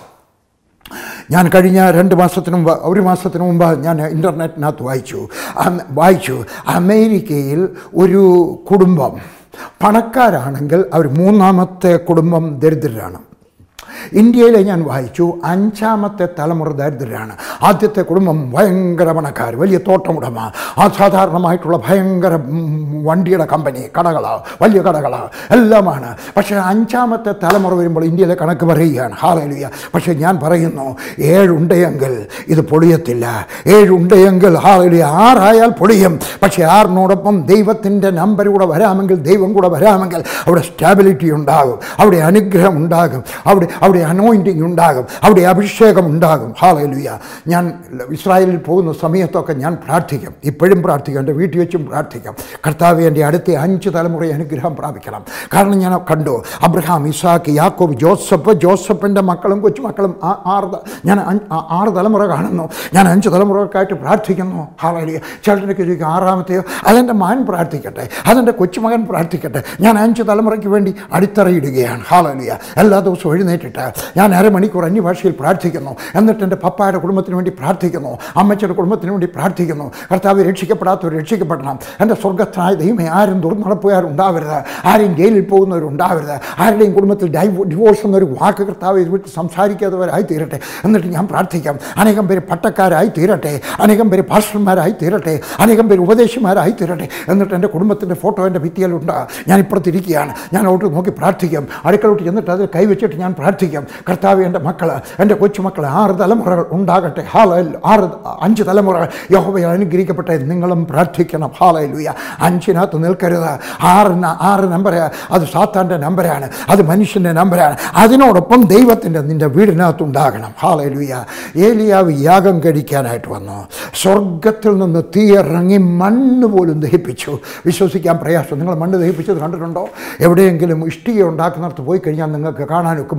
ഞാൻ കഴിഞ്ഞ രണ്ട് മാസത്തിന് മുമ്പ് ഒരു മാസത്തിന് മുമ്പ് ഞാൻ ഇൻ്റർനെറ്റിനകത്ത് വായിച്ചു വായിച്ചു അമേരിക്കയിൽ ഒരു കുടുംബം പണക്കാരാണെങ്കിൽ അവർ മൂന്നാമത്തെ കുടുംബം ദരിദ്രരാണ്. ഇന്ത്യയിലെ ഞാൻ വായിച്ചു അഞ്ചാമത്തെ തലമുറ ദരിദ്രരാണ്. ആദ്യത്തെ കുടുംബം ഭയങ്കര പണക്കാർ, വലിയ തോട്ടമുടമ, അസാധാരണമായിട്ടുള്ള ഭയങ്കര വണ്ടിയുടെ കമ്പനി, കടകളാണ്, വലിയ കടകളാണ്, എല്ലാമാണ്. പക്ഷേ അഞ്ചാമത്തെ തലമുറ വരുമ്പോൾ ഇന്ത്യയിലെ കണക്ക് പറയുകയാണ്. ഹല്ലേലൂയ. പക്ഷേ ഞാൻ പറയുന്നു, ഏഴുണ്ടെങ്കിൽ ഇത് പൊളിയത്തില്ല. ഏഴുണ്ടെങ്കിൽ ഹല്ലേലൂയ, ആറായാൽ പൊളിയും. പക്ഷേ ആറിനോടൊപ്പം ദൈവത്തിൻ്റെ നമ്പർ കൂടെ വരാമെങ്കിൽ, ദൈവം കൂടെ വരാമെങ്കിൽ അവിടെ സ്റ്റാബിലിറ്റി ഉണ്ടാകും, അവിടെ അനുഗ്രഹം ഉണ്ടാകും, അവിടെ അവിടെ അനോയിൻറ്റിങ് ഉണ്ടാകും, അവിടെ അഭിഷേകം ഉണ്ടാകും. ഹല്ലേലൂയ. ഞാൻ ഇസ്രായേലിൽ പോകുന്ന സമയത്തൊക്കെ ഞാൻ പ്രാർത്ഥിക്കും, ഇപ്പോഴും പ്രാർത്ഥിക്കും, എൻ്റെ വീട്ടിൽ വെച്ചും പ്രാർത്ഥിക്കാം. കർത്താവ് എൻ്റെ അടുത്ത അഞ്ച് തലമുറ അനുഗ്രഹം പ്രാപിക്കണം. കാരണം ഞാൻ കണ്ടു, അബ്രഹാം, ഇസാക്ക്, യാക്കോബ്, ജോസഫ്, ജോസഫിൻ്റെ മക്കളും കൊച്ചുമക്കളും ആറ്, ഞാൻ ആറ് തലമുറ കാണുന്നു. ഞാൻ അഞ്ച് തലമുറക്കായിട്ട് പ്രാർത്ഥിക്കുന്നു. ഹല്ലേലൂയ. ചിലരൊക്കെ ചോദിക്കും, ആറാമത്തെയോ? അതെൻ്റെ മകൻ പ്രാർത്ഥിക്കട്ടെ, അതെൻ്റെ കൊച്ചുമകൻ പ്രാർത്ഥിക്കട്ടെ. ഞാൻ അഞ്ച് തലമുറയ്ക്ക് വേണ്ടി അടിത്തറയിടുകയാണ്. ഹല്ലേലൂയ. എല്ലാ ദിവസവും എഴുന്നേറ്റിട്ട് ഞാൻ അരമണിക്കൂർ അന്യഭാഷയിൽ പ്രാർത്ഥിക്കുന്നു. എന്നിട്ട് എൻ്റെ പപ്പായുടെ കുടുംബത്തിന് വേണ്ടി പ്രാർത്ഥിക്കുന്നു, അമ്മച്ചിയുടെ കുടുംബത്തിന് വേണ്ടി പ്രാർത്ഥിക്കുന്നു. കർത്താവ് രക്ഷിക്കപ്പെടാത്തവർ രക്ഷിക്കപ്പെടണം. എൻ്റെ സ്വർഗ്ഗസ്ഥനായ ദൈവമേ, ആരും തുറന്നുടപ്പുകാരുണ്ടാവരുത്, ആരെയും ജയിലിൽ പോകുന്നവരുണ്ടാവരുത്, ആരുടെയും കുടുംബത്തിൽ ഡൈവോ ഡിവോഴ്സ് എന്നൊരു വാക്ക് കർത്താവ് ഇത് വിട്ട് സംസാരിക്കാത്തവരായി തീരട്ടെ. എന്നിട്ട് ഞാൻ പ്രാർത്ഥിക്കാം, അനേകം പേര് പട്ടക്കാരായി തീരട്ടെ, അനേകം പേര് പാസ്റ്റർമാരായി തീരട്ടെ, അനേകം പേര് ഉപദേശിമാരായി തീരട്ടെ. എന്നിട്ട് എൻ്റെ കുടുംബത്തിൻ്റെ ഫോട്ടോ എൻ്റെ ഭിത്തിയിലുണ്ട്. ഞാൻ ഇപ്പുറത്തിരിക്കുകയാണ്, ഞാൻ അവിടെ നോക്കി പ്രാർത്ഥിക്കാം. അടുക്കളോട്ട് ചെന്നിട്ട് അതിൽ കൈവച്ചിട്ട് ഞാൻ പ്രാർത്ഥിക്കാം, കർത്താവ് എൻ്റെ മക്കൾ, എൻ്റെ കൊച്ചുമക്കൾ, ആറ് തലമുറകൾ ഉണ്ടാകട്ടെ. ഹല്ലേലൂയ. ആറ് അഞ്ച് തലമുറകൾ യഹോവയാൽ അനുഗ്രഹിക്കപ്പെട്ടെ. നിങ്ങളും പ്രാർത്ഥിക്കണം. ഹല്ലേലൂയ. അഞ്ചിനകത്ത് നിൽക്കരുത്. ആറിന് ആറ് നമ്പർ അത് സാത്താൻ്റെ നമ്പരാണ്, അത് മനുഷ്യൻ്റെ നമ്പരാണ്. അതിനോടൊപ്പം ദൈവത്തിൻ്റെ നിൻ്റെ വീടിനകത്ത് ഉണ്ടാകണം. ഹല്ലേലൂയ. ഏലിയാവ് യാഗം കഴിക്കാനായിട്ട് വന്നു. സ്വർഗത്തിൽ നിന്ന് തീയിറങ്ങി മണ്ണ് പോലും ദഹിപ്പിച്ചു. വിശ്വസിക്കാൻ പ്രയാസം. നിങ്ങൾ മണ്ണ് ദഹിപ്പിച്ചത് കണ്ടിട്ടുണ്ടോ? എവിടെയെങ്കിലും ഇഷ്ടിക ഉണ്ടാക്കുന്നിടത്ത് പോയി കഴിഞ്ഞാൽ നിങ്ങൾക്ക് കാണാനൊക്കെ മണ്ണ്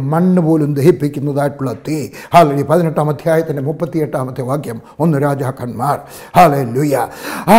പോലും ദഹിപ്പിക്കുന്നതായിട്ടുള്ള തീ. ഹല്ലേലൂയ. പതിനെട്ടാം അധ്യായത്തിൻ്റെ മുപ്പത്തിയെട്ടാമത്തെ വാക്യം, ഒന്ന് രാജാക്കന്മാർ. ഹല്ലേലൂയ. ആ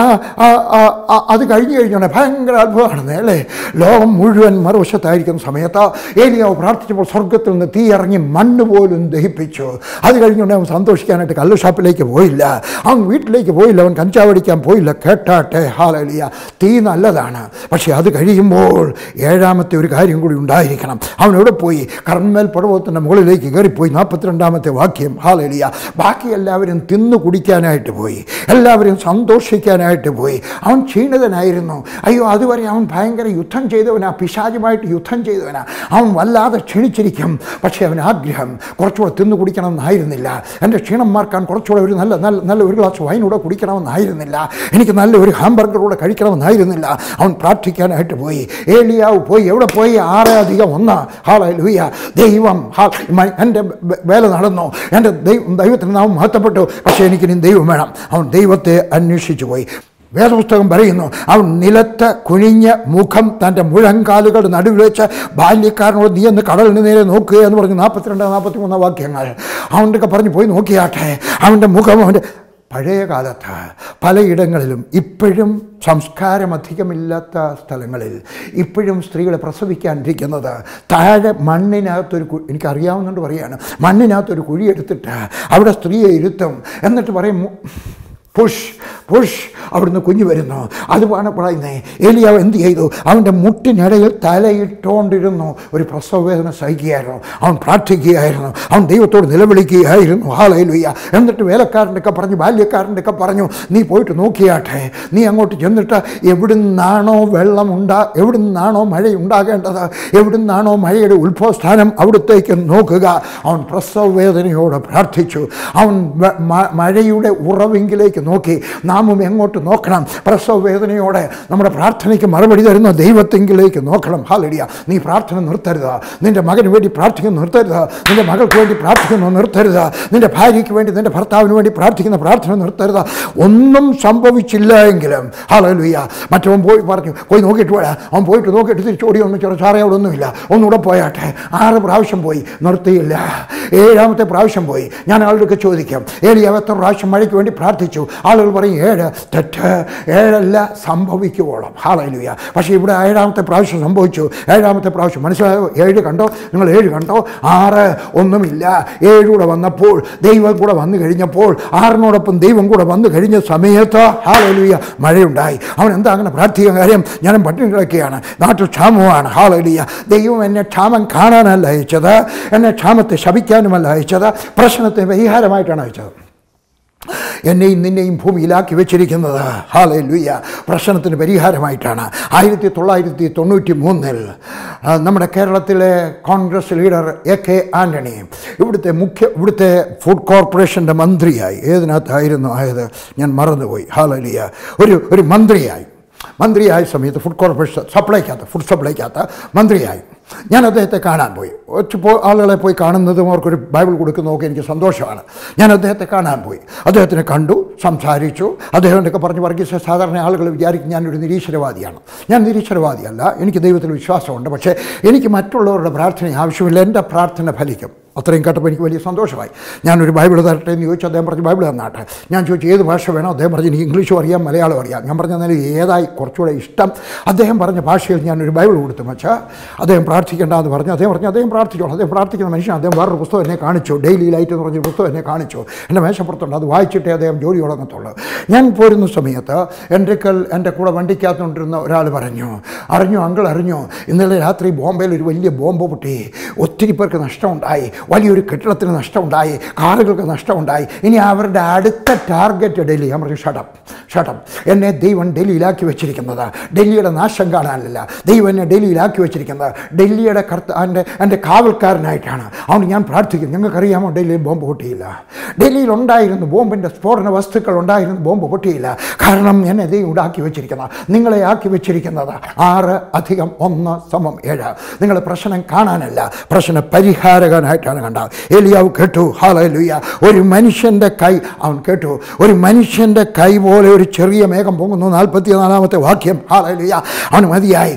അത് കഴിഞ്ഞ് കഴിഞ്ഞാൽ ഭയങ്കര അത്ഭുതമാണെന്ന് അല്ലേ. ലോകം മുഴുവൻ മറുവശത്തായിരിക്കുന്ന സമയത്ത് ഏലിയാവ് പ്രാർത്ഥിച്ചപ്പോൾ സ്വർഗത്തിൽ നിന്ന് തീ ഇറങ്ങി മണ്ണ് പോലും ദഹിപ്പിച്ചു. അത് കഴിഞ്ഞുകൊണ്ട് അവൻ സന്തോഷിക്കാനായിട്ട് കള്ള് ഷാപ്പിലേക്ക് പോയില്ല, അവൻ വീട്ടിലേക്ക് പോയില്ല, അവൻ കഞ്ചാവടിക്കാൻ പോയില്ല. കേട്ടാട്ടെ, ഹല്ലേലൂയ. തീ നല്ലതാണ്, പക്ഷേ അത് കഴിയുമ്പോൾ ഏഴാമത്തെ ഒരു കാര്യം കൂടി ഉണ്ടായിരിക്കണം. അവൻ എവിടെ പോയി? കർമ്മേൽ പർവ്വതത്തിൻ്റെ മുകളിലേക്ക് കയറിപ്പോയി. നാൽപ്പത്തിരണ്ടാമത്തെ വാക്യം. ഹല്ലേലൂയ. ബാക്കി എല്ലാവരും തിന്നു കുടിക്കാനായിട്ട് പോയി, എല്ലാവരും സന്തോഷിക്കാനായിട്ട് പോയി. അവൻ ക്ഷീണിതനായിരുന്നു. അയ്യോ, അതുവരെ അവൻ ഭയങ്കര യുദ്ധം ചെയ്തവനാ, പിശാചുമായിട്ട് യുദ്ധം ചെയ്തവനാ. അവൻ വല്ലാതെ ക്ഷീണിച്ചിരിക്കും. പക്ഷേ അവൻ ആഗ്രഹം കുറച്ചുകൂടെ തിന്നു കുടിക്കണമെന്നായിരുന്നില്ല. എൻ്റെ ക്ഷീണം മാർക്കാൻ കുറച്ചുകൂടെ ഒരു നല്ല നല്ല നല്ല ഒരു ഗ്ലാസ് വൈനൂടെ കുടിക്കണമെന്നായിരുന്നില്ല. എനിക്ക് നല്ല ഒരു ഹാംബർഗറൂടെ കഴിക്കണമെന്നായിരുന്നില്ല. അവൻ പ്രാർത്ഥിക്കാനായിട്ട് പോയി. ഏലിയാവ് പോയി. എവിടെ പോയി? ആറ് അധികം ഒന്ന്. ഹല്ലേലൂയ. ദൈവം എൻ്റെ വേല നടന്നു, എൻ്റെ ദൈവം ദൈവത്തിന് നാം മഹത്വപ്പെട്ടു, പക്ഷേ എനിക്കിനി ദൈവം വേണം. അവൻ ദൈവത്തെ അന്വേഷിച്ചു പോയി. വേദപുസ്തകം പറയുന്നു, അവൻ നിലത്ത് കുനിഞ്ഞ് മുഖം തൻ്റെ മുഴങ്കാലുകളുടെ നടുവിൽ വെച്ച് ബാല്യക്കാരനോട് നീ എന്ന് കടലിന് നേരെ നോക്കുക എന്ന് പറഞ്ഞ് നാൽപ്പത്തിരണ്ട് നാൽപ്പത്തി മൂന്ന് വാക്യങ്ങൾ അവൻ്റെയൊക്കെ പറഞ്ഞ് പോയി നോക്കിയാട്ടെ. അവൻ്റെ മുഖം അവൻ്റെ പഴയ കാലത്ത് പലയിടങ്ങളിലും ഇപ്പോഴും സംസ്കാരം അധികമില്ലാത്ത സ്ഥലങ്ങളിൽ ഇപ്പോഴും സ്ത്രീകളെ പ്രസവിക്കാനിരിക്കുന്നത് താഴെ മണ്ണിനകത്തൊരു കു എനിക്കറിയാവുന്നതുകൊണ്ട് പറയുകയാണ്, മണ്ണിനകത്തൊരു കുഴിയെടുത്തിട്ട് അവിടെ സ്ത്രീയെ ഇരുത്തും. എന്നിട്ട് പറയും പുഷ് പുഷ്, അവിടുന്ന് കുഞ്ഞു വരുന്നു. അതുമാണ് പറയുന്നത്. ഏലിയാവ് എന്ത് ചെയ്തു? അവൻ്റെ മുട്ടിനിടയിൽ തലയിട്ടുകൊണ്ടിരുന്നു. ഒരു പ്രസവ വേദന സഹിക്കുകയായിരുന്നു. അവൻ പ്രാർത്ഥിക്കുകയായിരുന്നു, അവൻ ദൈവത്തോട് നിലവിളിക്കുകയായിരുന്നു. ഹല്ലേലൂയ. എന്നിട്ട് വേലക്കാരൻ്റെ ഒക്കെ പറഞ്ഞു, ബാല്യക്കാരൻ്റെ ഒക്കെ പറഞ്ഞു, നീ പോയിട്ട് നോക്കിയാട്ടെ, നീ അങ്ങോട്ട് ചെന്നിട്ട് എവിടുന്നാണോ വെള്ളം ഉണ്ടാ എവിടുന്നാണോ മഴ ഉണ്ടാകേണ്ടത്, എവിടുന്നാണോ മഴയുടെ ഉത്ഭവസ്ഥാനം, അവിടത്തേക്ക് നോക്കുക. അവൻ പ്രസവ വേദനയോട് പ്രാർത്ഥിച്ചു. അവൻ മഴയുടെ ഉറവിങ്കിലേക്ക് നോക്കി. നാമും എങ്ങോട്ട് നോക്കണം? പ്രസവ വേദനയോടെ നമ്മുടെ പ്രാർത്ഥനയ്ക്ക് മറുപടി തരുന്ന ദൈവത്തെങ്കിലേക്ക് നോക്കണം. ഹല്ലേലൂയ. നീ പ്രാർത്ഥന നിർത്തരുത്. നിൻ്റെ മകന് വേണ്ടി പ്രാർത്ഥിക്കുന്ന നിർത്തരുത്. നിൻ്റെ മകൾക്ക് വേണ്ടി പ്രാർത്ഥിക്കുന്ന നിർത്തരുത്. നിൻ്റെ ഭാര്യയ്ക്ക് വേണ്ടി, നിൻ്റെ ഭർത്താവിന് വേണ്ടി പ്രാർത്ഥിക്കുന്ന പ്രാർത്ഥന നിർത്തരുത്. ഒന്നും സംഭവിച്ചില്ല എങ്കിലും ഹല്ലേലൂയ. മറ്റവൻ പോയി പറഞ്ഞു, പോയി നോക്കിയിട്ട് പോയാ. അവൻ പോയിട്ട് നോക്കിയിട്ട് തിരിച്ചോടി ഒന്ന് ചെറു സാറേ അവിടെ ഒന്നുമില്ല, ഒന്നുകൂടെ പോയാട്ടെ. ആറ് പ്രാവശ്യം പോയി, നിർത്തിയില്ല. ഏഴാമത്തെ പ്രാവശ്യം പോയി. ഞാൻ ആളുകൾക്ക് ചോദിക്കാം, ഏലിയാവ് എത്ര പ്രാവശ്യം മഴയ്ക്ക് വേണ്ടി പ്രാർത്ഥിച്ചു? ആളുകൾ പറയും ഏഴ്. തെറ്റ്. ഏഴല്ല, സംഭവിക്കുവോളം. ഹല്ലേലൂയ. പക്ഷേ ഇവിടെ ഏഴാമത്തെ പ്രാവശ്യം സംഭവിച്ചു. ഏഴാമത്തെ പ്രാവശ്യം മനസ്സിലായോ? ഏഴ് കണ്ടോ നിങ്ങൾ? ഏഴ് കണ്ടോ? ആറ് ഒന്നുമില്ല. ഏഴൂടെ വന്നപ്പോൾ, ദൈവം കൂടെ വന്നു കഴിഞ്ഞപ്പോൾ, ആറിനോടൊപ്പം ദൈവം കൂടെ വന്നു കഴിഞ്ഞ സമയത്ത് ഹല്ലേലൂയ മഴയുണ്ടായി. അവൻ എന്താ അങ്ങനെ പ്രാർത്ഥിക്കാൻ കാര്യം? ഞാനും പട്ടിണി കിടക്കുകയാണ്, നാട്ടിൽ ക്ഷാമമാണ്. ഹല്ലേലൂയ. ദൈവം എന്നെ ക്ഷാമം കാണാനല്ല അയച്ചത്, എന്നെ ക്ഷാമത്തെ ശപിക്കാനുമല്ല അയച്ചത്, പ്രശ്നത്തെ പരിഹാരമായിട്ടാണ് അയച്ചത്. എന്നെയും നിന്നെയും ഭൂമിയിലാക്കി വെച്ചിരിക്കുന്നത് ഹല്ലേലൂയ പ്രശ്നത്തിന് പരിഹാരമായിട്ടാണ്. ആയിരത്തി തൊള്ളായിരത്തി തൊണ്ണൂറ്റി മൂന്നിൽ നമ്മുടെ കേരളത്തിലെ Congress leader A K Antony ഇവിടുത്തെ മുഖ്യ ഇവിടുത്തെ ഫുഡ് കോർപ്പറേഷൻ്റെ മന്ത്രിയായി, ഏതിനകത്തായിരുന്നു ആയത് ഞാൻ മറന്നുപോയി. ഹല്ലേലൂയ. ഒരു ഒരു മന്ത്രിയായി മന്ത്രിയായ സമയത്ത് ഫുഡ് കോർപ്പറേഷൻ സപ്ലൈക്കകത്ത് ഫുഡ് സപ്ലൈക്കകത്ത് മന്ത്രിയായി. ഞാൻ അദ്ദേഹത്തെ കാണാൻ പോയി. ഒറ്റ ആളുകളെ പോയി കാണുന്നതും അവർക്കൊരു ബൈബിൾ കൊടുക്കുന്നതൊക്കെ എനിക്ക് സന്തോഷമാണ്. ഞാൻ അദ്ദേഹത്തെ കാണാൻ പോയി. അദ്ദേഹത്തിനെ കണ്ടു, സംസാരിച്ചു. അദ്ദേഹത്തിനൊക്കെ പറഞ്ഞ് വർഗീസ് സാധാരണ ആളുകൾ വിചാരിക്കും ഞാനൊരു നിരീശ്വരവാദിയാണ്. ഞാൻ നിരീശ്വരവാദിയല്ല, എനിക്ക് ദൈവത്തിൽ വിശ്വാസമുണ്ട്. പക്ഷേ എനിക്ക് മറ്റുള്ളവരുടെ പ്രാർത്ഥന ആവശ്യമില്ല, എൻ്റെ പ്രാർത്ഥന ഫലിക്കും. അത്രയും കേട്ടപ്പോൾ എനിക്ക് വലിയ സന്തോഷമായി. ഞാനൊരു ബൈബിൾ തരട്ടെ എന്ന് ചോദിച്ചു. അദ്ദേഹം പറഞ്ഞു ബൈബിൾ തന്നാട്ടെ. ഞാൻ ചോദിച്ചു ഏത് ഭാഷ വേണോ? അദ്ദേഹം പറഞ്ഞു എനിക്ക് ഇംഗ്ലീഷും അറിയാം, മലയാളം അറിയാം. ഞാൻ പറഞ്ഞ എന്നാൽ ഏതായി കുറച്ചുകൂടെ ഇഷ്ടം? അദ്ദേഹം പറഞ്ഞ ഭാഷയിൽ ഞാനൊരു ബൈബിൾ കൊടുത്തു വെച്ചാൽ അദ്ദേഹം പ്രാർത്ഥിക്കേണ്ടതെന്ന് പറഞ്ഞു. അദ്ദേഹം പറഞ്ഞു അദ്ദേഹം പ്രാർത്ഥിച്ചോളൂ. അദ്ദേഹം പ്രാർത്ഥിക്കുന്ന മനുഷ്യൻ. അദ്ദേഹം വേറൊരു പുസ്തകം എന്നെ കാണിച്ചു, ഡെയിലി ലൈറ്റ് എന്ന് പറഞ്ഞൊരു പുസ്തകം എന്നെ കാണിച്ചു. എൻ്റെ മേശപ്പുറത്തുണ്ട്, അത് വായിച്ചിട്ടേ അദ്ദേഹം ജോലി തുടങ്ങത്തുള്ളൂ. ഞാൻ പോരുന്ന സമയത്ത് എൻ്റെ കൽ എൻ്റെ കൂടെ വണ്ടിക്കകത്തുകൊണ്ടിരുന്ന ഒരാൾ പറഞ്ഞു, അറിഞ്ഞു അങ്കിൾ അറിഞ്ഞു, ഇന്നലെ രാത്രി ബോംബെയിൽ ഒരു വലിയ ബോംബ് പൊട്ടി, ഒത്തിരി പേർക്ക് നഷ്ടമുണ്ടായി, വലിയൊരു കെട്ടിടത്തിന് നഷ്ടമുണ്ടായി, കാറുകൾക്ക് നഷ്ടമുണ്ടായി. ഇനി അവരുടെ അടുത്ത ടാർഗറ്റ് ഡൽഹി. ഞാൻ പറഞ്ഞു ഷട്ടപ്പ് ഷട്ടപ്പ്. എന്നെ ദൈവം ഡൽഹിയിലാക്കി വെച്ചിരിക്കുന്നത് ഡൽഹിയുടെ നാശം കാണാനല്ല. ദൈവം എന്നെ ഡൽഹിയിലാക്കി വെച്ചിരിക്കുന്നത് ഡൽഹിയുടെ കർത്ത എൻ്റെ എൻ്റെ കാവൽക്കാരനായിട്ടാണ്. അതുകൊണ്ട് ഞാൻ പ്രാർത്ഥിക്കും. ഞങ്ങൾക്കറിയാമോ ഡൽഹിയിൽ ബോംബ് പൊട്ടിയില്ല. ഡൽഹിയിൽ ഉണ്ടായിരുന്നു ബോംബിൻ്റെ സ്ഫോടന വസ്തുക്കൾ ഉണ്ടായിരുന്നു, ബോംബ് പൊട്ടിയില്ല. കാരണം എന്നെ ദൈവം ഉണ്ടാക്കി വെച്ചിരിക്കുന്നത്, നിങ്ങളെ ആക്കി വെച്ചിരിക്കുന്നത് ആറ് അധികം ഒന്ന് സമം ഏഴ്. നിങ്ങളെ പ്രശ്നം കാണാനല്ല, പ്രശ്ന പരിഹാരകനായിട്ടാണ് വർത്തമാനം കണ്ട ഏലിയാവ് കേട്ടു. ഹല്ലേലൂയ. ഒരു മനുഷ്യൻ്റെ കൈ അവൻ കേട്ടു. ഒരു മനുഷ്യൻ്റെ കൈ പോലെ ഒരു ചെറിയ മേഘം പൊങ്ങുന്നു. നാൽപ്പത്തി നാലാമത്തെ വാക്യം. ഹല്ലേലൂയ. അവന് മതിയായി.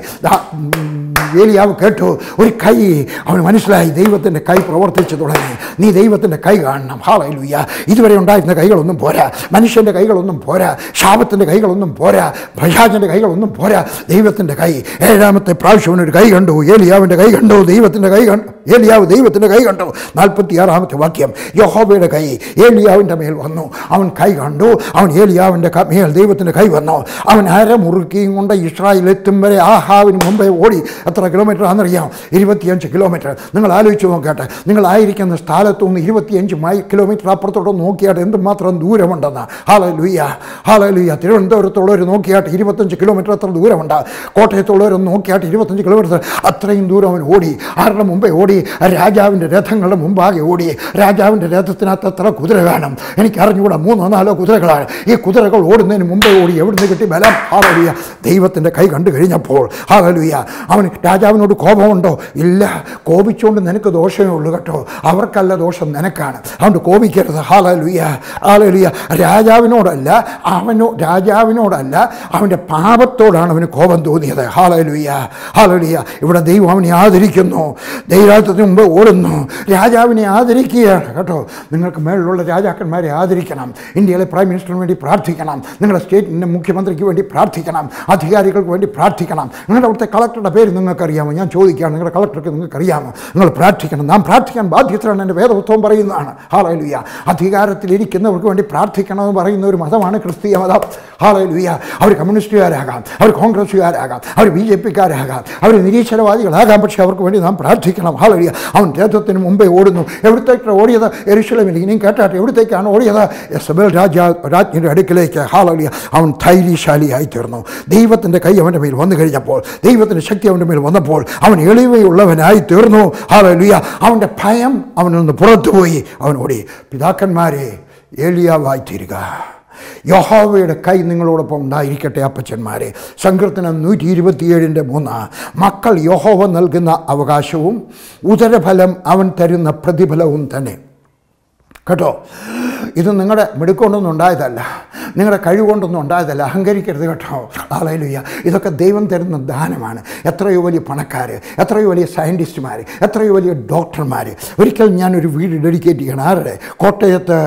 ഏലിയാവ് കേട്ടു. ഒരു കൈ അവന് മനസ്സിലായി. ദൈവത്തിൻ്റെ കൈ പ്രവർത്തിച്ചു തുടങ്ങി. നീ ദൈവത്തിൻ്റെ കൈ കാണണം. ഹല്ലേലൂയ. ഇതുവരെ ഉണ്ടായിരുന്ന കൈകളൊന്നും പോരാ. മനുഷ്യൻ്റെ കൈകളൊന്നും പോരാ. ശാപത്തിൻ്റെ കൈകളൊന്നും പോരാ. പിശാചിൻ്റെ കൈകളൊന്നും പോരാ. ദൈവത്തിൻ്റെ കൈ. ഏഴാമത്തെ പ്രാവശ്യം ഒരു കൈ കണ്ടു. ഏലിയാവിൻ്റെ കൈ കണ്ടു. ദൈവത്തിൻ്റെ കൈ കണ്ടു. ഏലിയാവ് ദൈവത്തിൻ്റെ കൈ കണ്ടു. നാൽപ്പത്തി ആറാമത്തെ വാക്യം. യഹോവയുടെ കൈ ഏലിയാവിൻ്റെ മേൽ വന്നു. അവൻ കൈ കണ്ടു. അവൻ ഏലിയാവിൻ്റെ മേൽ ദൈവത്തിൻ്റെ കൈ വന്നു. അവൻ അരമുറുക്കിയും കൊണ്ട് ഇസ്രായേൽ എത്തും വരെ ആഹാവിന് മുമ്പേ ഓടി. എത്ര കിലോമീറ്റർ ആണെന്നറിയാം? ഇരുപത്തിയഞ്ച് കിലോമീറ്റർ. നിങ്ങൾ ആലോചിച്ച് നോക്കട്ടെ. നിങ്ങളായിരിക്കുന്ന സ്ഥലത്തു നിന്ന് ഇരുപത്തിയഞ്ച് മൈൽ കിലോമീറ്റർ അപ്പുറത്തോട്ട് നോക്കിയാട്ട് എന്തുമാത്രം ദൂരമുണ്ടെന്ന്. ഹല്ലേലൂയ. ഹല്ലേലൂയ. തിരുവനന്തപുരത്തുള്ളവർ നോക്കിയാട്ട് ഇരുപത്തഞ്ച് കിലോമീറ്റർ എത്ര ദൂരമുണ്ട്. കോട്ടയത്തുള്ളവർ നോക്കിയാട്ട് ഇരുപത്തഞ്ച് കിലോമീറ്റർ. അത്രയും ദൂരം അവൻ ഓടി. ആരുടെ മുമ്പേ ഓടി? രാജാവിൻ്റെ രഥങ്ങളുടെ മുമ്പാകെ ഓടി. രാജാവിൻ്റെ രഥത്തിനകത്ത് എത്ര കുതിര കാണും? എനിക്കറിഞ്ഞുകൂടാ. മൂന്നോ നാലോ കുതിരകളാണ്. ഈ കുതിരകൾ ഓടുന്നതിന് മുമ്പേ ഓടി. എവിടുന്ന് കിട്ടി ബലം? ഹല്ലേലൂയ. ദൈവത്തിൻ്റെ കൈ കണ്ടു കഴിഞ്ഞപ്പോൾ ഹല്ലേലൂയ. അവൻ രാജാവിനോട് കോപമുണ്ടോ? ഇല്ല. കോപിച്ചുകൊണ്ട് നിനക്ക് ദോഷമേ ഉള്ളൂ കേട്ടോ. അവർക്കല്ല ദോഷം, നിനക്കാണ്. അതുകൊണ്ട് കോപിക്കരുത്. ഹല്ലേലൂയ. ഹല്ലേലൂയ. രാജാവിനോടല്ല, അവനോ രാജാവിനോടല്ല അവൻ്റെ പാപത്തോടാണ് അവന് കോപം തോന്നിയത്. ഹല്ലേലൂയ. ഹല്ലേലൂയ. ഇവിടെ ദൈവം അവനെ ആദരിക്കുന്നു. ദൈവത്തിന് മുമ്പ് ഓടുന്നു. രാജാവിനെ ആദരിക്കുകയാണ് കേട്ടോ. നിങ്ങൾക്ക് മേളിലുള്ള രാജാക്കന്മാരെ ആദരിക്കണം. ഇന്ത്യയിലെ പ്രൈം മിനിസ്റ്ററിന് വേണ്ടി പ്രാർത്ഥിക്കണം. നിങ്ങളുടെ സ്റ്റേറ്റിൻ്റെ മുഖ്യമന്ത്രിക്ക് വേണ്ടി പ്രാർത്ഥിക്കണം. അധികാരികൾക്ക് വേണ്ടി പ്രാർത്ഥിക്കണം. നിങ്ങളുടെ അവിടുത്തെ കളക്ടറുടെ പേര് നിങ്ങൾക്കറിയാമോ? ഞാൻ ചോദിക്കുകയാണ്. നിങ്ങളുടെ കളക്ടർക്ക് നിങ്ങൾക്കറിയാമോ? നിങ്ങൾ പ്രാർത്ഥിക്കണം. നാം പ്രാർത്ഥിക്കാൻ ബാധ്യതയാണ്. എൻ്റെ വേദപുസ്തകം പറയുന്നതാണ്. ഹല്ലേലൂയ. അധികാരത്തിലിരിക്കുന്നവർക്ക് വേണ്ടി പ്രാർത്ഥിക്കണമെന്ന് പറയുന്ന ഒരു മതമാണ് ക്രിസ്തീയ മതം. ഹല്ലേലൂയ. അവർ കമ്മ്യൂണിസ്റ്റുകാരാകാം, അവർ കോൺഗ്രസ്സുകാരാകാം, അവർ ബി ജെ പിക്കാരാകാം, അവർ നിരീശ്വരവാദികളാകാം. പക്ഷേ അവർക്ക് വേണ്ടി നാം പ്രാർത്ഥിക്കണം. ഹല്ലേലൂയ. അവൻ രഥത്തിന് മുമ്പേ ഓടുന്നു. എവിടത്തേക്കാണ് ഓടിയത്? യെരൂശലേമിൽ. ഇനിയും കേട്ടാട്ടെ, എവിടത്തേക്കാണ് ഓടിയത്? യെസബേൽ രാജാ രാജ്ഞിയുടെ അടുക്കിലേക്ക്. ഹല്ലേലൂയ. അവൻ ധൈര്യശാലിയായി തീർന്നു. ദൈവത്തിൻ്റെ കൈ അവൻ്റെ മേൽ വന്നു കഴിഞ്ഞപ്പോൾ, ദൈവത്തിൻ്റെ ശക്തി അവൻ്റെ മേൽ വന്നപ്പോൾ അവൻ എളിമയുള്ളവനായി തീർന്നു. ഹല്ലേലൂയ. അവൻ്റെ ഭയം അവനിൽ നിന്ന് പുറത്തുപോയി. അവൻ ഓടി. പിതാക്കന്മാരെ, ഏലിയാവായി തീരുക. യഹോവയുടെ കൈ നിങ്ങളോടൊപ്പം ഉണ്ടായിരിക്കട്ടെ. അപ്പച്ചന്മാരെ, സങ്കീർത്തനം നൂറ്റി ഇരുപത്തിയേഴിൻ്റെ മൂന്ന്. മക്കൾ യഹോവ നൽകുന്ന അവകാശവും ഉദരഫലം അവൻ തരുന്ന പ്രതിഫലവും തന്നെ. കേട്ടോ, ഇത് നിങ്ങളുടെ മിടുക്കൊണ്ടൊന്നും ഉണ്ടായതല്ല, നിങ്ങളുടെ കഴിവുകൊണ്ടൊന്നും ഉണ്ടായതല്ല. അഹങ്കരിക്കരുത് കേട്ടോ. ഹല്ലേലൂയ. ഇതൊക്കെ ദൈവം തരുന്ന ദാനമാണ്. എത്രയോ വലിയ പണക്കാർ, എത്രയോ വലിയ സയൻറ്റിസ്റ്റുമാർ, എത്രയോ വലിയ ഡോക്ടർമാർ. ഒരിക്കൽ ഞാനൊരു വീട് ഡെഡിക്കേറ്റ് ചെയ്യണം. ആരുടെ? കോട്ടയത്ത്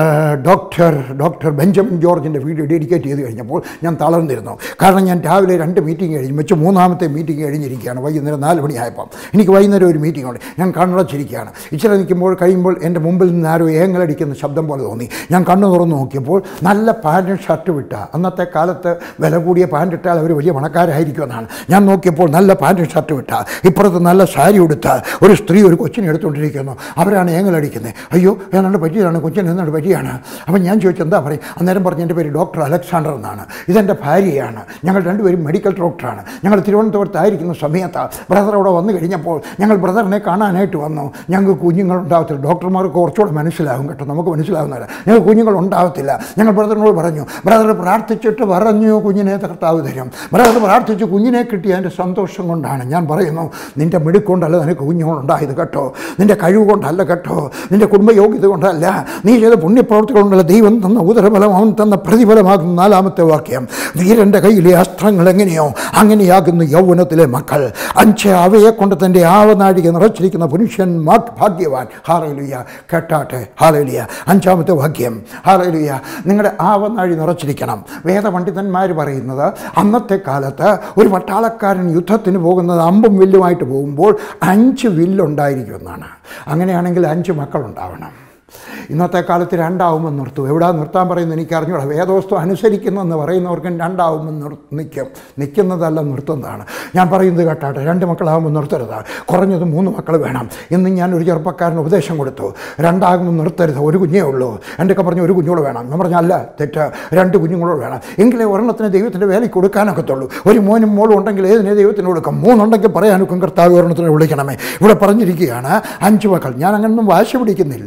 ഡോക്ടർ ഡോക്ടർ ബെഞ്ചമിൻ ജോർജിൻ്റെ വീട് ഡെഡിക്കേറ്റ് ചെയ്ത് കഴിഞ്ഞപ്പോൾ ഞാൻ തളർന്നിരുന്നു. കാരണം ഞാൻ രാവിലെ രണ്ട് മീറ്റിംഗ് കഴിഞ്ഞ് വെച്ച് മൂന്നാമത്തെ മീറ്റിംഗ് കഴിഞ്ഞിരിക്കുകയാണ്. വൈകുന്നേരം നാല് മണിയായപ്പം എനിക്ക് വൈകുന്നേരം ഒരു മീറ്റിംഗ് ഉണ്ട്. ഞാൻ കണ്ണടച്ചിരിക്കുകയാണ്. ഇച്ചിരി നിൽക്കുമ്പോൾ കഴിയുമ്പോൾ എൻ്റെ മുമ്പിൽ നിന്ന് ആരോ ഏങ്ങലടിക്കുന്ന ശബ്ദം പോലെ തോന്നി. ഞാൻ കണ്ണു തുറന്ന് നോക്കിയപ്പോൾ നല്ല പാൻറ്റും ഷർട്ട് വിട്ട, അന്നത്തെ കാലത്ത് വില കൂടിയ പാൻറ് ഇട്ടാൽ അവർ വലിയ പണക്കാരായിരിക്കുമെന്നാണ്. ഞാൻ നോക്കിയപ്പോൾ നല്ല പാൻറ്റും ഷർട്ട് വിട്ട, ഇപ്പുറത്ത് നല്ല സാരി ഉടുത്ത ഒരു സ്ത്രീ ഒരു കൊച്ചിനെ എടുത്തുകൊണ്ടിരിക്കുന്നു. അവരാണ് ഏങ്ങലടിക്കുന്നത്. അയ്യോ, ഏതാണ്ട് പറ്റിയതാണ്, കൊച്ചിന് എന്നാണ് പറ്റിയാണ്. അപ്പം ഞാൻ ചോദിച്ചു എന്താ പറയും? അന്നേരം പറഞ്ഞ് എൻ്റെ പേര് ഡോക്ടർ അലക്സാണ്ടർ എന്നാണ്, ഇതെൻ്റെ ഭാര്യയാണ്, ഞങ്ങൾ രണ്ടുപേരും മെഡിക്കൽ ഡോക്ടറാണ്. ഞങ്ങൾ തിരുവനന്തപുരത്തായിരിക്കുന്ന സമയത്ത് ബ്രദർ അവിടെ വന്നു കഴിഞ്ഞപ്പോൾ ഞങ്ങൾ ബ്രദറിനെ കാണാനായിട്ട് വന്നു. ഞങ്ങൾക്ക് കുഞ്ഞുങ്ങളുണ്ടാകത്തില്ല. ഡോക്ടർമാർക്ക് കുറച്ചുകൂടെ മനസ്സിലാകും കേട്ടോ, നമുക്ക് മനസ്സിലാകുന്നില്ല. ഞങ്ങൾ കുഞ്ഞുങ്ങളുണ്ടാകത്തില്ല. ഞങ്ങൾ ബ്രദറിനോട് പറഞ്ഞു. ബ്രദർ പ്രാർത്ഥിച്ചിട്ട് പറഞ്ഞു കുഞ്ഞിനെ കർത്താവ് തരും. ബ്രദർ പ്രാർത്ഥിച്ച് കുഞ്ഞിനെ കിട്ടിയ എൻ്റെ സന്തോഷം കൊണ്ടാണ്. ഞാൻ പറയുന്നു, നിൻ്റെ മിടുക്കൊണ്ടല്ല നിനക്ക് കുഞ്ഞുങ്ങളുണ്ടായത് കേട്ടോ, നിൻ്റെ കഴിവ് കൊണ്ടല്ല കേട്ടോ, നിൻ്റെ കുടുംബയോഗ്യത കൊണ്ടല്ല, നീ ചെയ്ത പുണ്യപ്രവർത്തികൾ കൊണ്ടല്ല. ദൈവം തന്ന ഉദരഫലം അവൻ തന്ന പ്രതിഫലമാകുന്നു. നാലാമത്തെ വാക്യം. വീരൻ്റെ കയ്യിലെ അസ്ത്രങ്ങൾ എങ്ങനെയോ അങ്ങനെയാകുന്നു യൗവനത്തിലെ മക്കൾ. അഞ്ച് അവയെ കൊണ്ട് തൻ്റെ ആവനാഴിക നിറച്ചിരിക്കുന്ന പുരുഷൻ ഭാഗ്യവാൻ. ഹല്ലേലൂയ. കേട്ടാട്ടെ. ഹല്ലേലൂയ. അഞ്ചാമത്തെ വാക്യം. ഹല്ലേലൂയ. നിങ്ങളുടെ ആവനാഴി നിറച്ചിരിക്കണം. വേദപണ്ഡിതന്മാർ പറയുന്നത് അന്നത്തെ കാലത്ത് ഒരു പട്ടാളക്കാരൻ യുദ്ധത്തിന് പോകുന്നത് അമ്പും വില്ലുമായിട്ട് പോകുമ്പോൾ അഞ്ച് വില്ലുണ്ടായിരിക്കുമെന്നാണ്. അങ്ങനെയാണെങ്കിൽ അഞ്ച് മക്കളുണ്ടാവണം. ഇന്നത്തെ കാലത്ത് രണ്ടാവുമെന്ന് നിർത്തും. എവിടെ നിർത്താൻ പറയുന്നത് എനിക്ക് അറിഞ്ഞൂടാ. വേദോസ്തം അനുസരിക്കുന്നെന്ന് പറയുന്നവർക്കും രണ്ടാവുമ്പോൾ നിർ നിൽക്കും നിൽക്കുന്നതല്ല നിർത്തുന്നതാണ്. ഞാൻ പറയുന്നത് കേട്ടാട്ടെ, രണ്ട് മക്കളാകുമ്പോൾ നിർത്തരുത്. കുറഞ്ഞത് മൂന്ന് മക്കൾ വേണം. ഇന്ന് ഞാൻ ഒരു ചെറുപ്പക്കാരന് ഉപദേശം കൊടുത്തു, രണ്ടാകുമ്പോൾ നിർത്തരുത്, ഒരു കുഞ്ഞേ ഉള്ളൂ. എൻ്റെയൊക്കെ പറഞ്ഞു ഒരു കുഞ്ഞോട് വേണം. ഞാൻ പറഞ്ഞാൽ അല്ല, തെറ്റ്, രണ്ട് കുഞ്ഞുങ്ങളോട് വേണം. എങ്കിലേ ഒരെണ്ണത്തിന് ദൈവത്തിൻ്റെ വേലയ്ക്ക് കൊടുക്കാനൊക്കത്തുള്ളൂ. ഒരു മോനും മോളും ഉണ്ടെങ്കിൽ ഏതിനെ ദൈവത്തിന് കൊടുക്കാം. മൂന്നുണ്ടെങ്കിൽ പറയാനൊക്കും കർത്താവ് ഒരെണ്ണത്തിന് വിളിക്കണമേ. ഇവിടെ പറഞ്ഞിരിക്കുകയാണ് അഞ്ച് മക്കൾ. ഞാൻ അങ്ങനൊന്നും വാശി പിടിക്കുന്നില്ല.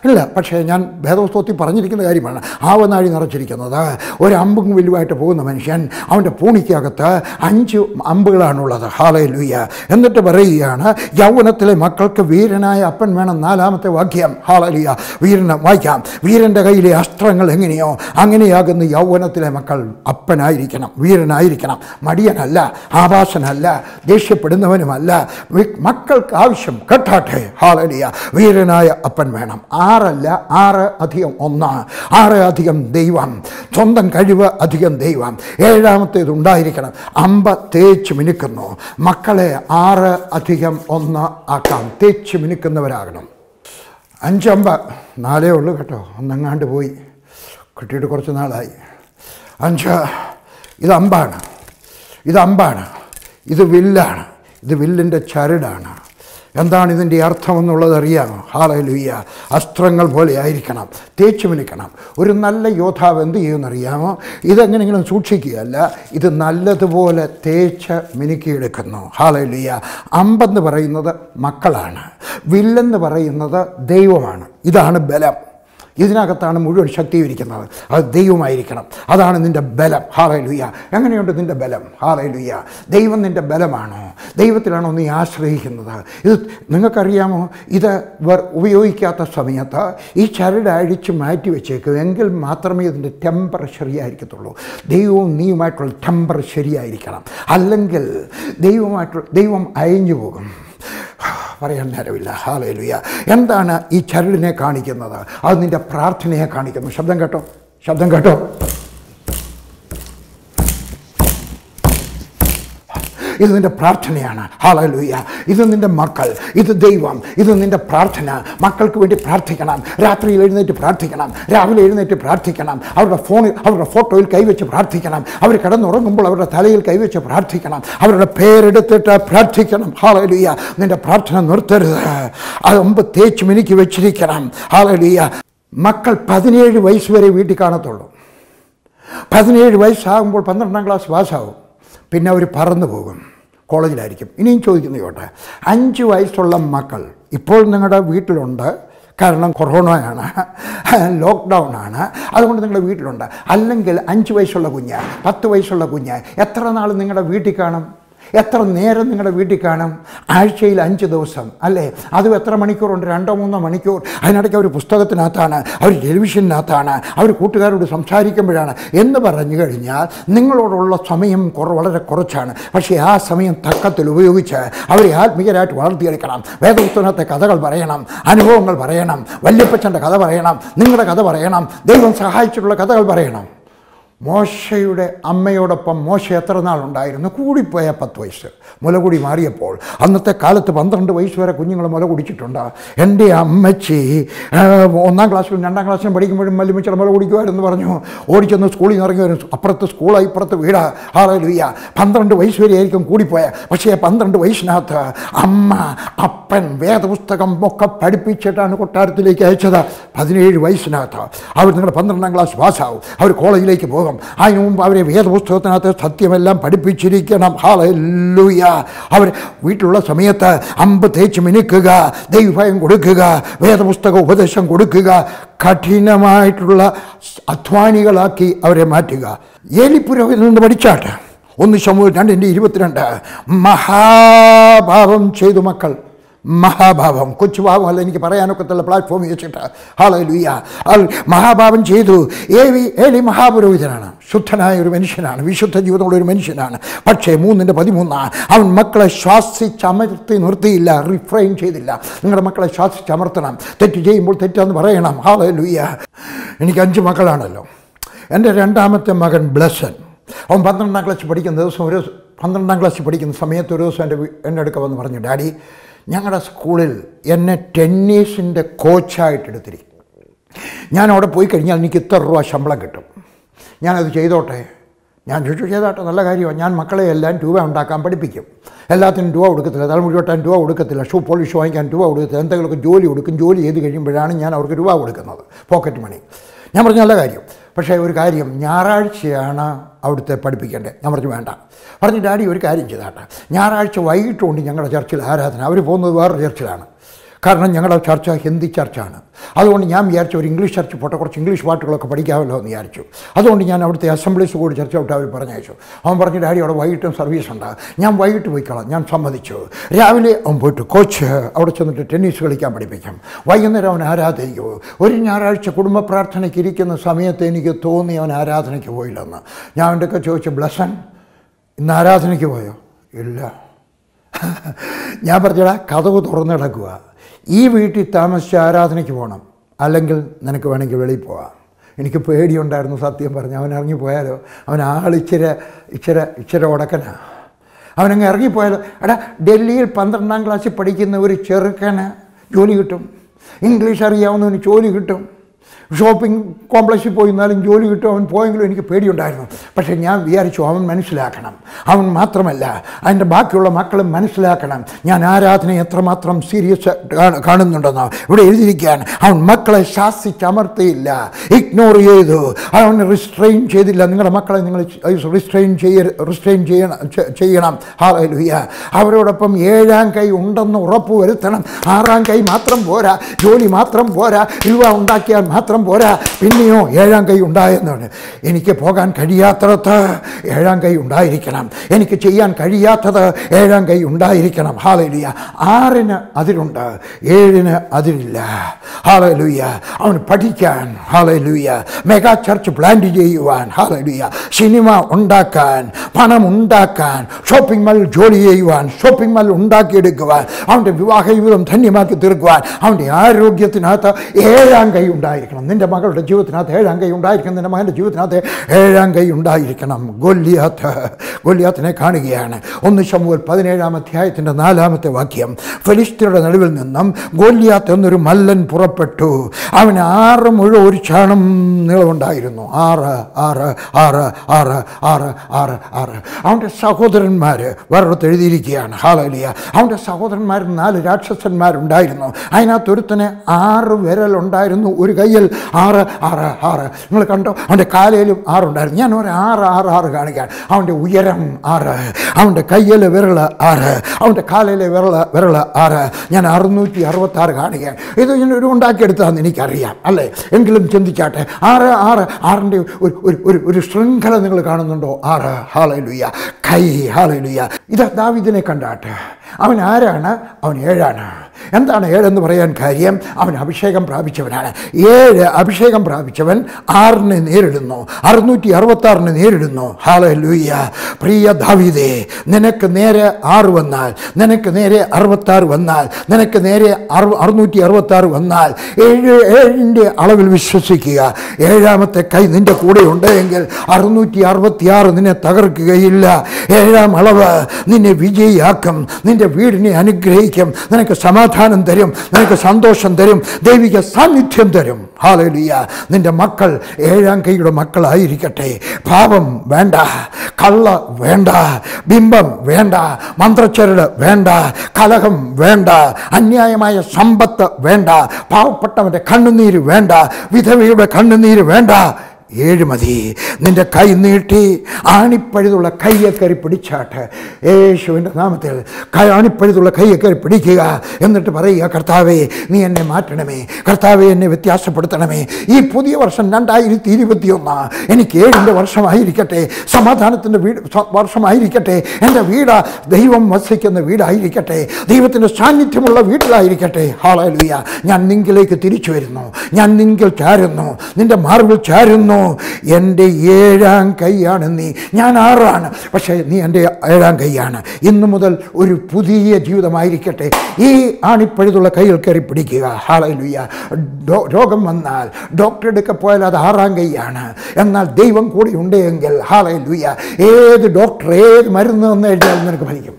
ഇല്ല. പക്ഷേ ഞാൻ വേദപുസ്തകത്തിൽ പറഞ്ഞിരിക്കുന്ന കാര്യമാണ്, ആവനാഴി നിറച്ചിരിക്കുന്നത്. ഒരു അമ്പും വില്ലുമായിട്ട് പോകുന്ന മനുഷ്യൻ, അവൻ്റെ പൂണിക്കകത്ത് അഞ്ച് അമ്പുകളാണുള്ളത്. ഹല്ലേലൂയ. എന്നിട്ട് പറയുകയാണ്, യൗവനത്തിലെ മക്കൾക്ക് വീരനായ അപ്പൻ വേണം. നാലാമത്തെ വാക്യം. ഹല്ലേലൂയ. വീരനെ വായിക്കാം. വീരൻ്റെ കയ്യിലെ അസ്ത്രങ്ങൾ എങ്ങനെയോ അങ്ങനെയാകുന്ന യൗവനത്തിലെ മക്കൾ അപ്പനായിരിക്കണം, വീരനായിരിക്കണം. മടിയനല്ല, ആഭാസനല്ല, ദേഷ്യപ്പെടുന്നവനുമല്ല. മക്കൾക്ക് ആവശ്യം കേട്ടാട്ടെ. ഹല്ലേലൂയ. വീരനായ അപ്പൻ വേണം. ആറല്ല, ആറ് അധികം ഒന്ന്, ആറ് അധികം ദൈവം, സ്വന്തം കഴിവ് അധികം ദൈവം. ഏഴാമത്തേത് ഉണ്ടായിരിക്കണം. അമ്പ തേച്ച് മിനുക്കുന്നു. മക്കളെ ആറ് അധികം ഒന്ന് ആക്കാം. തേച്ച് മിനുക്കുന്നവരാകണം. അഞ്ചമ്പ നാലേ ഉള്ളൂ കേട്ടോ, ഒന്നെങ്ങാണ്ട് പോയി കിട്ടിയിട്ട് കുറച്ച് നാളായി. അഞ്ച് ഇത് അമ്പാണ്, ഇത് അമ്പാണ്, ഇത് വില്ലാണ്, ഇത് വില്ലിൻ്റെ ചരടാണ്. എന്താണ് ഇതിൻ്റെ അർത്ഥം എന്നുള്ളത് അറിയാമോ? ഹല്ലേലൂയ. അസ്ത്രങ്ങൾ പോലെ ആയിരിക്കണം, തേച്ച് മിനുക്കണം. ഒരു നല്ല യോദ്ധാവ് എന്ത് ചെയ്യുമെന്നറിയാമോ? ഇതെങ്ങനെയെങ്കിലും സൂക്ഷിക്കുകയല്ല, ഇത് നല്ലതുപോലെ തേച്ച് മിനുക്കിയെടുക്കുന്നു. ഹല്ലേലൂയ. അമ്പെന്ന് പറയുന്നത് മക്കളാണ്, വില്ലെന്ന് പറയുന്നത് ദൈവമാണ്. ഇതാണ് ബലം. ഇതിനകത്താണ് മുഴുവൻ ശക്തിയും ഇരിക്കുന്നത്. അത് ദൈവമായിരിക്കണം. അതാണ് നിൻ്റെ ബലം. ഹല്ലേലൂയ. എങ്ങനെയുണ്ട് നിൻ്റെ ബലം? ഹല്ലേലൂയ. ദൈവം നിൻ്റെ ബലമാണോ? ദൈവത്തിലാണോ നീ ആശ്രയിക്കുന്നത്? ഇത് നിങ്ങൾക്കറിയാമോ? ഇത് ഉപയോഗിക്കാത്ത സമയത്ത് ഈ ചരട് അഴിച്ച് മാറ്റി വെച്ചേക്കും, എങ്കിൽ മാത്രമേ ഇതിൻ്റെ ടെമ്പർ ശരിയായിരിക്കത്തുള്ളൂ. ദൈവവും നീയുമായിട്ടുള്ള ടെമ്പർ ശരിയായിരിക്കണം. അല്ലെങ്കിൽ ദൈവമായിട്ടുള്ള ദൈവം അയഞ്ഞു പോകും. പറയാൻ നേരമില്ല. ഹല്ലേലൂയ. എന്താണ് ഈ ചരടിനെ കാണിക്കുന്നത്? അത് നിൻ്റെ പ്രാർത്ഥനയെ കാണിക്കുന്നു. ശബ്ദം കേട്ടോ, ശബ്ദം കേട്ടോ. ഇത് നിൻ്റെ പ്രാർത്ഥനയാണ്. ഹല്ലേലൂയ. ഇത് നിൻ്റെ മക്കൾ, ഇത് ദൈവം, ഇത് നിൻ്റെ പ്രാർത്ഥന. മക്കൾക്ക് വേണ്ടി പ്രാർത്ഥിക്കണം. രാത്രിയിൽ എഴുന്നേറ്റ് പ്രാർത്ഥിക്കണം, രാവിലെ എഴുന്നേറ്റ് പ്രാർത്ഥിക്കണം. അവരുടെ ഫോണിൽ അവരുടെ ഫോട്ടോയിൽ കൈവച്ച് പ്രാർത്ഥിക്കണം. അവർ കിടന്നുറങ്ങുമ്പോൾ അവരുടെ തലയിൽ കൈവച്ച് പ്രാർത്ഥിക്കണം. അവരുടെ പേരെടുത്തിട്ട് പ്രാർത്ഥിക്കണം. ഹല്ലേലൂയ. നിൻ്റെ പ്രാർത്ഥന നിർത്തരുത്. അത് മുമ്പ് തേച്ച് മിനുക്കി വെച്ചിരിക്കണം. ഹല്ലേലൂയ. മക്കൾ പതിനേഴ് വയസ്സ് വരെ വീട്ടിൽ കാണത്തുള്ളൂ. പതിനേഴ് വയസ്സാകുമ്പോൾ പന്ത്രണ്ടാം ക്ലാസ് പാസ്സാവും. പിന്നെ അവർ പറന്നു പോകും, കോളേജിലായിരിക്കും. ഇനിയും ചോദിക്കുന്നു കേട്ടെ, അഞ്ച് വയസ്സുള്ള മക്കൾ ഇപ്പോൾ നിങ്ങളുടെ വീട്ടിലുണ്ട്. കാരണം കൊറോണയാണ്, ലോക്ക്ഡൗൺ ആണ്, അതുകൊണ്ട് നിങ്ങളുടെ വീട്ടിലുണ്ട്. അല്ലെങ്കിൽ അഞ്ച് വയസ്സുള്ള കുഞ്ഞ്, പത്ത് വയസ്സുള്ള കുഞ്ഞ് എത്ര നാൾ നിങ്ങളുടെ വീട്ടിൽ കാണും? എത്ര നേരം നിങ്ങളുടെ വീട്ടിൽ കാണും? ആഴ്ചയിൽ അഞ്ച് ദിവസം അല്ലേ? അതും എത്ര മണിക്കൂറുണ്ട്? രണ്ടോ മൂന്നോ മണിക്കൂർ. അതിനിടയ്ക്ക് അവർ പുസ്തകത്തിനകത്താണ്, അവർ ടെലിവിഷനകത്താണ്, അവർ കൂട്ടുകാരോട് സംസാരിക്കുമ്പോഴാണ് എന്ന് പറഞ്ഞു കഴിഞ്ഞാൽ നിങ്ങളോടുള്ള സമയം കുറ വളരെ കുറച്ചാണ്. പക്ഷേ ആ സമയം തക്കത്തിൽ ഉപയോഗിച്ച് അവരെ ആത്മീയരായിട്ട് വളർത്തിയെടുക്കണം. വേദപുസ്തകത്തെ കഥകൾ പറയണം, അനുഭവങ്ങൾ പറയണം, വല്യപ്പച്ചൻ്റെ കഥ പറയണം, നിങ്ങളുടെ കഥ പറയണം, ദൈവം സഹായിച്ചിട്ടുള്ള കഥകൾ പറയണം. മോശയുടെ അമ്മയോടൊപ്പം മോശ എത്ര നാളുണ്ടായിരുന്നു? കൂടിപ്പോയ പത്ത് വയസ്സ്. മുലകുടി മാറിയപ്പോൾ അന്നത്തെ കാലത്ത് പന്ത്രണ്ട് വയസ്സ് വരെ കുഞ്ഞുങ്ങൾ മുല കുടിച്ചിട്ടുണ്ട്. എൻ്റെ അമ്മച്ചി ഒന്നാം ക്ലാസ്സിലും രണ്ടാം ക്ലാസ്സിലും പഠിക്കുമ്പോഴും മല്ലിമിച്ചട മുല കുടിക്കുമായിരുന്നു പറഞ്ഞു. ഓടിച്ചെന്ന് സ്കൂളിൽ നിന്ന് ഇറങ്ങി വരും. അപ്പുറത്ത് സ്കൂളായി ഇപ്പുറത്ത് വീടാ. ഹല്ലേലൂയ. പന്ത്രണ്ട് വയസ്സ് വരെ ആയിരിക്കും കൂടിപ്പോയ. പക്ഷേ പന്ത്രണ്ട് വയസ്സിനകത്ത് അമ്മ അപ്പൻ വേദപുസ്തകം ഒക്കെ പഠിപ്പിച്ചിട്ടാണ് കൊട്ടാരത്തിലേക്ക് അയച്ചത്. പതിനേഴ് വയസ്സിനകത്ത് അവർ നിങ്ങളുടെ പന്ത്രണ്ടാം ക്ലാസ് പാസ്സാവും, അവർ കോളേജിലേക്ക് പോകും. അതിനു മുമ്പ് അവരെ വേദപുസ്തകത്തിനകത്ത് സത്യമെല്ലാം പഠിപ്പിച്ചിരിക്കണം. ഹല്ലേലൂയ. അവർ വീട്ടിലുള്ള സമയത്ത് അമ്പ് തേച്ച് മിനുക്കുക, ദൈവഭയം കൊടുക്കുക, വേദപുസ്തക ഉപദേശം കൊടുക്കുക, കഠിനമായിട്ടുള്ള അധ്വാനികളാക്കി അവരെ മാറ്റുക. ഏലി പുരോഹിതൻ നിന്ന് പഠിച്ചാട്ടെ. ഒന്ന് ശമൂവേൽ രണ്ടിൻ്റെ ഇരുപത്തിരണ്ട്. മഹാഭാവം ചെയ്തു മക്കൾ. മഹാഭാവം, കൊച്ചുഭാവം അല്ല, എനിക്ക് പറയാനൊക്കത്തുള്ള പ്ലാറ്റ്ഫോമിൽ വെച്ചിട്ട്. ഹല്ലേലൂയ. മഹാഭാവം ചെയ്തു. ഏലി ഏലി മഹാപുരോഹിതനാണ്, ശുദ്ധനായ ഒരു മനുഷ്യനാണ്, വിശുദ്ധ ജീവിതമുള്ള ഒരു മനുഷ്യനാണ്. പക്ഷേ മൂന്നിൻ്റെ പതിമൂന്ന് അവൻ മക്കളെ ശ്വാസിച്ചമർത്തി നിർത്തിയില്ല, റിഫ്രെയിൻ ചെയ്തില്ല. നിങ്ങളുടെ മക്കളെ ശ്വാസിച്ചമർത്തണം. തെറ്റ് ചെയ്യുമ്പോൾ തെറ്റാന്ന് പറയണം. ഹല്ലേലൂയ. എനിക്ക് അഞ്ച് മക്കളാണല്ലോ. എൻ്റെ രണ്ടാമത്തെ മകൻ ബ്ലസ്സൻ, അവൻ പന്ത്രണ്ടാം ക്ലാസ്സിൽ പഠിക്കുന്ന ദിവസം ഒരു പന്ത്രണ്ടാം ക്ലാസ്സിൽ പഠിക്കുന്ന സമയത്ത് ഒരു ദിവസം എൻ്റെ എൻ്റെ അടുക്ക വന്ന് പറഞ്ഞു, ഡാഡി ഞങ്ങളുടെ സ്കൂളിൽ എന്നെ ടെന്നീസിൻ്റെ കോച്ചായിട്ട് എടുത്തിരിക്കും. ഞാൻ അവിടെ പോയി കഴിഞ്ഞാൽ എനിക്ക് ഇത്ര രൂപ ശമ്പളം കിട്ടും, ഞാനത് ചെയ്തോട്ടെ. ഞാൻ ചോദിച്ചു, ചെയ്തോട്ടെ, നല്ല കാര്യമാണ്. ഞാൻ മക്കളെ എല്ലാം രൂപ ഉണ്ടാക്കാൻ പഠിപ്പിക്കും. എല്ലാത്തിനും രൂപ കൊടുക്കത്തില്ല, തലമുടി വെട്ടാൻ രൂപ കൊടുക്കത്തില്ല, ഷൂ പോളിഷ് വാങ്ങിക്കാൻ രൂപ കൊടുക്കത്തില്ല, എന്തെങ്കിലുമൊക്കെ ജോലി കൊടുക്കും. ജോലി ചെയ്ത് കഴിയുമ്പോഴാണ് ഞാൻ അവർക്ക് രൂപ കൊടുക്കുന്നത്, പോക്കറ്റ് മണി. ഞാൻ പറഞ്ഞു നല്ല കാര്യം. പക്ഷേ ഒരു കാര്യം, ഞായറാഴ്ചയാണ് അവിടുത്തെ പഠിപ്പിക്കേണ്ടത്. ഞാൻ പറഞ്ഞു വേണ്ട. പറഞ്ഞു ഡാഡി ഒരു കാര്യം ചെയ്താട്ടെ, ഞായറാഴ്ച വൈകിട്ട് കൊണ്ട് ഞങ്ങളുടെ ചർച്ചിൽ ആരാധന. അവർ പോകുന്നത് വേറൊരു ചർച്ചിലാണ്. കാരണം ഞങ്ങളുടെ ചർച്ച ഹിന്ദി ചർച്ചാണ്. അതുകൊണ്ട് ഞാൻ വിചാരിച്ചു ഒരു ഇംഗ്ലീഷ് ചർച്ച് പോട്ടെ, കുറച്ച് ഇംഗ്ലീഷ് പാട്ടുകളൊക്കെ പഠിക്കാമല്ലോ എന്ന് വിചാരിച്ചു. അതുകൊണ്ട് ഞാൻ അവിടുത്തെ അസംബ്ലീസ് കൂടി ചർച്ച വിട്ട് അവർ പറഞ്ഞയച്ചു. അവൻ പറഞ്ഞു, ഡാഡി അവിടെ വൈകിട്ടും സർവീസ് ഉണ്ട്, ഞാൻ വൈകിട്ട് പോയിക്കളാം. ഞാൻ സമ്മതിച്ചു. രാവിലെ അവൻ പോയിട്ട് കോച്ച് അവിടെ ചെന്നിട്ട് ടെന്നീസ് കളിക്കാൻ പഠിപ്പിക്കും. വൈകുന്നേരം അവൻ ആരാധനയ്ക്ക് പോകും. ഒരു ഞായറാഴ്ച കുടുംബ പ്രാർത്ഥനയ്ക്ക് ഇരിക്കുന്ന സമയത്ത് എനിക്ക് തോന്നി അവൻ ആരാധനയ്ക്ക് പോയില്ലെന്ന്. ഞാൻ അവൻ്റെ ഒക്കെ ചോദിച്ചു, ബ്ലസൻ ഇന്ന് ആരാധനയ്ക്ക് പോയോ? ഇല്ല. ഞാൻ പറഞ്ഞടാ, കതവ് തുറന്നു കിടക്കുക, ഈ വീട്ടിൽ താമസിച്ച് ആരാധനയ്ക്ക് പോകണം, അല്ലെങ്കിൽ നിനക്ക് വേണമെങ്കിൽ വെളിയിൽ പോവാം. എനിക്ക് പേടിയുണ്ടായിരുന്നു സത്യം പറഞ്ഞ്. അവൻ ഇറങ്ങിപ്പോയാലോ, അവൻ ആളിച്ചിര ഇച്ചിര ഇച്ചിര ഉടക്കനാണ്. അവനങ്ങ് ഇറങ്ങിപ്പോയാലോ. എടാ, ഡൽഹിയിൽ പന്ത്രണ്ടാം ക്ലാസ്സിൽ പഠിക്കുന്ന ഒരു ചെറുക്കന് ജോലി കിട്ടും, ഇംഗ്ലീഷ് അറിയാവുന്നവന് ജോലി കിട്ടും, ഷോപ്പിംഗ് കോംപ്ലക്സിൽ പോയി എന്നാലും ജോലി കിട്ടും. അവൻ പോയെങ്കിലും എനിക്ക് പേടിയുണ്ടായിരുന്നു. പക്ഷേ ഞാൻ വിചാരിച്ചു അവൻ മനസ്സിലാക്കണം, അവൻ മാത്രമല്ല അതിൻ്റെ ബാക്കിയുള്ള മക്കളും മനസ്സിലാക്കണം ഞാൻ ആരാധന എത്രമാത്രം സീരിയസ് കാണുന്നുണ്ടെന്ന്. ഇവിടെ എഴുതിയിരിക്കുകയാണ്, അവൻ മക്കളെ ശാസിച്ചമർത്തിയില്ല, ഇഗ്നോർ ചെയ്തു, അവൻ റിസ്ട്രെയിൻ ചെയ്തില്ല. നിങ്ങളുടെ മക്കളെ നിങ്ങൾ റിസ്ട്രെയിൻ ചെയ്യ റിസ്ട്രെയിൻ ചെയ്യണം ചെയ്യണം ഹല്ലേലൂയ. അവരോടൊപ്പം ഏഴാം കൈ ഉണ്ടെന്ന് ഉറപ്പ് വരുത്തണം. ആറാം കൈ മാത്രം പോരാ, ജോലി മാത്രം പോരാ, രൂപ ഉണ്ടാക്കിയാൽ മാത്രം പോരാ, പിന്നെയോ ഏഴാം കൈ ഉണ്ടായെന്നാണ്. എനിക്ക് പോകാൻ കഴിയാത്തടത്ത് ഏഴാം കൈ ഉണ്ടായിരിക്കണം, എനിക്ക് ചെയ്യാൻ കഴിയാത്തത് ഏഴാം കൈ ഉണ്ടായിരിക്കണം. ഹല്ലേലൂയ. ആറിന് അതിരുണ്ട്, ഏഴിന് അതിരില്ല. ഹല്ലേലൂയ. അവന് പഠിക്കാൻ, ഹല്ലേലൂയ, മെഗാ ചർച്ച് പ്ലാൻ ചെയ്യുവാൻ, ഹല്ലേലൂയ, സിനിമ ഉണ്ടാക്കാൻ, പണം ഉണ്ടാക്കാൻ, ഷോപ്പിംഗ് മാൾ ജോലി ചെയ്യുവാൻ, ഷോപ്പിംഗ് മാൾ ഉണ്ടാക്കിയെടുക്കുവാൻ, അവൻ്റെ വിവാഹ ജീവിതം ധന്യമാക്കി തീർക്കുവാൻ, അവൻ്റെ ആരോഗ്യത്തിനകത്ത് ഏഴാം കൈ ഉണ്ടായിരിക്കണം. നിൻ്റെ മകളുടെ ജീവിതത്തിനകത്ത് ഏഴാം കൈ ഉണ്ടായിരിക്കണം, നിൻ്റെ മകൻ്റെ ജീവിതത്തിനകത്ത് ഏഴാം കൈ ഉണ്ടായിരിക്കണം. ഗൊല്ലിയാത്ത് ഗൊല്ലിയാത്തിനെ കാണുകയാണ്. ഒന്ന് ശമൂവേൽ പതിനേഴാം അധ്യായത്തിൻ്റെ നാലാമത്തെ വാക്യം. ഫെലിസ്ത്യരുടെ നടുവിൽ നിന്നും ഗൊല്ലിയാത്ത് എന്നൊരു മല്ലൻ പുറപ്പെട്ടു. അവന് ആറ് മുഴ ഒരു ചാണം നീളമുണ്ടായിരുന്നു. ആറ് ആറ് ആറ് ആറ് ആറ് ആറ് ആറ് അവൻ്റെ സഹോദരന്മാർ വേറൊരിടത്ത് എഴുതിയിരിക്കുകയാണ്. ഹല്ലേലൂയ. അവൻ്റെ സഹോദരന്മാർ നാല് രാക്ഷസന്മാരുണ്ടായിരുന്നു. അതിനകത്തൊരുത്തന് ആറ് വിരലുണ്ടായിരുന്നു, ഒരു കയ്യിൽ ആറ് ആറ് ആറ്. നിങ്ങൾ കണ്ടോ? അവൻ്റെ കാലയിലും ആറുണ്ടായിരുന്നു. ഞാൻ ഒരു ആറ് ആറ് ആറ് കാണിക്കാൻ. അവൻ്റെ ഉയരം ആറ്, അവൻ്റെ കയ്യിലെ വിരൽ ആറ്, അവൻ്റെ കാലയിലെ വിരൽ വിരൽ ആറ്. ഞാൻ അറുന്നൂറ്റി അറുപത്തി ആറ് കാണിക്കാൻ. ഇത് ഞാൻ ഒരു ഉണ്ടാക്കിയെടുത്തതെന്ന് എനിക്കറിയാം, അല്ലേ? എങ്കിലും ചിന്തിച്ചാട്ടെ. ആറ് ആറ് ആറിൻ്റെ ഒരു ഒരു ഒരു ശൃംഖല നിങ്ങൾ കാണുന്നുണ്ടോ? ആറ്. ഹല്ലേലൂയ. കൈ. ഹല്ലേലൂയ. ഇത് ദാവീദിനെ കണ്ടാട്ടെ. അവൻ ആരാണ്? അവൻ ഏഴാണ്. എന്താണ് ഏഴെന്ന് പറയാൻ കാര്യം? അവൻ അഭിഷേകം പ്രാപിച്ചവനാണ്. ഏഴ് അഭിഷേകം പ്രാപിച്ചവൻ ആറിനെ നേരിടുന്നു, അറുന്നൂറ്റി അറുപത്തി ആറിനെ നേരിടുന്നു. ഹല്ലേലൂയ. പ്രിയ ദാവീദേ, നിനക്ക് നേരെ ആറ് വന്നാൽ, നിനക്ക് നേരെ അറുപത്താറ് വന്നാൽ, നിനക്ക് നേരെ അറു അറുന്നൂറ്റി അറുപത്തി ആറ് വന്നാൽ, ഏഴ് ഏഴിൻ്റെ അളവിൽ വിശ്വസിക്കുക. ഏഴാമത്തെ കൈ നിൻ്റെ കൂടെ ഉണ്ടെങ്കിൽ അറുന്നൂറ്റി അറുപത്തി ആറ് നിന്നെ തകർക്കുകയില്ല. ഏഴാം അളവ് നിന്നെ വിജയിയാക്കും, നിന്റെ വീടിനെ അനുഗ്രഹിക്കും, നിനക്ക് സമാധാനം തരും, നിനക്ക് സന്തോഷം തരും, ദൈവിക സാന്നിധ്യം തരും. ഹല്ലേലൂയ. നിന്റെ മക്കൾ ഏഴാം കൈയുടെ മക്കളായിരിക്കട്ടെ. പാപം വേണ്ട, കള്ള വേണ്ട, ബിംബം വേണ്ട, മന്ത്രച്ചരട് വേണ്ട, കലഹം വേണ്ട, അന്യായമായ സമ്പത്ത് വേണ്ട, പാവപ്പെട്ടവൻ്റെ കണ്ണുനീര് വേണ്ട, വിധവയുടെ കണ്ണുനീര് വേണ്ട. ഏഴ് മതി. നിന്റെ കൈ നീട്ടി ആണിപ്പഴുതുള്ള കയ്യെ കയറി പിടിച്ചാട്ട് യേശുവിൻ്റെ നാമത്തിൽ കൈ ആണിപ്പഴുതുള്ള കയ്യെ കയറി പിടിക്കുക. എന്നിട്ട് പറയുക, കർത്താവേ നീ എന്നെ മാറ്റണമേ, കർത്താവേ എന്നെ വ്യത്യാസപ്പെടുത്തണമേ. ഈ പുതിയ വർഷം രണ്ടായിരത്തി ഇരുപത്തി ഒന്ന് എനിക്ക് ഏഴിൻ്റെ വർഷമായിരിക്കട്ടെ, സമാധാനത്തിൻ്റെ വീട് വർഷമായിരിക്കട്ടെ, എൻ്റെ വീട് ദൈവം വസിക്കുന്ന വീടായിരിക്കട്ടെ, ദൈവത്തിൻ്റെ സാന്നിധ്യമുള്ള വീട്ടിലായിരിക്കട്ടെ. ഹല്ലേലൂയ. ഞാൻ നിങ്കിലേക്ക് തിരിച്ചു വരുന്നു, ഞാൻ നിങ്കിൽ ചാരുന്നു, നിൻ്റെ മാർവിൽ ചാരുന്നു. എൻ്റെ ഏഴാം കൈയാണ് നീ. ഞാൻ ആറാണ്, പക്ഷേ നീ എൻ്റെ ഏഴാം കൈയാണ്. ഇന്നു മുതൽ ഒരു പുതിയ ജീവിതമായിരിക്കട്ടെ. ഈ ആണിപ്പഴുതുള്ള കൈകൾ കയറി പിടിക്കുക. ഹല്ലേലൂയ. രോഗം വന്നാൽ ഡോക്ടറെ അടുക്ക പോയാൽ അത് ആറാം കൈയാണ്. എന്നാൽ ദൈവം കൂടി ഉണ്ടെങ്കിൽ ഹല്ലേലൂയ, ഏത് ഡോക്ടർ ഏത് മരുന്ന് എന്ന് എഴുതിയാലും നിനക്ക് ഫലിക്കും.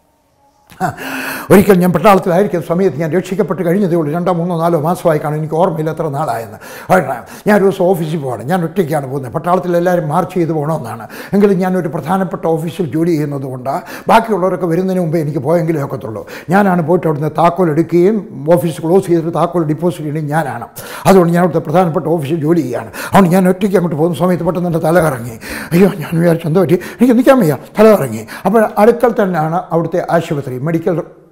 ഒരിക്കൽ ഞാൻ പട്ടാളത്തിലായിരിക്കുന്ന സമയത്ത് ഞാൻ രക്ഷിക്കപ്പെട്ട് കഴിഞ്ഞതേ ഉള്ളൂ. രണ്ടോ മൂന്നോ നാലോ മാസമായി കാണും, എനിക്ക് ഓർമ്മയില്ല എത്ര നാളായെന്ന്. ഞാൻ ഒരു ദിവസം ഓഫീസിൽ പോകണം. ഞാൻ ഒറ്റയ്ക്കാണ് പോകുന്നത്. പട്ടാളത്തിൽ എല്ലാവരും മാർച്ച് ചെയ്ത് പോകണമെന്നാണ്. എങ്കിലും ഞാനൊരു പ്രധാനപ്പെട്ട ഓഫീസിൽ ജോലി ചെയ്യുന്നത് കൊണ്ട് ബാക്കിയുള്ളവരൊക്കെ വരുന്നതിന് മുമ്പേ എനിക്ക് പോയെങ്കിലേ ഒക്കത്തുള്ളൂ. ഞാനാണ് പോയിട്ട് അവിടുന്ന് താക്കോൽ എടുക്കുകയും ഓഫീസ് ക്ലോസ് ചെയ്തിട്ട് താക്കോൽ ഡിപ്പോസിറ്റ് ചെയ്യുകയും ഞാനാണ്. അതുകൊണ്ട് ഞാൻ അവിടുത്തെ പ്രധാനപ്പെട്ട ഓഫീസിൽ ജോലി ചെയ്യുകയാണ്. അതുകൊണ്ട് ഞാൻ ഒറ്റയ്ക്ക് അങ്ങോട്ട് പോകുന്ന സമയത്ത് പെട്ടെന്ന് എൻ്റെ തല കറങ്ങി. അയ്യോ, ഞാൻ വിചാരിച്ചു എന്തോ പറ്റി, എനിക്ക് നിൽക്കാൻ വയ്യ, തല കറങ്ങി. അപ്പോൾ അടുക്കൽ തന്നെയാണ് അവിടുത്തെ ആശുപത്രി, മെഡിക്കൽ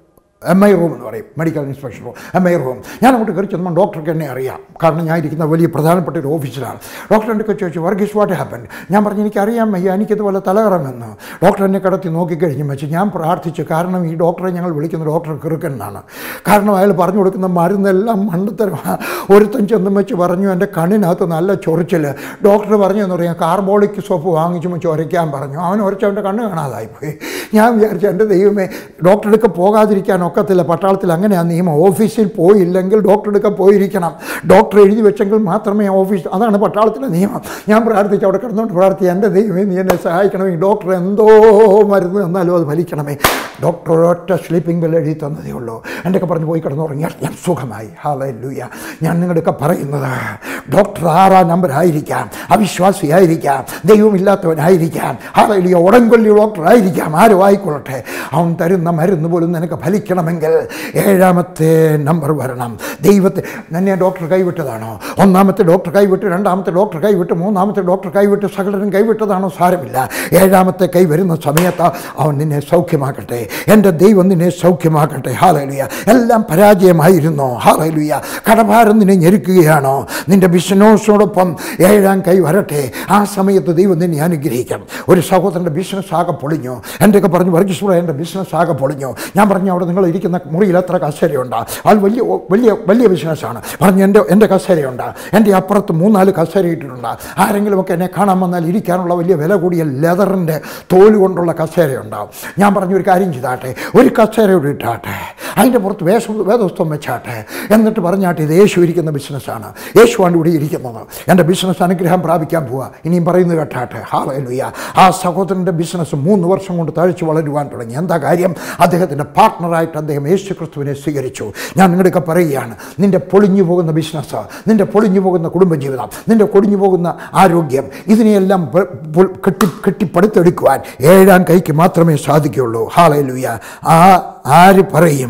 എം ഐ റൂം എന്ന് പറയും, medical inspection room, M I room. ഞാൻ അങ്ങോട്ട് കയറി ചെന്നപ്പോൾ ഡോക്ടർക്ക് എന്നെ അറിയാം, കാരണം ഞാൻ ഇരിക്കുന്ന വലിയ പ്രധാനപ്പെട്ട ഒരു ഓഫീസിലാണ്. ഡോക്ടർ എൻ്റെ ചോദിച്ചു, വർഗീസ് വാട്ട് ഹാപ്പൻ? ഞാൻ പറഞ്ഞു, എനിക്കറിയാം വയ്യ, എനിക്കിതുപോലെ തലകറങ്ങുന്നു. ഡോക്ടർ എന്നെ കിടത്തി നോക്കിക്കഴിഞ്ഞ് വെച്ച് ഞാൻ പ്രാർത്ഥിച്ചു, കാരണം ഈ ഡോക്ടറെ ഞങ്ങൾ വിളിക്കുന്ന ഡോക്ടർ കിറുക്കൻ എന്നാണ്. കാരണം അയാൾ പറഞ്ഞു കൊടുക്കുന്ന മരുന്നെല്ലാം മണ്ടത്തരമാണ്. ഒരുത്തൻ ചെന്നും വെച്ച് പറഞ്ഞു, എൻ്റെ കണ്ണിനകത്ത് നല്ല ചൊറിച്ചിൽ. ഡോക്ടർ പറഞ്ഞു എന്ന് പറയാം, കാർബോളിക് സോപ്പ് വാങ്ങിച്ചു വെച്ച് ഉരയ്ക്കാൻ പറഞ്ഞു. അവൻ ഉരച്ച് അവൻ്റെ കണ്ണ് കാണാതായിപ്പോയി. ഞാൻ വിചാരിച്ചു, എൻ്റെ ദൈവമേ, ഡോക്ടറെടുക്ക പോകാതിരിക്കാൻ ഒക്കത്തില്ല. പട്ടാളത്തിൽ അങ്ങനെയാണ് നിയമം. ഓഫീസിൽ പോയില്ലെങ്കിൽ ഡോക്ടറെടുക്ക പോയിരിക്കണം. ഡോക്ടർ എഴുതി വെച്ചെങ്കിൽ മാത്രമേ ഓഫീസ്, അതാണ് പട്ടാളത്തിലെ നിയമം. ഞാൻ പ്രാർത്ഥിച്ചു, അവിടെ കിടന്നുകൊണ്ട് പ്രാർത്ഥിച്ചു, എൻ്റെ ദൈവമേ നീ എന്നെ സഹായിക്കണമേ, ഡോക്ടർ എന്തോ മരുന്ന് എന്നാലും അത് ഫലിക്കണമേ. ഡോക്ടർ ഒരൊറ്റ സ്ലീപ്പിംഗ് ബെൽ എഴുതി തന്നതേ ഉള്ളൂ. എൻ്റെയൊക്കെ പറഞ്ഞ് പോയി കിടന്നുറങ്ങിയാൽ ഞാൻ സുഖമായി. ഹല്ലേലൂയ. ഞാൻ നിങ്ങളുടെയൊക്കെ പറയുന്നത്, ഡോക്ടർ ആറാം നമ്പർ ആയിരിക്കാം, അവിശ്വാസിയായിരിക്കാം, ദൈവമില്ലാത്തവനായിരിക്കാം, ഹല്ലേലൂയ, ഉടൻകൊല്ലി ഡോക്ടർ ആയിരിക്കാം, ആരും ആയിക്കൊള്ളട്ടെ, അവൻ തരുന്ന മരുന്ന് പോലും നിനക്ക് ഫലിക്കണമെങ്കിൽ ഏഴാമത്തെ നമ്പർ വരണം. ദൈവത്തെ തന്നെ ഡോക്ടർ കൈവിട്ടതാണോ? ഒന്നാമത്തെ ഡോക്ടർ കൈവിട്ട്, രണ്ടാമത്തെ ഡോക്ടർ കൈവിട്ട്, മൂന്നാമത്തെ ഡോക്ടർ കൈവിട്ട്, സകലരും കൈവിട്ടതാണോ? സാരമില്ല. ഏഴാമത്തെ കൈ വരുന്ന സമയത്ത് അവൻ നിന്നെ സൗഖ്യമാക്കട്ടെ. എൻ്റെ ദൈവം നിന്നെ സൗഖ്യമാക്കട്ടെ. ഹല്ലേലൂയ. എല്ലാം പരാജയമായിരുന്നോ? ഹല്ലേലൂയ. കടഭാരം നിന്നെ ഞെരുക്കുകയാണോ? നിൻ്റെ ബിസിനസ്സോടൊപ്പം ഏഴാം കൈ വരട്ടെ. ആ സമയത്ത് ദൈവം നിന്നെ അനുഗ്രഹിക്കാം. ഒരു സഹോദരൻ്റെ ബിസിനസ് ആകെ പൊളിഞ്ഞു. എൻ്റെയൊക്കെ പറഞ്ഞു, വർഗീസ് എൻ്റെ ബിസിനസ് ആകെ പൊളിഞ്ഞു. ഞാൻ പറഞ്ഞു, അവിടെ നിങ്ങൾ ഇരിക്കുന്ന മുറിയിൽ എത്ര കസേരയുണ്ട്? അത് വലിയ വലിയ വലിയ ബിസിനസ്സാണ്. പറഞ്ഞു, എൻ്റെ എൻ്റെ കസേരയുണ്ട്, എൻ്റെ അപ്പുറത്ത് മൂന്നാല് കസേര ഇട്ടിട്ടുണ്ട്. ആരെങ്കിലുമൊക്കെ എന്നെ കാണാൻ വന്നാൽ ഇരിക്കാനുള്ള വലിയ വില കൂടിയ ലെതറിൻ്റെ തോല് കൊണ്ടുള്ള കസേരയുണ്ടാവും. ഞാൻ പറഞ്ഞു, ഒരു കാര്യം ചെയ്താട്ടെ, ഒരു കസേരയോട് ഇട്ടാട്ടെ, അതിൻ്റെ പുറത്ത് വേഷ വേദോസ്തം വെച്ചാട്ടെ, എന്നിട്ട് പറഞ്ഞാട്ടെ, ഇത് യേശു ഇരിക്കുന്ന ബിസിനസ്സാണ്, യേശുവാണ് ഇവിടെ ഇരിക്കുന്നത്, എൻ്റെ ബിസിനസ് അനുഗ്രഹം പ്രാപിക്കാൻ പോവുക. ഇനിയും പറയുന്നത് കേട്ടാട്ടെ. ഹല്ലേലൂയ. ആ സഹോദരൻ്റെ ബിസിനസ് മൂന്ന് വർഷം കൊണ്ട് തഴച്ചു വളരുവാൻ തുടങ്ങി. എന്താ കാര്യം? അദ്ദേഹത്തിൻ്റെ പാർട്ട്ണറായിട്ട് അദ്ദേഹം യേശു ക്രിസ്തുവിനെ സ്വീകരിച്ചു. ഞാൻ നിങ്ങളുടെയൊക്കെ പറയുകയാണ്, നിൻ്റെ പൊളിഞ്ഞു പോകുന്ന ബിസിനസ്, നിൻ്റെ പൊളിഞ്ഞു പോകുന്ന കുടുംബജീവിതം, നിൻ്റെ പൊളിഞ്ഞു പോകുന്ന ആരോഗ്യം, ഇതിനെയെല്ലാം കെട്ടി കെട്ടിപ്പടുത്തെടുക്കുവാൻ ഏഴാം കൈക്ക് മാത്രമേ സാധിക്കുകയുള്ളൂ. ഹല്ലേലൂയ. ആ ആര് പറയും?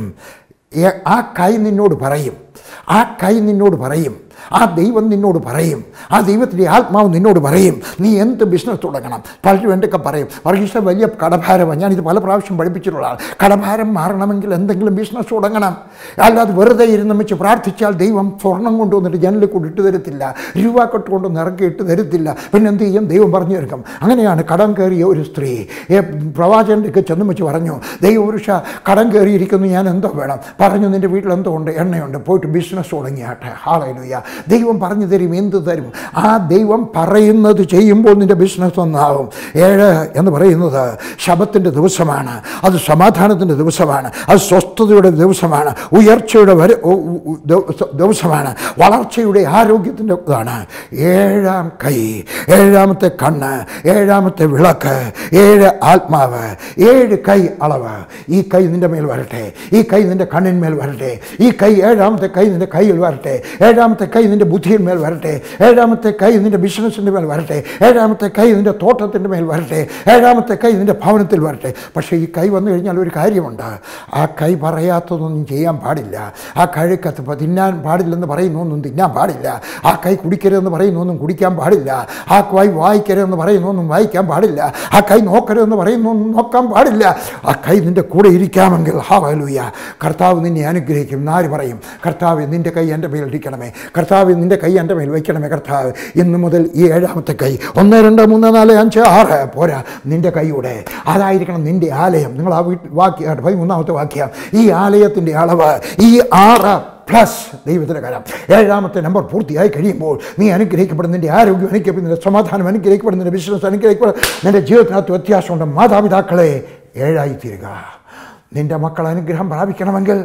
ആ കൈ നിന്നോട് പറയും. ആ കൈ നിന്നോട് പറയും. ആ ദൈവം നിന്നോട് പറയും. ആ ദൈവത്തിൻ്റെ ആത്മാവ് നിന്നോട് പറയും, നീ എന്ത് ബിസിനസ് തുടങ്ങണം. പലരും എന്തൊക്കെ പറയും, വർഗീസ് വലിയ കടഭാരമാണ്. ഞാനിത് പല പ്രാവശ്യം പഠിപ്പിച്ചിട്ടുള്ളതാണ്. കടഭാരം മാറണമെങ്കിൽ എന്തെങ്കിലും ബിസിനസ് തുടങ്ങണം. അല്ലാതെ വെറുതെ ഇരുന്ന് വെച്ച് പ്രാർത്ഥിച്ചാൽ ദൈവം സ്വർണം കൊണ്ടുവന്നിട്ട് ജനലിൽ കൊണ്ട് ഇട്ട് തരത്തില്ല, രൂപാക്കെട്ട് കൊണ്ടൊന്ന് ഇറക്കി ഇട്ട് തരത്തില്ല. പിന്നെ എന്ത് ചെയ്യും? ദൈവം പറഞ്ഞു തീർക്കും. അങ്ങനെയാണ് കടം കയറിയ ഒരു സ്ത്രീ പ്രവാചകൻ്റെ ഒക്കെ ചെന്നും വെച്ച് പറഞ്ഞു, ദൈവപുരുഷ കടം കയറിയിരിക്കുന്നു, ഞാൻ എന്തോ വേണം? പറഞ്ഞു, നിൻ്റെ വീട്ടിൽ എന്തോ ഉണ്ട്? എണ്ണയുണ്ട്, പോയിട്ട് ബിസിനസ് തുടങ്ങിയാട്ടെ. ഹല്ലേലൂയ. ദൈവം പറഞ്ഞു തരും, എന്ത് തരും. ആ ദൈവം പറയുന്നത് ചെയ്യുമ്പോൾ നിൻ്റെ ബിസിനസ് ഒന്നാവും. ഏഴ് എന്ന് പറയുന്നത് ശബത്തിൻ്റെ ദിവസമാണ്, അത് സമാധാനത്തിൻ്റെ ദിവസമാണ്, അത് സ്വസ്ഥതയുടെ ദിവസമാണ്, ഉയർച്ചയുടെ വര ദിവസമാണ്, വളർച്ചയുടെ ആരോഗ്യത്തിൻ്റെ ഇതാണ്. ഏഴാം കൈ, ഏഴാമത്തെ കണ്ണ്, ഏഴാമത്തെ വിളക്ക്, ഏഴ് ആത്മാവ്, ഏഴ് കൈ അളവ്. ഈ കൈ നിൻ്റെ മേൽ വരട്ടെ, ഈ കൈ നിൻ്റെ കണ്ണിന്മേൽ വരട്ടെ, ഈ കൈ ഏഴാമത്തെ കൈ നിൻ്റെ കയ്യിൽ വരട്ടെ, ഏഴാമത്തെ കൈ നിൻ്റെ ബുദ്ധിയിന്മേൽ വരട്ടെ, ഏഴാമത്തെ കൈ നിൻ്റെ ബിസിനസ്സിൻ്റെ മേൽ വരട്ടെ, ഏഴാമത്തെ കൈ നിൻ്റെ തോട്ടത്തിൻ്റെ മേൽ വരട്ടെ, ഏഴാമത്തെ കൈ നിൻ്റെ ഭവനത്തിൽ വരട്ടെ. പക്ഷേ ഈ കൈ വന്നു കഴിഞ്ഞാൽ ഒരു കാര്യമുണ്ട്, ആ കൈ പറയാത്തതൊന്നും ചെയ്യാൻ പാടില്ല. ആ കഴുക്കത്ത് തിന്നാൻ പാടില്ലെന്ന് പറയുന്നൊന്നും തിന്നാൻ പാടില്ല. ആ കൈ കുടിക്കരുതെന്ന് പറയുന്നൊന്നും കുടിക്കാൻ പാടില്ല. ആ കൈ വായിക്കരുതെന്ന് പറയുന്നൊന്നും വായിക്കാൻ പാടില്ല. ആ കൈ നോക്കരുതെന്ന് പറയുന്നൊന്നും നോക്കാൻ പാടില്ല. ആ കൈ നിൻ്റെ കൂടെ ഇരിക്കാമെങ്കിൽ ഹല്ലേലൂയ, കർത്താവ് നിന്നെ അനുഗ്രഹിക്കും. ആര് പറയും, കർത്താവ് നിൻ്റെ കൈ എൻ്റെ മേൽ ഇരിക്കണമേ, കർത്താവ് നിൻ്റെ കൈ എൻ്റെ മേൽ വയ്ക്കണമേ. കർത്താവ് ഇന്ന് മുതൽ ഈ ഏഴാമത്തെ കൈ, ഒന്ന് രണ്ട് മൂന്ന് നാല് അഞ്ച് ആറ് പോരാ, നിൻ്റെ കൈയുടെ അതായിരിക്കണം നിൻ്റെ ആലയം. നിങ്ങൾ ആ വീട്ടിൽ വാക്യ പതിമൂന്നാമത്തെ വാക്യം, ഈ ആലയത്തിൻ്റെ അളവ് ഈ ആറ് പ്ലസ് ദൈവത്തിൻ്റെ കരം. ഏഴാമത്തെ നമ്പർ പൂർത്തിയായി കഴിയുമ്പോൾ നീ അനുഗ്രഹിക്കപ്പെടും. നിൻ്റെ ആരോഗ്യം അനുഗ്രഹിക്കപ്പെടും, നിൻ്റെ സമാധാനം അനുഗ്രഹിക്കപ്പെടും, നിൻ്റെ ബിസിനസ് അനുഗ്രഹിക്കപ്പെടും, നിൻ്റെ ജീവിതത്തിനകത്ത് വ്യത്യാസമുണ്ട്. മാതാപിതാക്കളെ ഏഴായിത്തീരുക. നിൻ്റെ മക്കൾ അനുഗ്രഹം പ്രാപിക്കണമെങ്കിൽ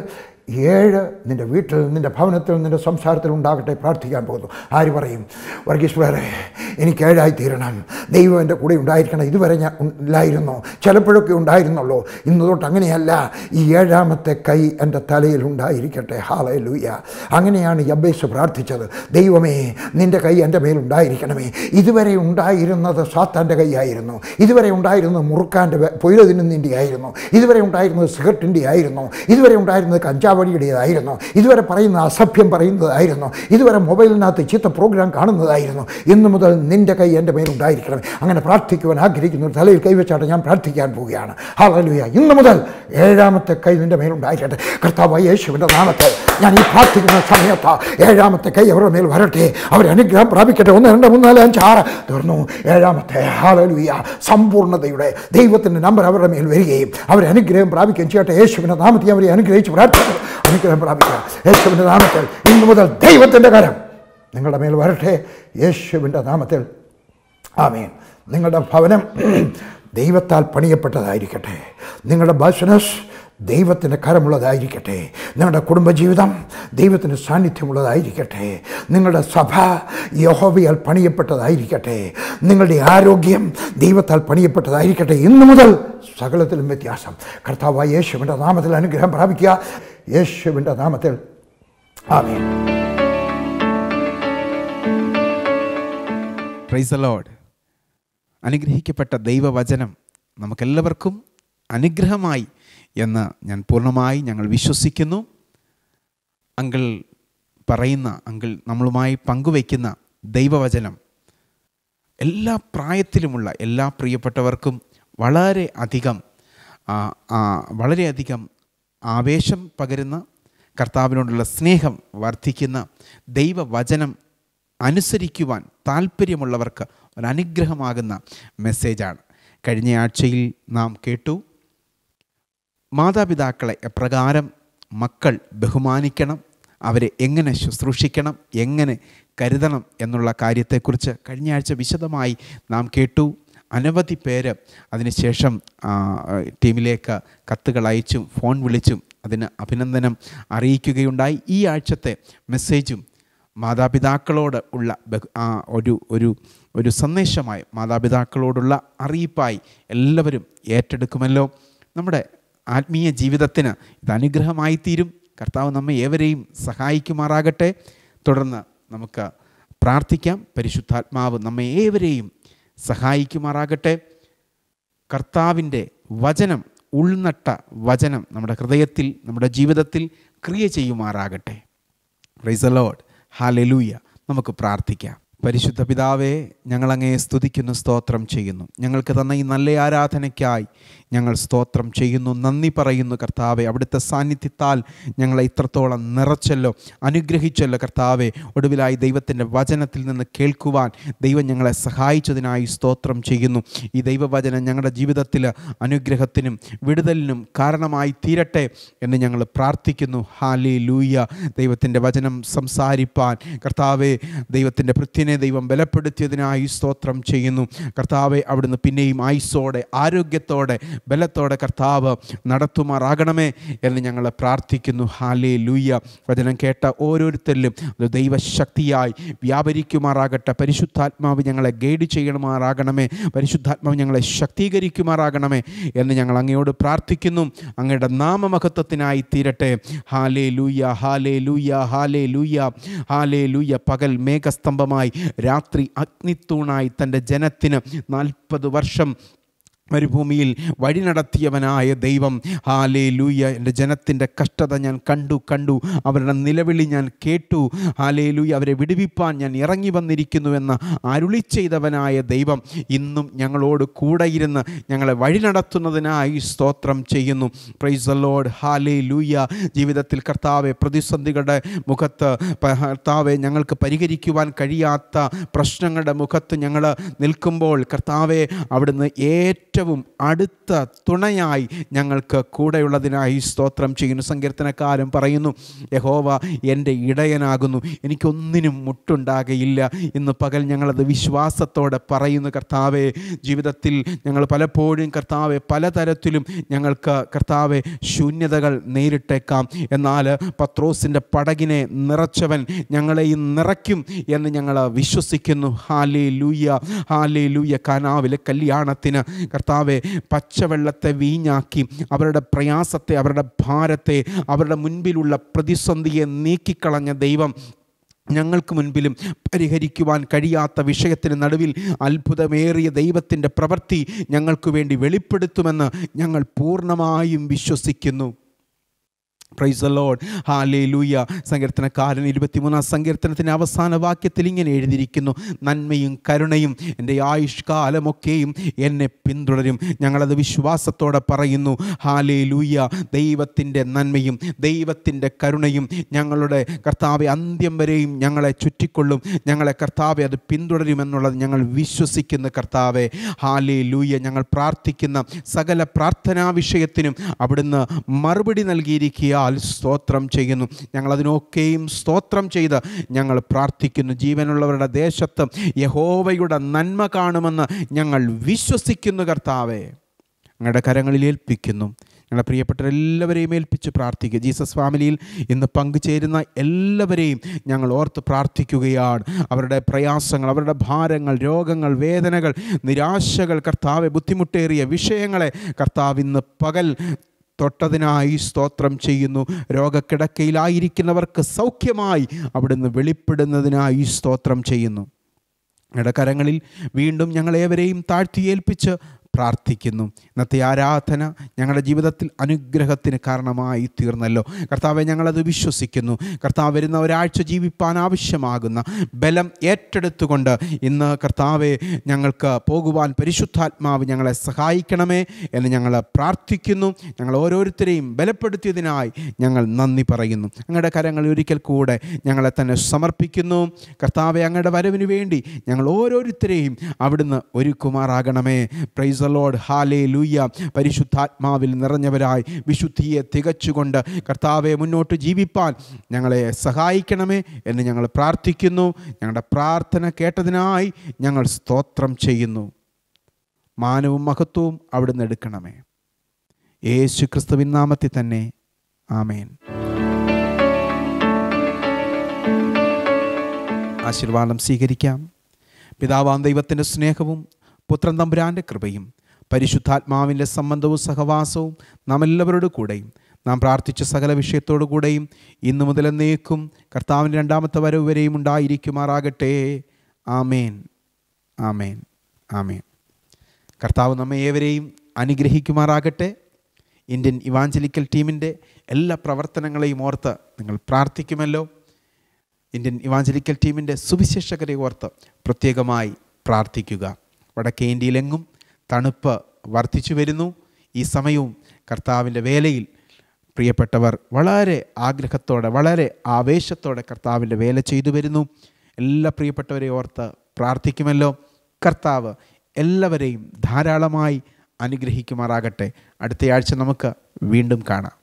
ഏഴ് നിൻ്റെ വീട്ടിൽ, നിൻ്റെ ഭവനത്തിൽ, നിൻ്റെ സംസാരത്തിൽ ഉണ്ടാകട്ടെ. പ്രാർത്ഥിക്കാൻ പോകുന്നു. ആര് പറയും, വർഗീസ് വേറെ എനിക്ക് ഏഴായി തീരണം, ദൈവം എൻ്റെ കൂടെ ഉണ്ടായിരിക്കണം. ഇതുവരെ ഞാൻ ഇല്ലായിരുന്നു, ചിലപ്പോഴൊക്കെ ഉണ്ടായിരുന്നുള്ളൂ, ഇന്ന് തൊട്ട് അങ്ങനെയല്ല. ഈ ഏഴാമത്തെ കൈ എൻ്റെ തലയിൽ ഉണ്ടായിരിക്കട്ടെ. ഹല്ലേലൂയ. അങ്ങനെയാണ് യബ്ബേസ് പ്രാർത്ഥിച്ചത്. ദൈവമേ നിൻ്റെ കൈ എൻ്റെ മേലുണ്ടായിരിക്കണമേ. ഇതുവരെ ഉണ്ടായിരുന്നത് സാത്താൻ്റെ കൈയായിരുന്നു, ഇതുവരെ ഉണ്ടായിരുന്നത് മുറുക്കാൻ്റെ പൊയില തിന്നുന്നതിൻ്റെ ആയിരുന്നു, ഇതുവരെ ഉണ്ടായിരുന്നത് സിഗരറ്റിൻ്റെ ആയിരുന്നു, ഇതുവരെ ഉണ്ടായിരുന്നത് കഞ്ചാവ് വഴിയുടേതായിരുന്നു, ഇതുവരെ പറയുന്ന അസഭ്യം പറയുന്നതായിരുന്നു, ഇതുവരെ മൊബൈലിനകത്ത് ചീത്ത പ്രോഗ്രാം കാണുന്നതായിരുന്നു. ഇന്നു മുതൽ നിൻ്റെ കൈ എൻ്റെ മേലുണ്ടായിരിക്കണം. അങ്ങനെ പ്രാർത്ഥിക്കുവാൻ ആഗ്രഹിക്കുന്ന തലയിൽ കൈവച്ചാട്ട് ഞാൻ പ്രാർത്ഥിക്കാൻ പോവുകയാണ്. ഹല്ലേലൂയ. ഇന്നു മുതൽ ഏഴാമത്തെ കൈ നിൻ്റെ മേലുണ്ടായിരിക്കട്ടെ. കർത്താവായ യേശുവിൻ്റെ നാമത്തിൽ ഞാൻ ഈ പ്രാർത്ഥിക്കുന്ന സമയത്ത് ഏഴാമത്തെ കൈ അവരുടെ മേൽ വരട്ടെ. അവർ അനുഗ്രഹം പ്രാപിക്കട്ടെ. ഒന്ന് രണ്ട് മൂന്ന് നാല് അഞ്ച് ആറ് തീർന്നു. ഏഴാമത്തെ ഹല്ലേലൂയ സമ്പൂർണ്ണതയുടെ ദൈവത്തിൻ്റെ നമ്പർ അവരുടെ മേൽ വരികയും അവർ അനുഗ്രഹം പ്രാപിക്കുകയും ചെയ്യട്ടെ. യേശുവിൻ്റെ നാമത്തിൽ അവരെ അനുഗ്രഹിച്ച് പ്രാർത്ഥിക്കും. അനുഗ്രഹം പ്രാപിക്കുക യേശുവിൻ്റെ നാമത്തിൽ. ഇന്നു മുതൽ ദൈവത്തിൻ്റെ കരം നിങ്ങളുടെ മേൽ വരട്ടെ യേശുവിൻ്റെ നാമത്തിൽ. ആമേൻ. നിങ്ങളുടെ ഭവനം ദൈവത്താൽ പണിയപ്പെട്ടതായിരിക്കട്ടെ. നിങ്ങളുടെ ബിസിനസ് ദൈവത്തിൻ്റെ കരമുള്ളതായിരിക്കട്ടെ. നിങ്ങളുടെ കുടുംബജീവിതം ദൈവത്തിൻ്റെ സാന്നിധ്യമുള്ളതായിരിക്കട്ടെ. നിങ്ങളുടെ സഭ യഹോവയാൽ പണിയപ്പെട്ടതായിരിക്കട്ടെ. നിങ്ങളുടെ ആരോഗ്യം ദൈവത്താൽ പണിയപ്പെട്ടതായിരിക്കട്ടെ. ഇന്നു മുതൽ സകലത്തിലും വ്യത്യാസം കർത്താവായ യേശുവിൻ്റെ നാമത്തിൽ അനുഗ്രഹം പ്രാപിക്കുക യേശുവിൻ്റെ നാമത്തിൽ. ആമേൻ. Praise the Lord. അനുഗ്രഹിക്കപ്പെട്ട ദൈവവചനം നമുക്കെല്ലാവർക്കും അനുഗ്രഹമായി എന്ന് ഞാൻ പൂർണ്ണമായി ഞങ്ങൾ വിശ്വസിക്കുന്നു. അങ്കിൾ പറയുന്ന അങ്കിൾ നമ്മളുമായി പങ്കുവയ്ക്കുന്ന ദൈവവചനം എല്ലാ പ്രായത്തിലുമുള്ള എല്ലാ പ്രിയപ്പെട്ടവർക്കും വളരെ അധികം വളരെയധികം ആവേശം പകരുന്ന, കർത്താവിനോടുള്ള സ്നേഹം വർദ്ധിക്കുന്ന ദൈവവചനം അനുസരിക്കുവാൻ താല്പര്യമുള്ളവർക്ക് ഒരനുഗ്രഹമാകുന്ന മെസ്സേജാണ്. കഴിഞ്ഞ ആഴ്ചയിൽ നാം കേട്ടു മാതാപിതാക്കളെ എപ്രകാരം മക്കൾ ബഹുമാനിക്കണം, അവരെ എങ്ങനെ ശുശ്രൂഷിക്കണം, എങ്ങനെ കരുതണം എന്നുള്ള കാര്യത്തെക്കുറിച്ച് കഴിഞ്ഞ ആഴ്ച വിശദമായി നാം കേട്ടു. അനവധി പേര് അതിനുശേഷം ടീമിലേക്ക് കത്തുകൾ അയച്ചും ഫോൺ വിളിച്ചും അതിന് അഭിനന്ദനം അറിയിക്കുകയുണ്ടായി. ഈ ആഴ്ചത്തെ മെസ്സേജും മാതാപിതാക്കളോട് ഉള്ള ഒരു ഒരു ഒരു സന്ദേശമായി, മാതാപിതാക്കളോടുള്ള അറിയിപ്പായി എല്ലാവരും ഏറ്റെടുക്കുമല്ലോ. നമ്മുടെ ആത്മീയ ജീവിതത്തിന് ഇത് അനുഗ്രഹമായി തീരും. കർത്താവ് നമ്മെ ഏവരെയും സഹായിക്കുമാറാകട്ടെ. തുടർന്ന് നമുക്ക് പ്രാർത്ഥിക്കാം. പരിശുദ്ധാത്മാവ് നമ്മെ ഏവരെയും സഹായിക്കുമാറാകട്ടെ. കർത്താവിൻ്റെ വചനം, ഉൾനട്ട വചനം നമ്മുടെ ഹൃദയത്തിൽ, നമ്മുടെ ജീവിതത്തിൽ ക്രിയ ചെയ്യുമാറാകട്ടെ. Praise the Lord. ഹല്ലേലൂയ. നമുക്ക് പ്രാർത്ഥിക്കാം. പരിശുദ്ധ പിതാവേ, ഞങ്ങളങ്ങയെ സ്തുതിക്കുന്നു, സ്തോത്രം ചെയ്യുന്നു. ഞങ്ങൾക്ക് തന്ന ഈ നല്ല ആരാധനയ്ക്കായി ഞങ്ങൾ സ്തോത്രം ചെയ്യുന്നു, നന്ദി പറയുന്നു. കർത്താവെ, അവിടുത്തെ സാന്നിധ്യത്താൽ ഞങ്ങളെ ഇത്രത്തോളം നിറച്ചല്ലോ, അനുഗ്രഹിച്ചല്ലോ. കർത്താവെ, ഒടുവിലായി ദൈവത്തിൻ്റെ വചനത്തിൽ നിന്ന് കേൾക്കുവാൻ ദൈവം ഞങ്ങളെ സഹായിച്ചതിനായി സ്തോത്രം ചെയ്യുന്നു. ഈ ദൈവവചനം ഞങ്ങളുടെ ജീവിതത്തിൽ അനുഗ്രഹത്തിനും വിടുതലിനും കാരണമായി തീരട്ടെ എന്ന് ഞങ്ങൾ പ്രാർത്ഥിക്കുന്നു. ഹല്ലേലൂയ. ദൈവത്തിൻ്റെ വചനം സംസാരിപ്പാൻ കർത്താവെ, ദൈവത്തിൻ്റെ പൃഥ്വിനെ ദൈവം ബലപ്പെടുത്തിയതിനായി സ്തോത്രം ചെയ്യുന്നു. കർത്താവെ, അവിടുന്ന് പിന്നെയും ആയുസ്സോടെ, ആരോഗ്യത്തോടെ, ബലത്തോടെ കർത്താവ് നടത്തുമാറാകണമേ എന്ന് ഞങ്ങൾ പ്രാർത്ഥിക്കുന്നു. ഹല്ലേലൂയ. വചനം കേട്ട ഓരോരുത്തരിലും അത് ദൈവശക്തിയായി വ്യാപരിക്കുമാറാകട്ടെ. പരിശുദ്ധാത്മാവ് ഞങ്ങളെ ഗൈഡ് ചെയ്യണമാറാകണമേ. പരിശുദ്ധാത്മാവ് ഞങ്ങളെ ശക്തീകരിക്കുമാറാകണമേ എന്ന് ഞങ്ങൾ അങ്ങയോട് പ്രാർത്ഥിക്കുന്നു. അങ്ങയുടെ നാമമഹത്വത്തിനായി തീരട്ടെ. ഹല്ലേലൂയ, ഹല്ലേലൂയ, ഹല്ലേലൂയ, ഹല്ലേലൂയ. പകൽ മേഘസ്തംഭമായി, രാത്രി അഗ്നിത്തൂണായി തൻ്റെ ജനത്തിന് നാൽപ്പത് വർഷം മരുഭൂമിയിൽ വഴി നടത്തിയവനായ ദൈവം, ഹല്ലേലൂയ. എൻ്റെ ജനത്തിൻ്റെ കഷ്ടത ഞാൻ കണ്ടു കണ്ടു അവരുടെ നിലവിളി ഞാൻ കേട്ടു. ഹല്ലേലൂയ. അവരെ വിടുവിപ്പാൻ ഞാൻ ഇറങ്ങി വന്നിരിക്കുന്നുവെന്ന് അരുളി ചെയ്തവനായ ദൈവം ഇന്നും ഞങ്ങളോട് കൂടെയിരുന്ന് ഞങ്ങളെ വഴി നടത്തുന്നതിനായി സ്തോത്രം ചെയ്യുന്നു. Praise the Lord. ഹല്ലേലൂയ. ജീവിതത്തിൽ കർത്താവെ, പ്രതിസന്ധികളുടെ മുഖത്ത്, കർത്താവെ, ഞങ്ങൾക്ക് പരിഹരിക്കുവാൻ കഴിയാത്ത പ്രശ്നങ്ങളുടെ മുഖത്ത് ഞങ്ങൾ നിൽക്കുമ്പോൾ കർത്താവെ, അവിടുന്ന് ഏറ്റവും അടുത്ത തുണയായി ഞങ്ങൾക്ക് കൂടെയുള്ളതിനായി സ്തോത്രം ചെയ്യുന്നു. സങ്കീർത്തനക്കാരൻ പറയുന്നു, യഹോവ എൻ്റെ ഇടയനാകുന്നു, എനിക്കൊന്നിനും മുട്ടുണ്ടാകയില്ല. ഇന്ന് പകൽ ഞങ്ങളത് വിശ്വാസത്തോടെ പറയുന്നു. കർത്താവെ, ജീവിതത്തിൽ ഞങ്ങൾ പലപ്പോഴും കർത്താവെ പലതരത്തിലും ഞങ്ങൾക്ക് കർത്താവെ ശൂന്യതകൾ നേരിട്ടേക്കാം. എന്നാൽ പത്രോസിൻ്റെ പടകിനെ നിറച്ചവൻ ഞങ്ങളെയും നിറയ്ക്കും എന്ന് ഞങ്ങൾ വിശ്വസിക്കുന്നു. Hallelujah, hallelujah. കാനാവിലെ കല്യാണത്തിന് കർത്താവെ പച്ചവെള്ളത്തെ വീഞ്ഞാക്കി അവരുടെ പ്രയാസത്തെ, അവരുടെ ഭാരത്തെ, അവരുടെ മുൻപിലുള്ള പ്രതിസന്ധിയെ നീക്കിക്കളഞ്ഞ ദൈവം ഞങ്ങൾക്ക് മുൻപിലും പരിഹരിക്കുവാൻ കഴിയാത്ത വിഷയത്തിന് നടുവിൽ അത്ഭുതമേറിയ ദൈവത്തിൻ്റെ പ്രവൃത്തി ഞങ്ങൾക്ക് വേണ്ടി വെളിപ്പെടുത്തുമെന്ന് ഞങ്ങൾ പൂർണ്ണമായും വിശ്വസിക്കുന്നു. Praise the Lord. ഹല്ലേലൂയ. സങ്കീർത്തനക്കാരൻ ഇരുപത്തിമൂന്നാം സങ്കീർത്തനത്തിൻ്റെ അവസാന വാക്യത്തിൽ ഇങ്ങനെ എഴുതിയിരിക്കുന്നു, നന്മയും കരുണയും എൻ്റെ ആയുഷ്കാലമൊക്കെയും എന്നെ പിന്തുടരും. ഞങ്ങളത് വിശ്വാസത്തോടെ പറയുന്നു. ഹല്ലേലൂയ. ദൈവത്തിൻ്റെ നന്മയും ദൈവത്തിൻ്റെ കരുണയും ഞങ്ങളുടെ കർത്താവെ അന്ത്യം വരെയും ഞങ്ങളെ ചുറ്റിക്കൊള്ളും. ഞങ്ങളെ കർത്താവെ അത് പിന്തുടരുമെന്നുള്ളത് ഞങ്ങൾ വിശ്വസിക്കുന്ന കർത്താവെ. ഹല്ലേലൂയ. ഞങ്ങൾ പ്രാർത്ഥിക്കുന്ന സകല പ്രാർത്ഥനാ വിഷയത്തിനും അവിടുന്ന് മറുപടി നൽകിയിരിക്കുക സ്തോത്രം ചെയ്യുന്നു. ഞങ്ങളതിനൊക്കെയും സ്തോത്രം ചെയ്ത് ഞങ്ങൾ പ്രാർത്ഥിക്കുന്നു. ജീവനുള്ളവരുടെ ദേശത്ത് യഹോവയുടെ നന്മ കാണുമെന്ന് ഞങ്ങൾ വിശ്വസിക്കുന്നു കർത്താവേ. ഞങ്ങളുടെ കരങ്ങളിൽ ഏൽപ്പിക്കുന്നു. ഞങ്ങളുടെ പ്രിയപ്പെട്ട എല്ലാവരെയും ഏൽപ്പിച്ച് പ്രാർത്ഥിക്കുക. ജീസസ് ഫാമിലിയിൽ ഇന്ന് പങ്കുചേരുന്ന എല്ലാവരെയും ഞങ്ങൾ ഓർത്ത് പ്രാർത്ഥിക്കുകയാണ്. അവരുടെ പ്രയാസങ്ങൾ, അവരുടെ ഭാരങ്ങൾ, രോഗങ്ങൾ, വേദനകൾ, നിരാശകൾ, കർത്താവെ ബുദ്ധിമുട്ടേറിയ വിഷയങ്ങളെ കർത്താവ് ഇന്ന് പകൽ തൊട്ടതിനായി സ്തോത്രം ചെയ്യുന്നു. രോഗക്കിടക്കയിലായിരിക്കുന്നവർക്ക് സൗഖ്യമായി അവിടുന്ന് വെളിപ്പെടുന്നതിനായി സ്തോത്രം ചെയ്യുന്നു. ഞങ്ങളുടെ കരങ്ങളിൽ വീണ്ടും ഞങ്ങളേവരെയും താഴ്ത്തി ഏൽപ്പിച്ച് പ്രാർത്ഥിക്കുന്നു. ഇന്നത്തെ ആരാധന ഞങ്ങളുടെ ജീവിതത്തിൽ അനുഗ്രഹത്തിന് കാരണമായി തീർന്നല്ലോ കർത്താവെ. ഞങ്ങളത് വിശ്വസിക്കുന്നു. കർത്താവ് വരുന്ന ഒരാഴ്ച ജീവിപ്പാൻ ആവശ്യമാകുന്ന ബലം ഏറ്റെടുത്തുകൊണ്ട് ഇന്ന് കർത്താവെ ഞങ്ങൾക്ക് പോകുവാൻ പരിശുദ്ധാത്മാവ് ഞങ്ങളെ സഹായിക്കണമേ എന്ന് ഞങ്ങൾ പ്രാർത്ഥിക്കുന്നു. ഞങ്ങൾ ഓരോരുത്തരെയും ബലപ്പെടുത്തിയതിനായി ഞങ്ങൾ നന്ദി പറയുന്നു. അങ്ങയുടെ കരങ്ങളിൽ ഒരിക്കൽ കൂടെ ഞങ്ങളെ തന്നെ സമർപ്പിക്കുന്നു. കർത്താവെ, അങ്ങയുടെ വരവിന് വേണ്ടി ഞങ്ങൾ ഓരോരുത്തരെയും അവിടുന്ന് ഒരുക്കുമാറാകണമേ. Praise the Lord. ഹല്ലേലൂയ. പരിശുദ്ധാത്മാവിൽ നിറഞ്ഞവരായി വിശുദ്ധിയെ തികച്ചുകൊണ്ട് കർത്താവെ മുന്നോട്ട് ജീവിപ്പാൻ ഞങ്ങളെ സഹായിക്കണമേ എന്ന് ഞങ്ങൾ പ്രാർത്ഥിക്കുന്നു. ഞങ്ങളുടെ പ്രാർത്ഥന കേട്ടതിനായി ഞങ്ങൾ സ്തോത്രം ചെയ്യുന്നു. മാനവും മഹത്വവും അവിടുന്ന് എടുക്കണമേ. യേശു ക്രിസ്തുവിൻ നാമത്തിൽ തന്നെ. ആമേൻ. ആശീർവാദം സ്വീകരിക്കാം. പിതാവാം ദൈവത്തിൻ്റെ സ്നേഹവും പുത്രൻ തമ്പുരാൻ്റെ കൃപയും പരിശുദ്ധാത്മാവിൻ്റെ സംബന്ധവും സഹവാസവും നാം എല്ലാവരോടും കൂടെയും നാം പ്രാർത്ഥിച്ച സകല വിഷയത്തോടു കൂടെയും ഇന്നു മുതൽ എന്നേക്കും കർത്താവിൻ്റെ രണ്ടാമത്തെ വരവ് വരെയും ഉണ്ടായിരിക്കുമാറാകട്ടെ. ആമേൻ, ആമേൻ, ആമേൻ. കർത്താവ് നമ്മെ ഏവരെയും അനുഗ്രഹിക്കുമാറാകട്ടെ. ഇന്ത്യൻ ഇവാഞ്ചലിക്കൽ ടീമിൻ്റെ എല്ലാ പ്രവർത്തനങ്ങളെയും ഓർത്ത് നിങ്ങൾ പ്രാർത്ഥിക്കുമല്ലോ. ഇന്ത്യൻ ഇവാഞ്ചലിക്കൽ ടീമിൻ്റെ സുവിശേഷകരെ ഓർത്ത് പ്രത്യേകമായി പ്രാർത്ഥിക്കുക. വടക്കേ ഇന്ത്യയിലെങ്ങും തണുപ്പ് വർദ്ധിച്ചു വരുന്നു. ഈ സമയവും കർത്താവിൻ്റെ വേലയിൽ പ്രിയപ്പെട്ടവർ വളരെ ആഗ്രഹത്തോടെ, വളരെ ആവേശത്തോടെ കർത്താവിൻ്റെ വേല ചെയ്തു വരുന്നു. എല്ലാ പ്രിയപ്പെട്ടവരെ ഓർത്ത് പ്രാർത്ഥിക്കുമല്ലോ. കർത്താവ് എല്ലാവരെയും ധാരാളമായി അനുഗ്രഹിക്കുമാറാകട്ടെ. അടുത്തയാഴ്ച നമുക്ക് വീണ്ടും കാണാം.